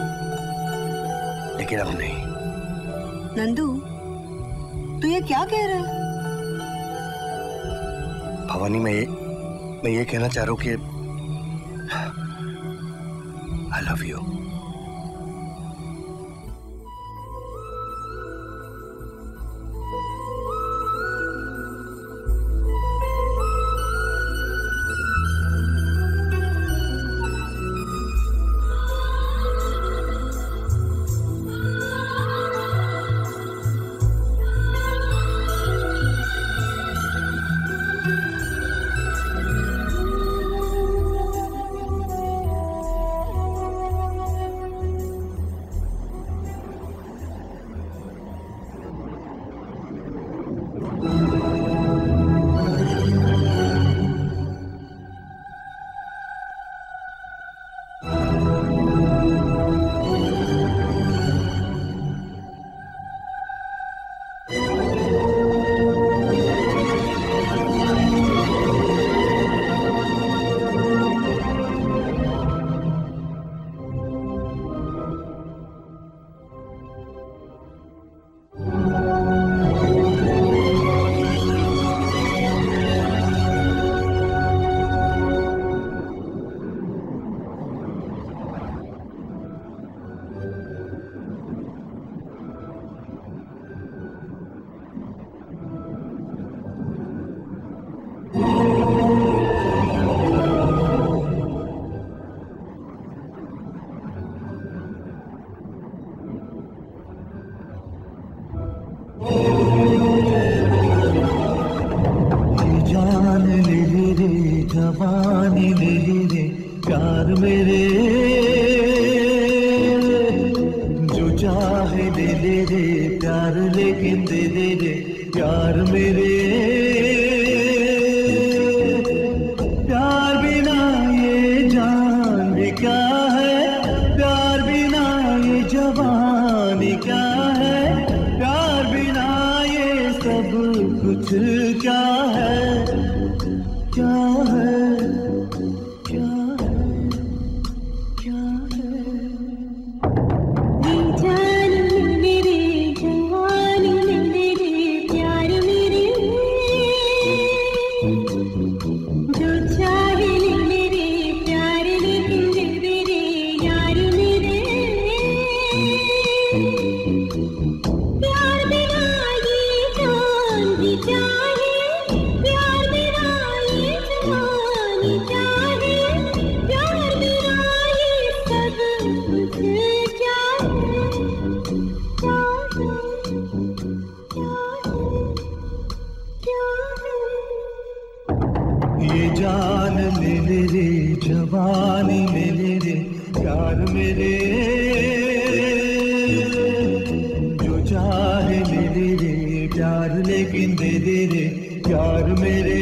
लेकिन अब नहीं। नंदू, तू ये क्या कह रहा है? भवानी मैं ये कहना चाह रहा हूं कि आई लव यू। जवानी ले रे प्यार मेरे, जो चाहे ले रे प्यार, लेकिन दे रे प्यार मेरे। प्यार बिना ये जान भी क्या है, प्यार बिना ये जवानी क्या है, प्यार बिना ये सब कुछ क्या है, क्या है, क्या है, क्या है। ये जान मेरे जवानी मेरे प्यार मेरे, जो चाहे ले मेरे प्यार, लेकिन दे मेरे यार मेरे। प्यार बिना ये जान भी चाहे, प्यार बिना ये जवानी चाहे, प्यार बिना ये सब कुछ क्या है, ये जान ले रे जवानी ले रे प्यार मेरे, जो चाहे ले रे प्यार, लेकिन दे रे प्यार मेरे।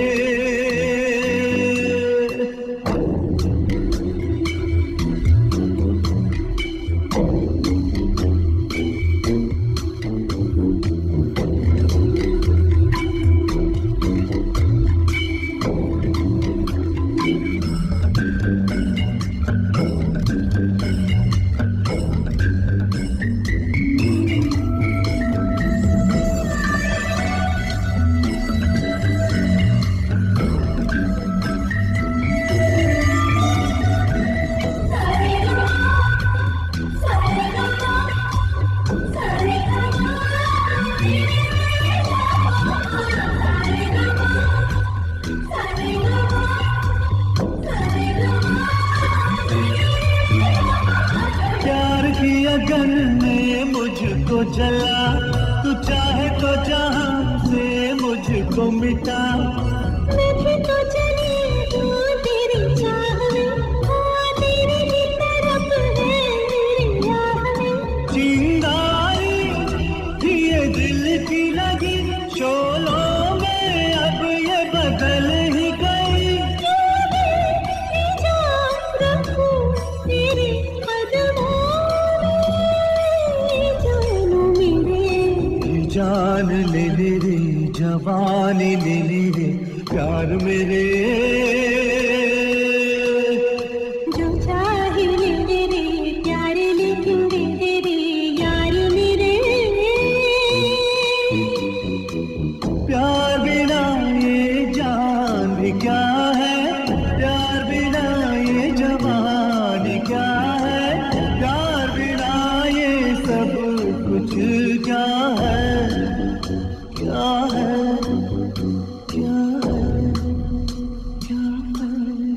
प्यार की अगन ने मुझको जला, तू चाहे तो जहां से मुझको मिटा। मैं भी तो चली हूँ तेरी चाह में, जान ले ले रे, जवानी ले ले रे, प्यार मेरे जो चाहे ले ले रे, प्यार लेकिन दे दे रे यार मेरे। प्यार बिना ये जान भी क्या है, प्यार बिना ये जवानी क्या है, प्यार बिना ये सब कुछ क्या है, क्या है, क्या है, क्या है।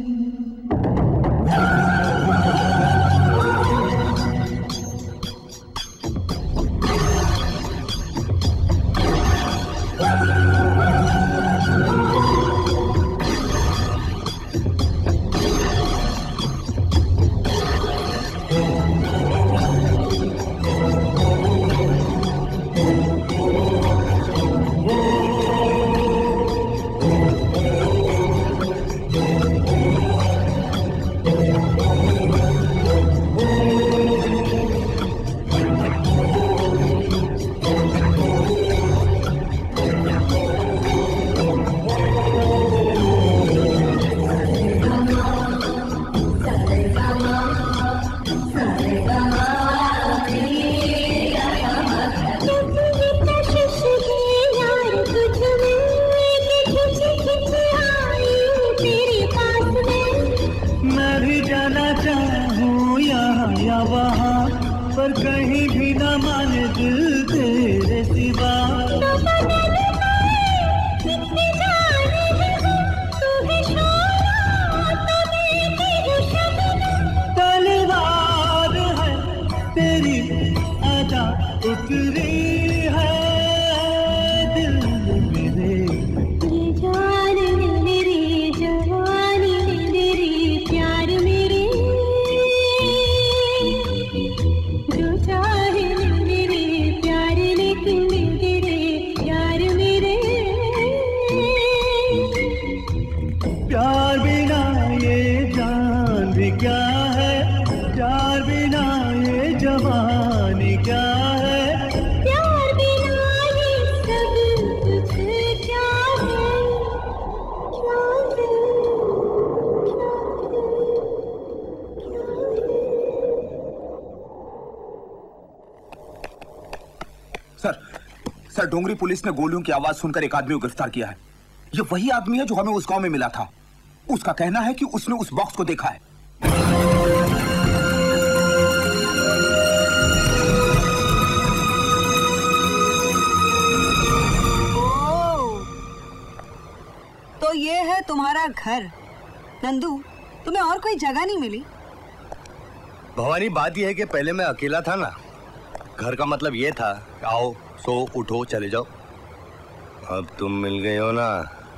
मैं भी जाना चाहूँ यहाँ या वहाँ, पर कहीं भी न माने दिल तेरे सिवा। तलवार है तेरी आजा उतरी है दिल मेरे। ये जान ले रे, जवानी ले रे, प्यार मेरे। जो चाहे ले रे, प्यार लेकिन दे रे यार मेरे। प्यार बिना ये जान भी क्या है, प्यार बिना ये जवानी क्या है, प्यार बिना ये सब कुछ क्या है, क्या है, सर डोंगरी पुलिस ने गोलियों की आवाज सुनकर एक आदमी को गिरफ्तार किया है। ये वही आदमी है जो हमें उस गांव में मिला था। उसका कहना है कि उसने उस बॉक्स को देखा है। तो ये है तुम्हारा घर। नंदू, तुम्हें और कोई जगह नहीं मिली? भवानी, बात यह है कि पहले मैं अकेला था ना, घर का मतलब ये था आओ सो उठो चले जाओ। अब तुम मिल गए हो ना,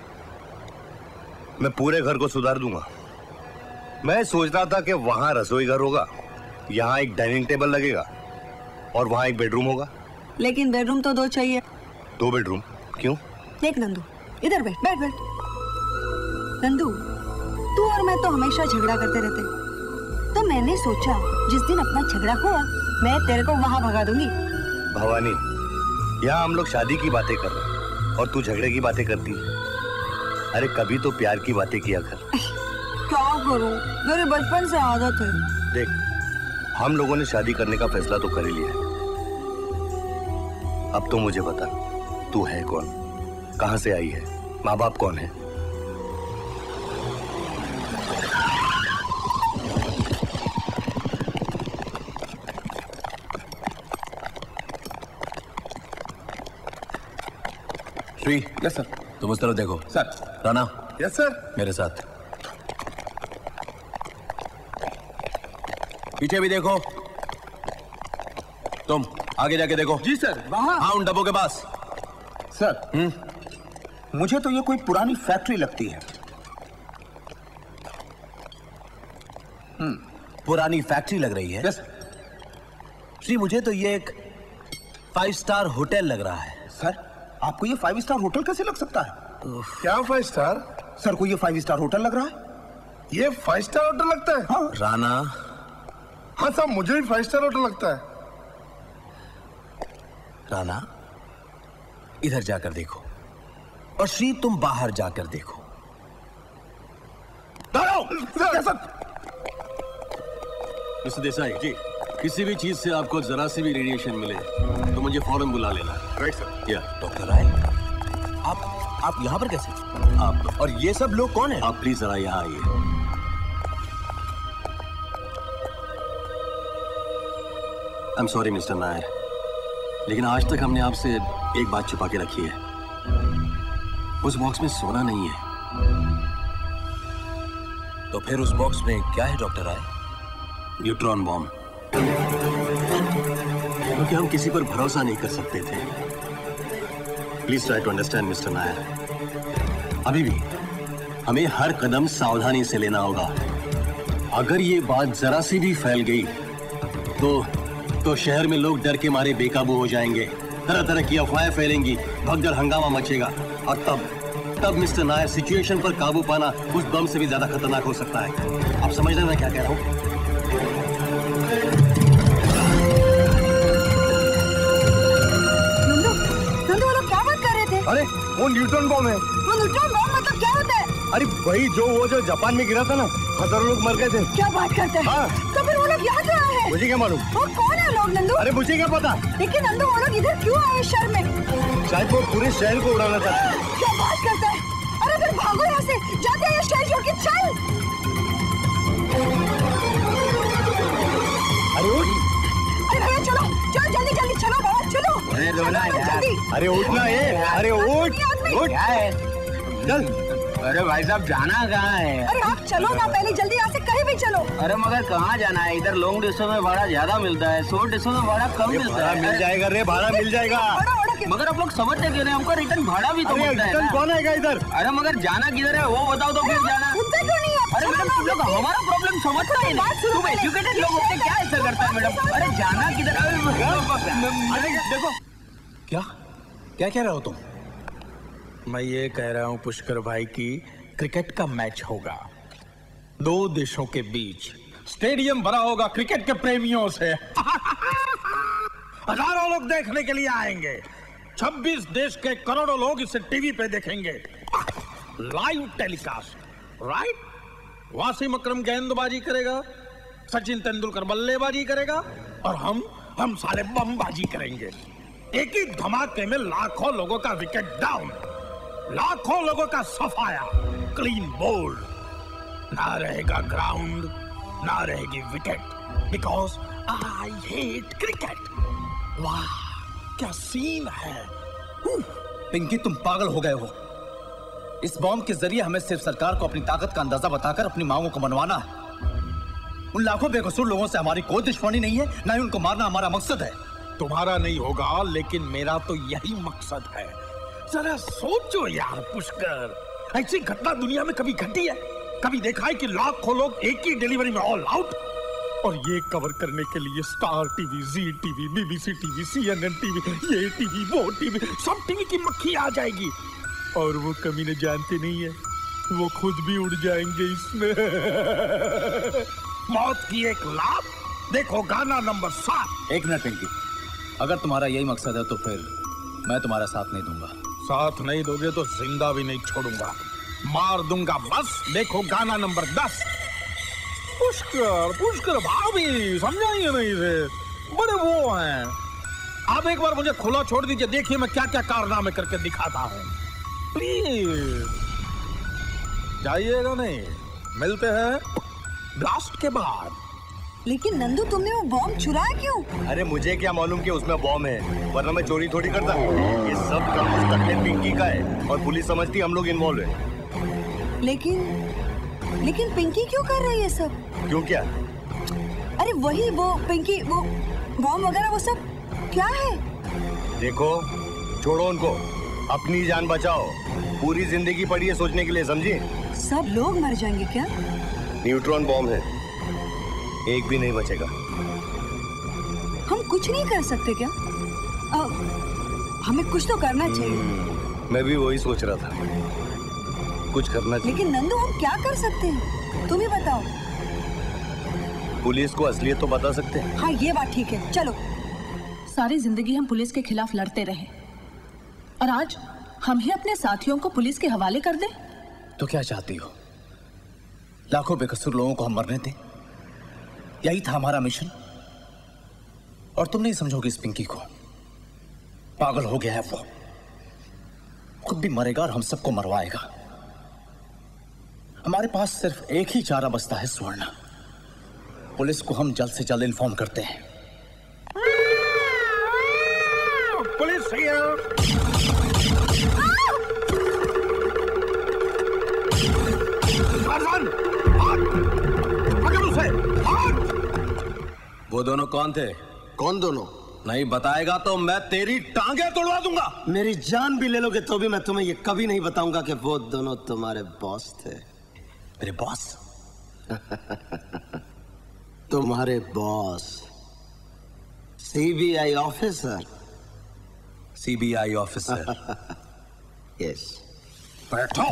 मैं पूरे घर को सुधार दूंगा। मैं सोच रहा था कि वहां रसोई घर होगा, यहाँ एक डाइनिंग टेबल लगेगा और वहां एक बेडरूम होगा। लेकिन बेडरूम तो 2 चाहिए। 2 बेडरूम क्यों? देख नंदू, इधर बैठ बैठ बैठ। नंदू, तू और मैं तो हमेशा झगड़ा करते रहते, तो मैंने सोचा जिस दिन अपना झगड़ा हुआ मैं तेरे को वहां भगा दूंगी। भवानी, यहाँ हम लोग शादी की बातें कर रहे हैं और तू झगड़े की बातें करती है। अरे कभी तो प्यार की बातें किया कर। क्या करूं, मेरे बचपन से आदत है। देख, हम लोगों ने शादी करने का फैसला तो कर ही लिया है। अब तो मुझे बता, तू है कौन, कहां से आई है, माँ बाप कौन है? Shri, yes sir. तुम उस तरफ देखो। सर। Rana, yes sir. मेरे साथ। पीछे भी देखो। तुम आगे जाके देखो। जी सर। वहां? हाँ, उन डब्बों के पास। सर, मुझे तो ये कोई पुरानी फैक्ट्री लगती है। पुरानी फैक्ट्री लग रही है? यस। श्री, मुझे तो ये एक 5 स्टार होटल लग रहा है। सर, आपको ये 5 स्टार होटल कैसे लग सकता है? क्या 5 स्टार? सर को ये 5 स्टार होटल लग रहा है। ये 5 स्टार होटल लगता है? हाँ। राणा। हाँ साहब, मुझे भी 5 स्टार होटल लगता है। राणा, इधर जाकर देखो और श्री तुम बाहर जाकर देखो। मिस्टर देसाई जी, किसी भी चीज से आपको जरा सी भी रेडिएशन मिले तो मुझे फौरन बुला लेना। Right sir. या डॉक्टर राय, आप यहाँ पर कैसे? आप और ये सब लोग कौन है? आप प्लीज जरा यहाँ आइए। I am sorry mister Nair, लेकिन आज तक हमने आपसे एक बात छुपा के रखी है। उस बॉक्स में सोना नहीं है। तो फिर उस बॉक्स में क्या है डॉक्टर राय? Neutron bomb. क्योंकि हम किसी पर भरोसा नहीं कर सकते थे। Please try to understand mister Nair. अभी भी हमें हर कदम सावधानी से लेना होगा। अगर ये बात जरा सी भी फैल गई तो शहर में लोग डर के मारे बेकाबू हो जाएंगे, तरह तरह की अफवाहें फैलेंगी, भगदड़ हंगामा मचेगा और तब मिस्टर नायर सिचुएशन पर काबू पाना उस बम से भी ज्यादा खतरनाक हो सकता है। आप समझ रहे हैं मैं क्या कह रहा हूँ? नंदू वो लोग क्या बात कर रहे थे? अरे वो न्यूट्रॉन बॉम्ब है। वो न्यूट्रॉन बॉम्ब मतलब क्या होता है? अरे वही जो जापान में गिरा था ना, हजारों लोग मर गए थे। क्या बात करते हैं? हाँ। तो फिर वो लोग यहाँ क्यों आए हैं? मुझे क्या मालूम? वो कौन है लोग नंदू? अरे मुझे क्या पता? लेकिन नंदू वो लोग इधर क्यों आए शहर में? शायद वो पूरे शहर को उड़ाना चाहते हैं। क्या बात करता है? अरे फिर भागो यहाँ से, जाते हैं शहर छोड़ के, चल। अरे उठ। अरे भैया चलो जल्दी जल्दी चलो बाबा चलो। अरे रोना यार। अरे उठना है। अरे उठ क्या है? चल। अरे भाई साहब जाना कहाँ है? अरे आप चलो ना, पहले जल्दी यहाँ से कहीं भी चलो। अरे मगर कहाँ जाना है? इधर लॉन्ग डिस्टेंस में भाड़ा ज्यादा मिलता है, शॉर्ट डिस्टेंस में भाड़ा कम मिलता है। मिल जाएगा रे, भाड़ा मिल जाएगा। मगर आप लोग समझते क्यों नहीं? हमको रिटर्न भाड़ा भी तो मिलता है। कौन आएगा इधर? अरे मगर जाना किधर है वो बताओ तो फिर जाना। अरे मैडम तुम लोग हमारा प्रॉब्लम समझता ही नहीं। तुम एजुकेटेड लोग होते क्या ऐसा करता है मैडम? अरे जाना किधर? अरे देखो क्या कह रहे हो तुम? मैं ये कह रहा हूँ पुष्कर भाई की क्रिकेट का मैच होगा दो देशों के बीच, स्टेडियम भरा होगा क्रिकेट के प्रेमियों से। हजारों लोग देखने के लिए आएंगे। 26 देश के करोड़ों लोग इसे टीवी पे देखेंगे, live telecast. Right? Wasim Akram गेंदबाजी करेगा, सचिन तेंदुलकर बल्लेबाजी करेगा और हम साले बमबाजी करेंगे। एक ही धमाके में लाखों लोगों का विकेट डाउन, लाखों लोगों का सफाया, क्लीन बोल्ड। ना रहेगा ग्राउंड, ना रहेगी wicket, because I hate cricket. वाह क्या सीन है। पिंकी तुम पागल हो गए हो। इस बॉम्ब के जरिए हमें सिर्फ सरकार को अपनी ताकत का अंदाजा बताकर अपनी मांगों को मनवाना है। उन लाखों बेकसूर लोगों से हमारी कोई दुश्मनी नहीं है, ना ही उनको मारना हमारा मकसद है। तुम्हारा नहीं होगा लेकिन मेरा तो यही मकसद है। जरा सोचो यार पुष्कर, ऐसी घटना दुनिया में कभी घटी है? कभी देखा है कि लाखों लोग एक ही डिलीवरी में ऑल आउट? और ये कवर करने के लिए Star TV, Zee TV, BBC TV, CNN TV, ये टीवी, वो टीवी, सब टीवी की मक्खी आ जाएगी। और वो कमीने जानते नहीं है, वो खुद भी उड़ जाएंगे इसमें। मौत की एक लात। देखो गाना नंबर 7। एक मिनट पिंकी, अगर तुम्हारा यही मकसद है तो फिर मैं तुम्हारा साथ नहीं दूंगा। साथ नहीं दोगे तो जिंदा भी नहीं छोड़ूंगा, मार दूंगा बस। देखो गाना नंबर 10। पुष्कर भाभी समझाइए नहीं थे, बड़े वो हैं। आप एक बार मुझे खुला छोड़ दीजिए, देखिए मैं क्या क्या कारनामे करके दिखाता हूँ। प्लीज जाइएगा नहीं, मिलते हैं ब्लास्ट के बाद। लेकिन नंदू तुमने वो बॉम्ब चुराया क्यों? अरे मुझे क्या मालूम कि उसमें बॉम्ब है, वरना मैं चोरी थोड़ी करता। ये सब काम मुस्तकिल पिंकी का है और पुलिस समझती हम लोग इन्वॉल्व है। लेकिन पिंकी क्यों कर रही है सब? क्यों क्या? अरे वही वो पिंकी, वो बॉम्ब वगैरह वो सब क्या है? देखो छोड़ो उनको, अपनी जान बचाओ। पूरी जिंदगी पड़ी है सोचने के लिए, समझी? सब लोग मर जाएंगे क्या? न्यूट्रॉन बॉम्ब है, एक भी नहीं बचेगा। हम कुछ नहीं कर सकते क्या? हमें कुछ तो करना चाहिए। मैं भी वही सोच रहा था, कुछ करना चाहिए। लेकिन नंदू हम क्या कर सकते हैं, तुम ही बताओ। पुलिस को असलियत तो बता सकते हैं। हाँ ये बात ठीक है, चलो। सारी जिंदगी हम पुलिस के खिलाफ लड़ते रहे, और आज हम ही अपने साथियों को पुलिस के हवाले कर दें? तो क्या चाहती हो? लाखों बेकसूर लोगों को हम मरने दें? यही था हमारा मिशन। और तुम नहीं समझोगे इस पिंकी को। पागल हो गया है वो, खुद भी मरेगा और हम सबको मरवाएगा। हमारे पास सिर्फ एक ही चारा बचता है, स्वर्णा। पुलिस को हम जल्द से जल्द इन्फॉर्म करते हैं। पुलिस वो दोनों कौन थे? कौन दोनों? नहीं बताएगा तो मैं तेरी टांगे तोड़वा दूंगा। मेरी जान भी ले लोगे तो भी मैं तुम्हें ये कभी नहीं बताऊंगा कि वो दोनों तुम्हारे बॉस थे। मेरे बॉस? तुम्हारे boss CBI officer. CBI officer? Yes. बैठो।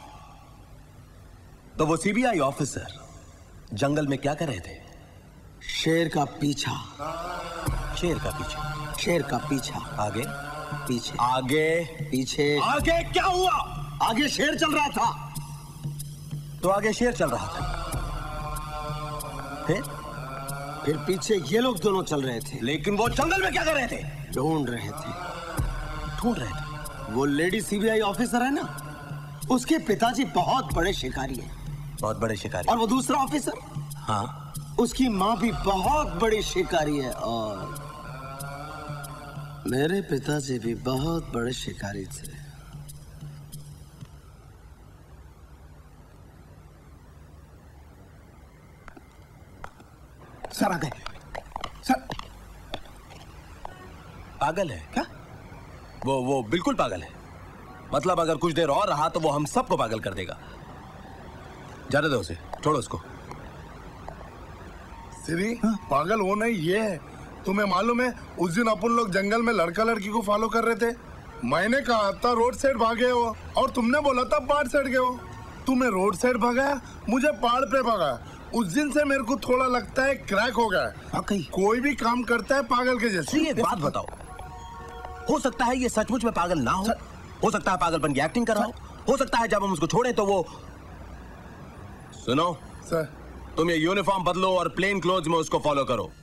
तो वो सीबीआई ऑफिसर जंगल में क्या कर रहे थे? शेर का पीछा। शेर का पीछा? शेर का पीछा। आगे? पीछे। आगे? पीछे। आगे क्या हुआ? आगे शेर चल रहा था। तो आगे शेर चल रहा था, फिर पीछे ये लोग दोनों चल रहे थे। लेकिन वो जंगल में क्या कर रहे थे? ढूंढ रहे थे। ढूंढ रहे थे? वो लेडी सीबीआई ऑफिसर है ना, उसके पिताजी बहुत बड़े शिकारी हैं। बहुत बड़े शिकारी? और वो दूसरा ऑफिसर, हाँ, उसकी माँ भी बहुत बड़ी शिकारी है। और मेरे पिताजी भी बहुत बड़े शिकारी थे। सर आ गए। सर पागल है क्या? वो बिल्कुल पागल है। मतलब अगर कुछ देर और रहा तो वो हम सबको पागल कर देगा। जाने दो उसे, छोड़ो उसको। श्री, पागल होना ही ये है। तुम्हें मालूम है उस दिन अपन लोग जंगल में लड़का लड़की को फॉलो कर रहे थे। मैंने कहा था रोड साइड भागे हो और तुमने बोला था पहाड़ साइड गए हो। तुम्हें रोड साइड भगाया, मुझे पहाड़ पे भगाया। उस दिन से मेरे को थोड़ा लगता है क्रैक हो गया। कोई भी काम करता है पागल के जैसे। एक बात बताओ, हो सकता है ये सचमुच में पागल ना हो सकता है पागलपन की एक्टिंग कर रहा हो सकता है जब हम उसको छोड़ें तो वो। सुनो सर, तुम ये यूनिफॉर्म बदलो और प्लेन क्लोथ्स में उसको फॉलो करो।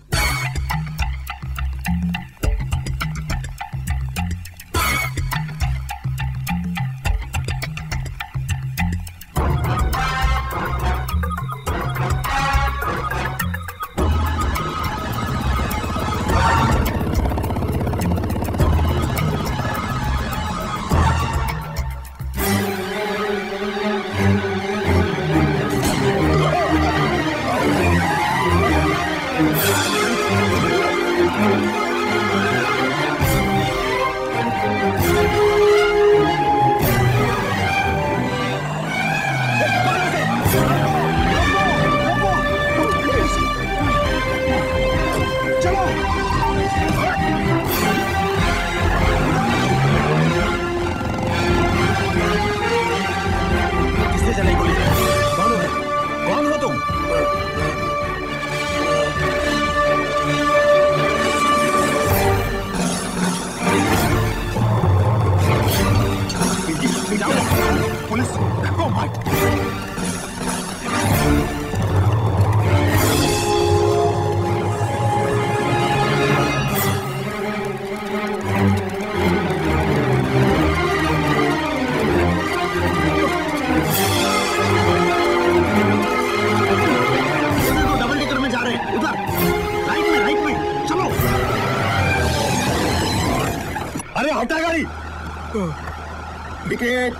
टिकट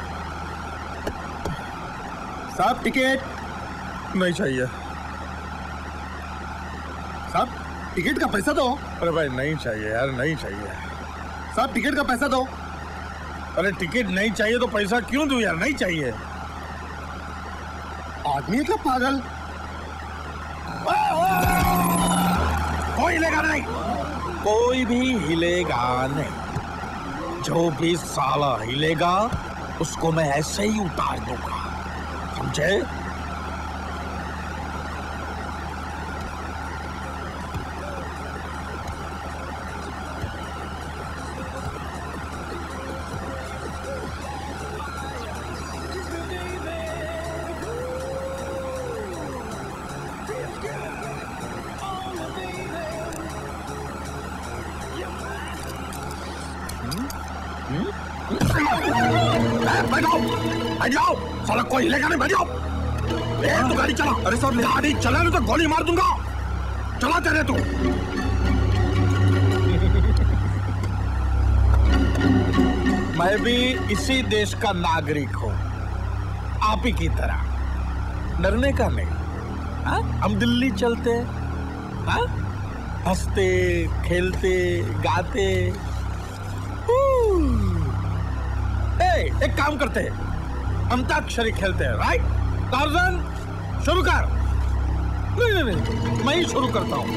साहब, टिकट नहीं चाहिए साहब। टिकट का पैसा दो। अरे भाई नहीं चाहिए यार, नहीं चाहिए साहब। टिकट का पैसा दो। अरे टिकट नहीं चाहिए तो पैसा क्यों दूं यार? नहीं चाहिए। आदमी का पागल। कोई हिलेगा नहीं, कोई भी हिलेगा नहीं। जो भी साला हिलेगा उसको मैं ऐसे ही उतार दूंगा, समझे? जाओ, बैठ जाओ, साला कोई हिलेगा नहीं, बैठ जाओ। तू गाड़ी चला। अरे साहब गाड़ी चला नहीं तो गोली मार दूंगा। चला तेरे तू। मैं भी इसी देश का नागरिक हूँ, आप ही की तरह। डरने का नहीं। हाँ? हम दिल्ली चलते, हाँ? हंसते, खेलते, गाते। एक काम करते हैं, अंताक्षरी खेलते हैं, राइट? टार्ज़न, शुरू कर। नहीं, मैं ही शुरू करता हूँ।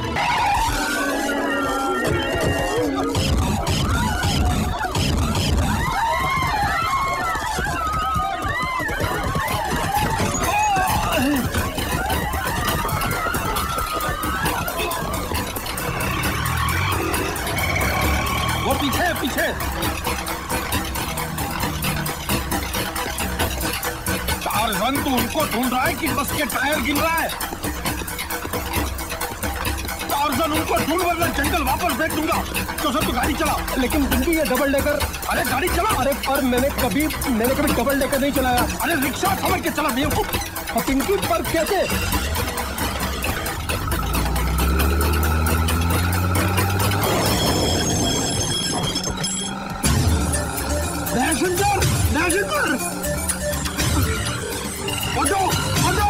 वो पीछे पीछे। टार्ज़न तू उनको ढूंढ रहा है कि बस के टायर गिन रहा है? टार्ज़न उनको ढूंढ वरना जंगल वापस फेंक दूंगा। तो सब तो गाड़ी चला। लेकिन पिंकी ये डबल डेकर। अरे गाड़ी चला। अरे पर मैंने कभी डबल डेकर नहीं चलाया। अरे रिक्शा समझ के चला बेवकूफ। पिंकी पर कैसे? Passenger auto auto.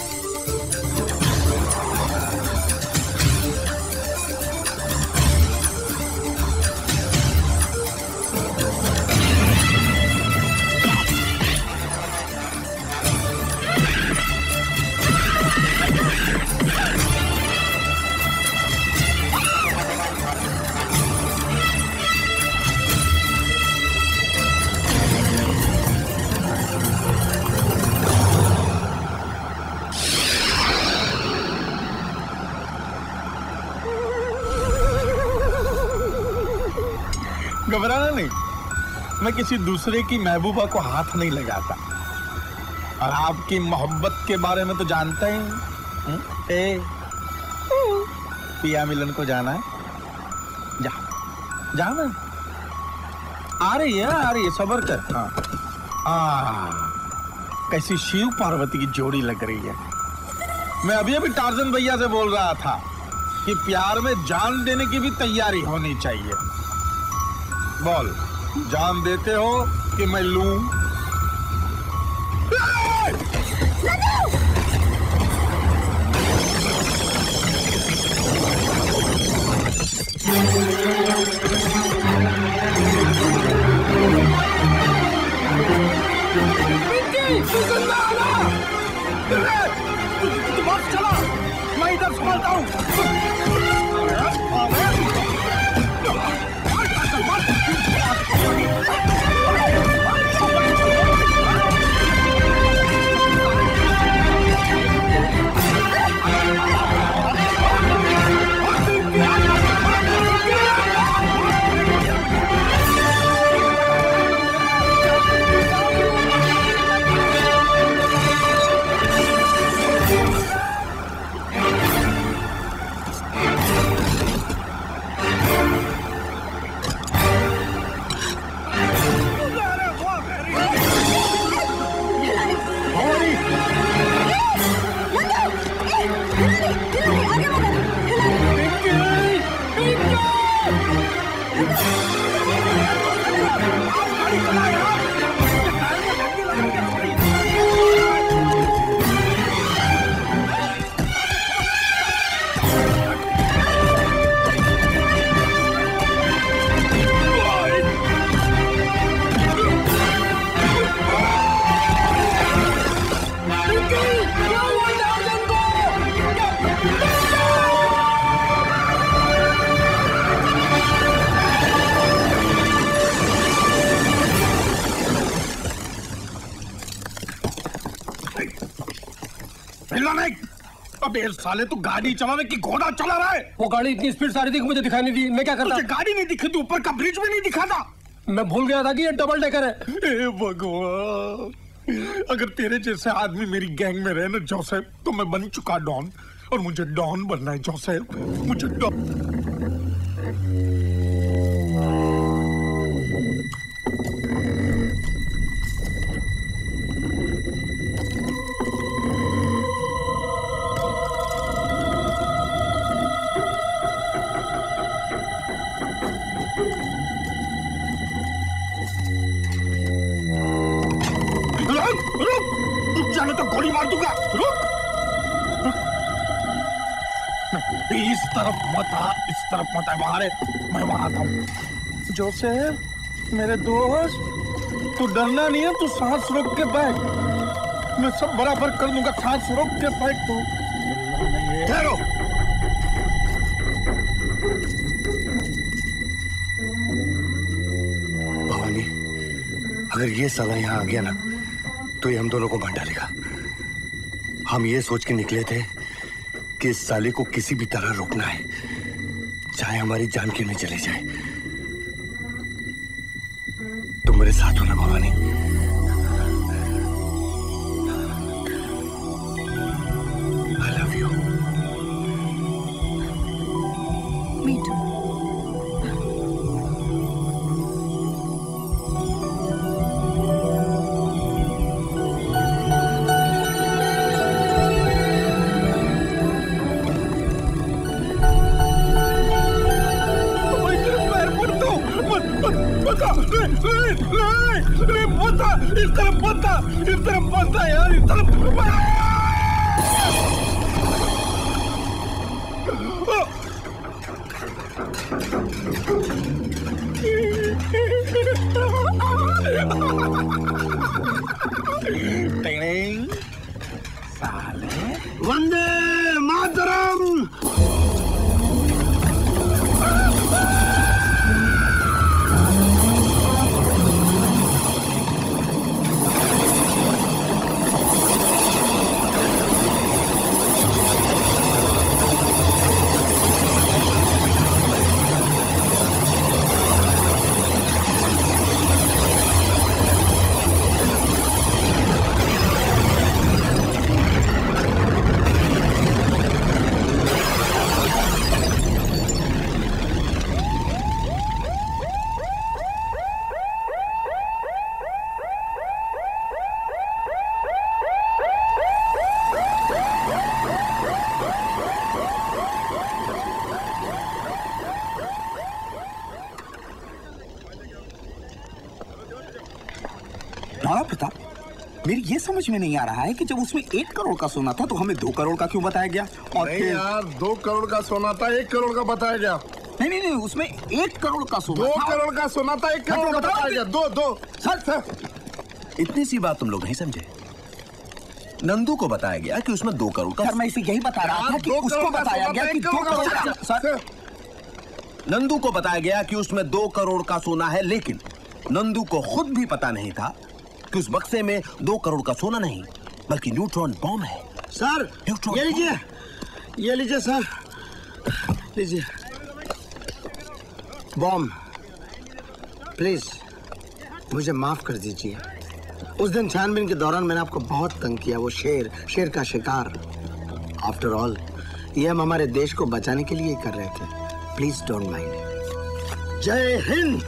घबराना नहीं, मैं किसी दूसरे की महबूबा को हाथ नहीं लगाता। और आपकी मोहब्बत के बारे में तो जानता ही। ए, पिया मिलन को जाना है? जा जाना। आ रही है, सबर कर। हाँ, कैसी शिव पार्वती की जोड़ी लग रही है। मैं अभी टार्ज़न भैया से बोल रहा था कि प्यार में जान देने की भी तैयारी होनी चाहिए। बोल, जान देते हो कि मैं लूं? तू बस चला, मैं इधर संभालता हूँ। अबे साले तू गाड़ी चला रहा है कि घोड़ा चला रहा है? वो गाड़ी इतनी स्पीड से आ रही थी कि मुझे दिखाई नहीं दी। मैं क्या करता? तुझे गाड़ी नहीं दिखी थी, ऊपर का ब्रिज भी नहीं दिखा था। मैं भूल गया था कि ये डबल डेकर है। ए भगवान, अगर तेरे जैसे आदमी मेरी गैंग में रहे ना जोसेफ, तो मैं बन चुका डॉन। और मुझे डॉन बनना है जोसेफ, मुझे डॉन। इस तरफ मत आ, इस तरफ मत आ, बाहर है, मैं वहां आता हूँ। जोसेफ मेरे दोस्त, तू डरना नहीं है, तू सांस रोक के बैठ, मैं सब बराबर कर दूंगा, सांस रोक के बैठ तू। ठहरो। भवानी, अगर ये साला यहाँ आ गया ना तो ये हम दोनों को मार डालेगा। हम ये सोच के निकले थे कि इस साले को किसी भी तरह रोकना है, चाहे हमारी जान क्यों नहीं चली जाए। तुम मेरे साथ हो ना Bhavani? I love you. Me too. इस तरफ पता यार, इस तरफ। वंदे मातरम। राणा प्रताप, मेरी ये समझ में नहीं आ रहा है कि जब उसमें 1 करोड़ का सोना था तो हमें 2 करोड़ का क्यों बताया गया? और नहीं यार, 2 करोड़ का सोना था, 1 करोड़ का बताया गया। नहीं, उसमें 1 करोड़ का सोना 2 करोड़ का सोना था, 1 करोड़ का बताया गया। दो सर, इतनी सी बात तुम लोग नहीं समझे। नंदू को बताया गया कि उसमें 2 करोड़ का। सर, मैं इसे यही बता रहा था कि उसको बताया गया कि 2 करोड़ का। सर, नंदू को बताया गया कि उसमें 2 करोड़ का सोना है, लेकिन नंदू को खुद भी पता नहीं था कि उस बक्से में 2 करोड़ का सोना नहीं बल्कि न्यूट्रॉन बॉम्ब है। सर, ये लीजिए, ये लीजिए सर, लीजिए बॉम्ब। प्लीज मुझे माफ कर दीजिए। उस दिन छानबीन के दौरान मैंने आपको बहुत तंग किया। वो शेर का शिकार। आफ्टर ऑल ये हम हमारे देश को बचाने के लिए कर रहे थे। Please don't mind. जय हिंद।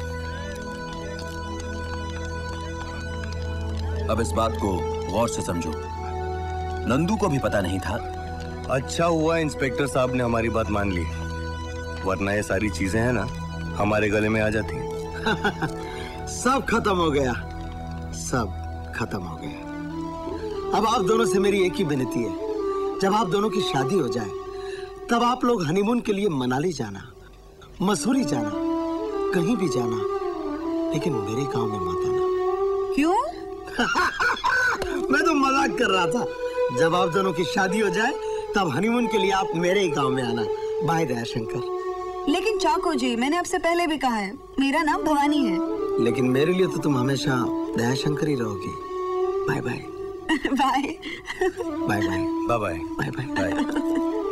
अब इस बात को गौर से समझो, नंदू को भी पता नहीं था। अच्छा हुआ इंस्पेक्टर साहब ने हमारी बात मान ली, वरना ये सारी चीजें हैं ना हमारे गले में आ जाती। सब खत्म हो गया, सब खत्म हो गया। अब आप दोनों से मेरी एक ही विनती है, जब आप दोनों की शादी हो जाए तब आप लोग हनीमून के लिए मनाली जाना, मसूरी जाना, कहीं भी जाना, लेकिन मेरे गांव में मत आना। क्यों? मैं तो मजाक कर रहा था। जब आप दोनों की शादी हो जाए तब हनीमून के लिए आप मेरे ही गांव में आना। बाय दयाशंकर। लेकिन चाको जी, मैंने आपसे पहले भी कहा है, मेरा नाम भवानी है। लेकिन मेरे लिए तो तुम हमेशा दयाशंकर ही रहोगी। Bye bye. Bye bye bye bye bye bye bye.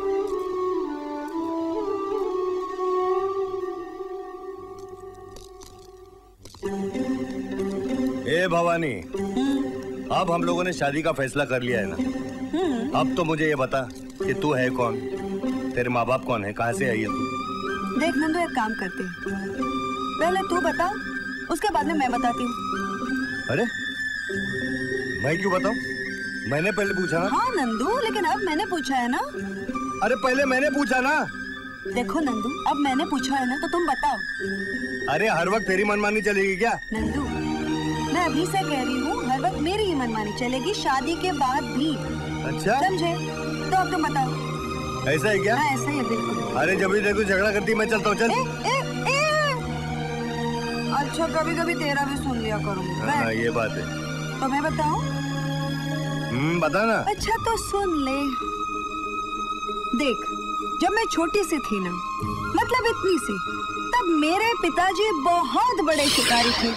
ए भवानी, अब हम लोगों ने शादी का फैसला कर लिया है ना। अब तो मुझे ये बता कि तू है कौन, तेरे माँ बाप कौन है, कहाँ से आई है तू? देख नंदू, एक काम करते हैं, पहले तू बता, उसके बाद में मैं बताती हूँ। अरे मैं क्यों बताऊँ? मैंने पहले पूछा ना। हाँ नंदू, लेकिन अब मैंने पूछा है ना। अरे पहले मैंने पूछा ना। देखो नंदू, अब मैंने पूछा है ना तो तुम बताओ। अरे हर वक्त तेरी मनमानी चलेगी क्या? नंदू, मैं अभी से कह रही हूँ, हर वक्त मेरी ही मनमानी चलेगी, शादी के बाद भी। अच्छा, समझे? तो अब तुम बताओ। ऐसा है क्या? हाँ, ऐसा ही है बिल्कुल। अरे जब भी देखो झगड़ा करती मैं चलता हूँ, चल। अच्छा कभी कभी तेरा भी सुन लिया करूँगी। हाँ ये बात है। तो मैं बताऊँ? बता ना। अच्छा तो सुन ले। देख, जब मैं छोटी सी थी ना, मतलब इतनी सी, तब मेरे पिताजी बहुत बड़े शिकारी थे।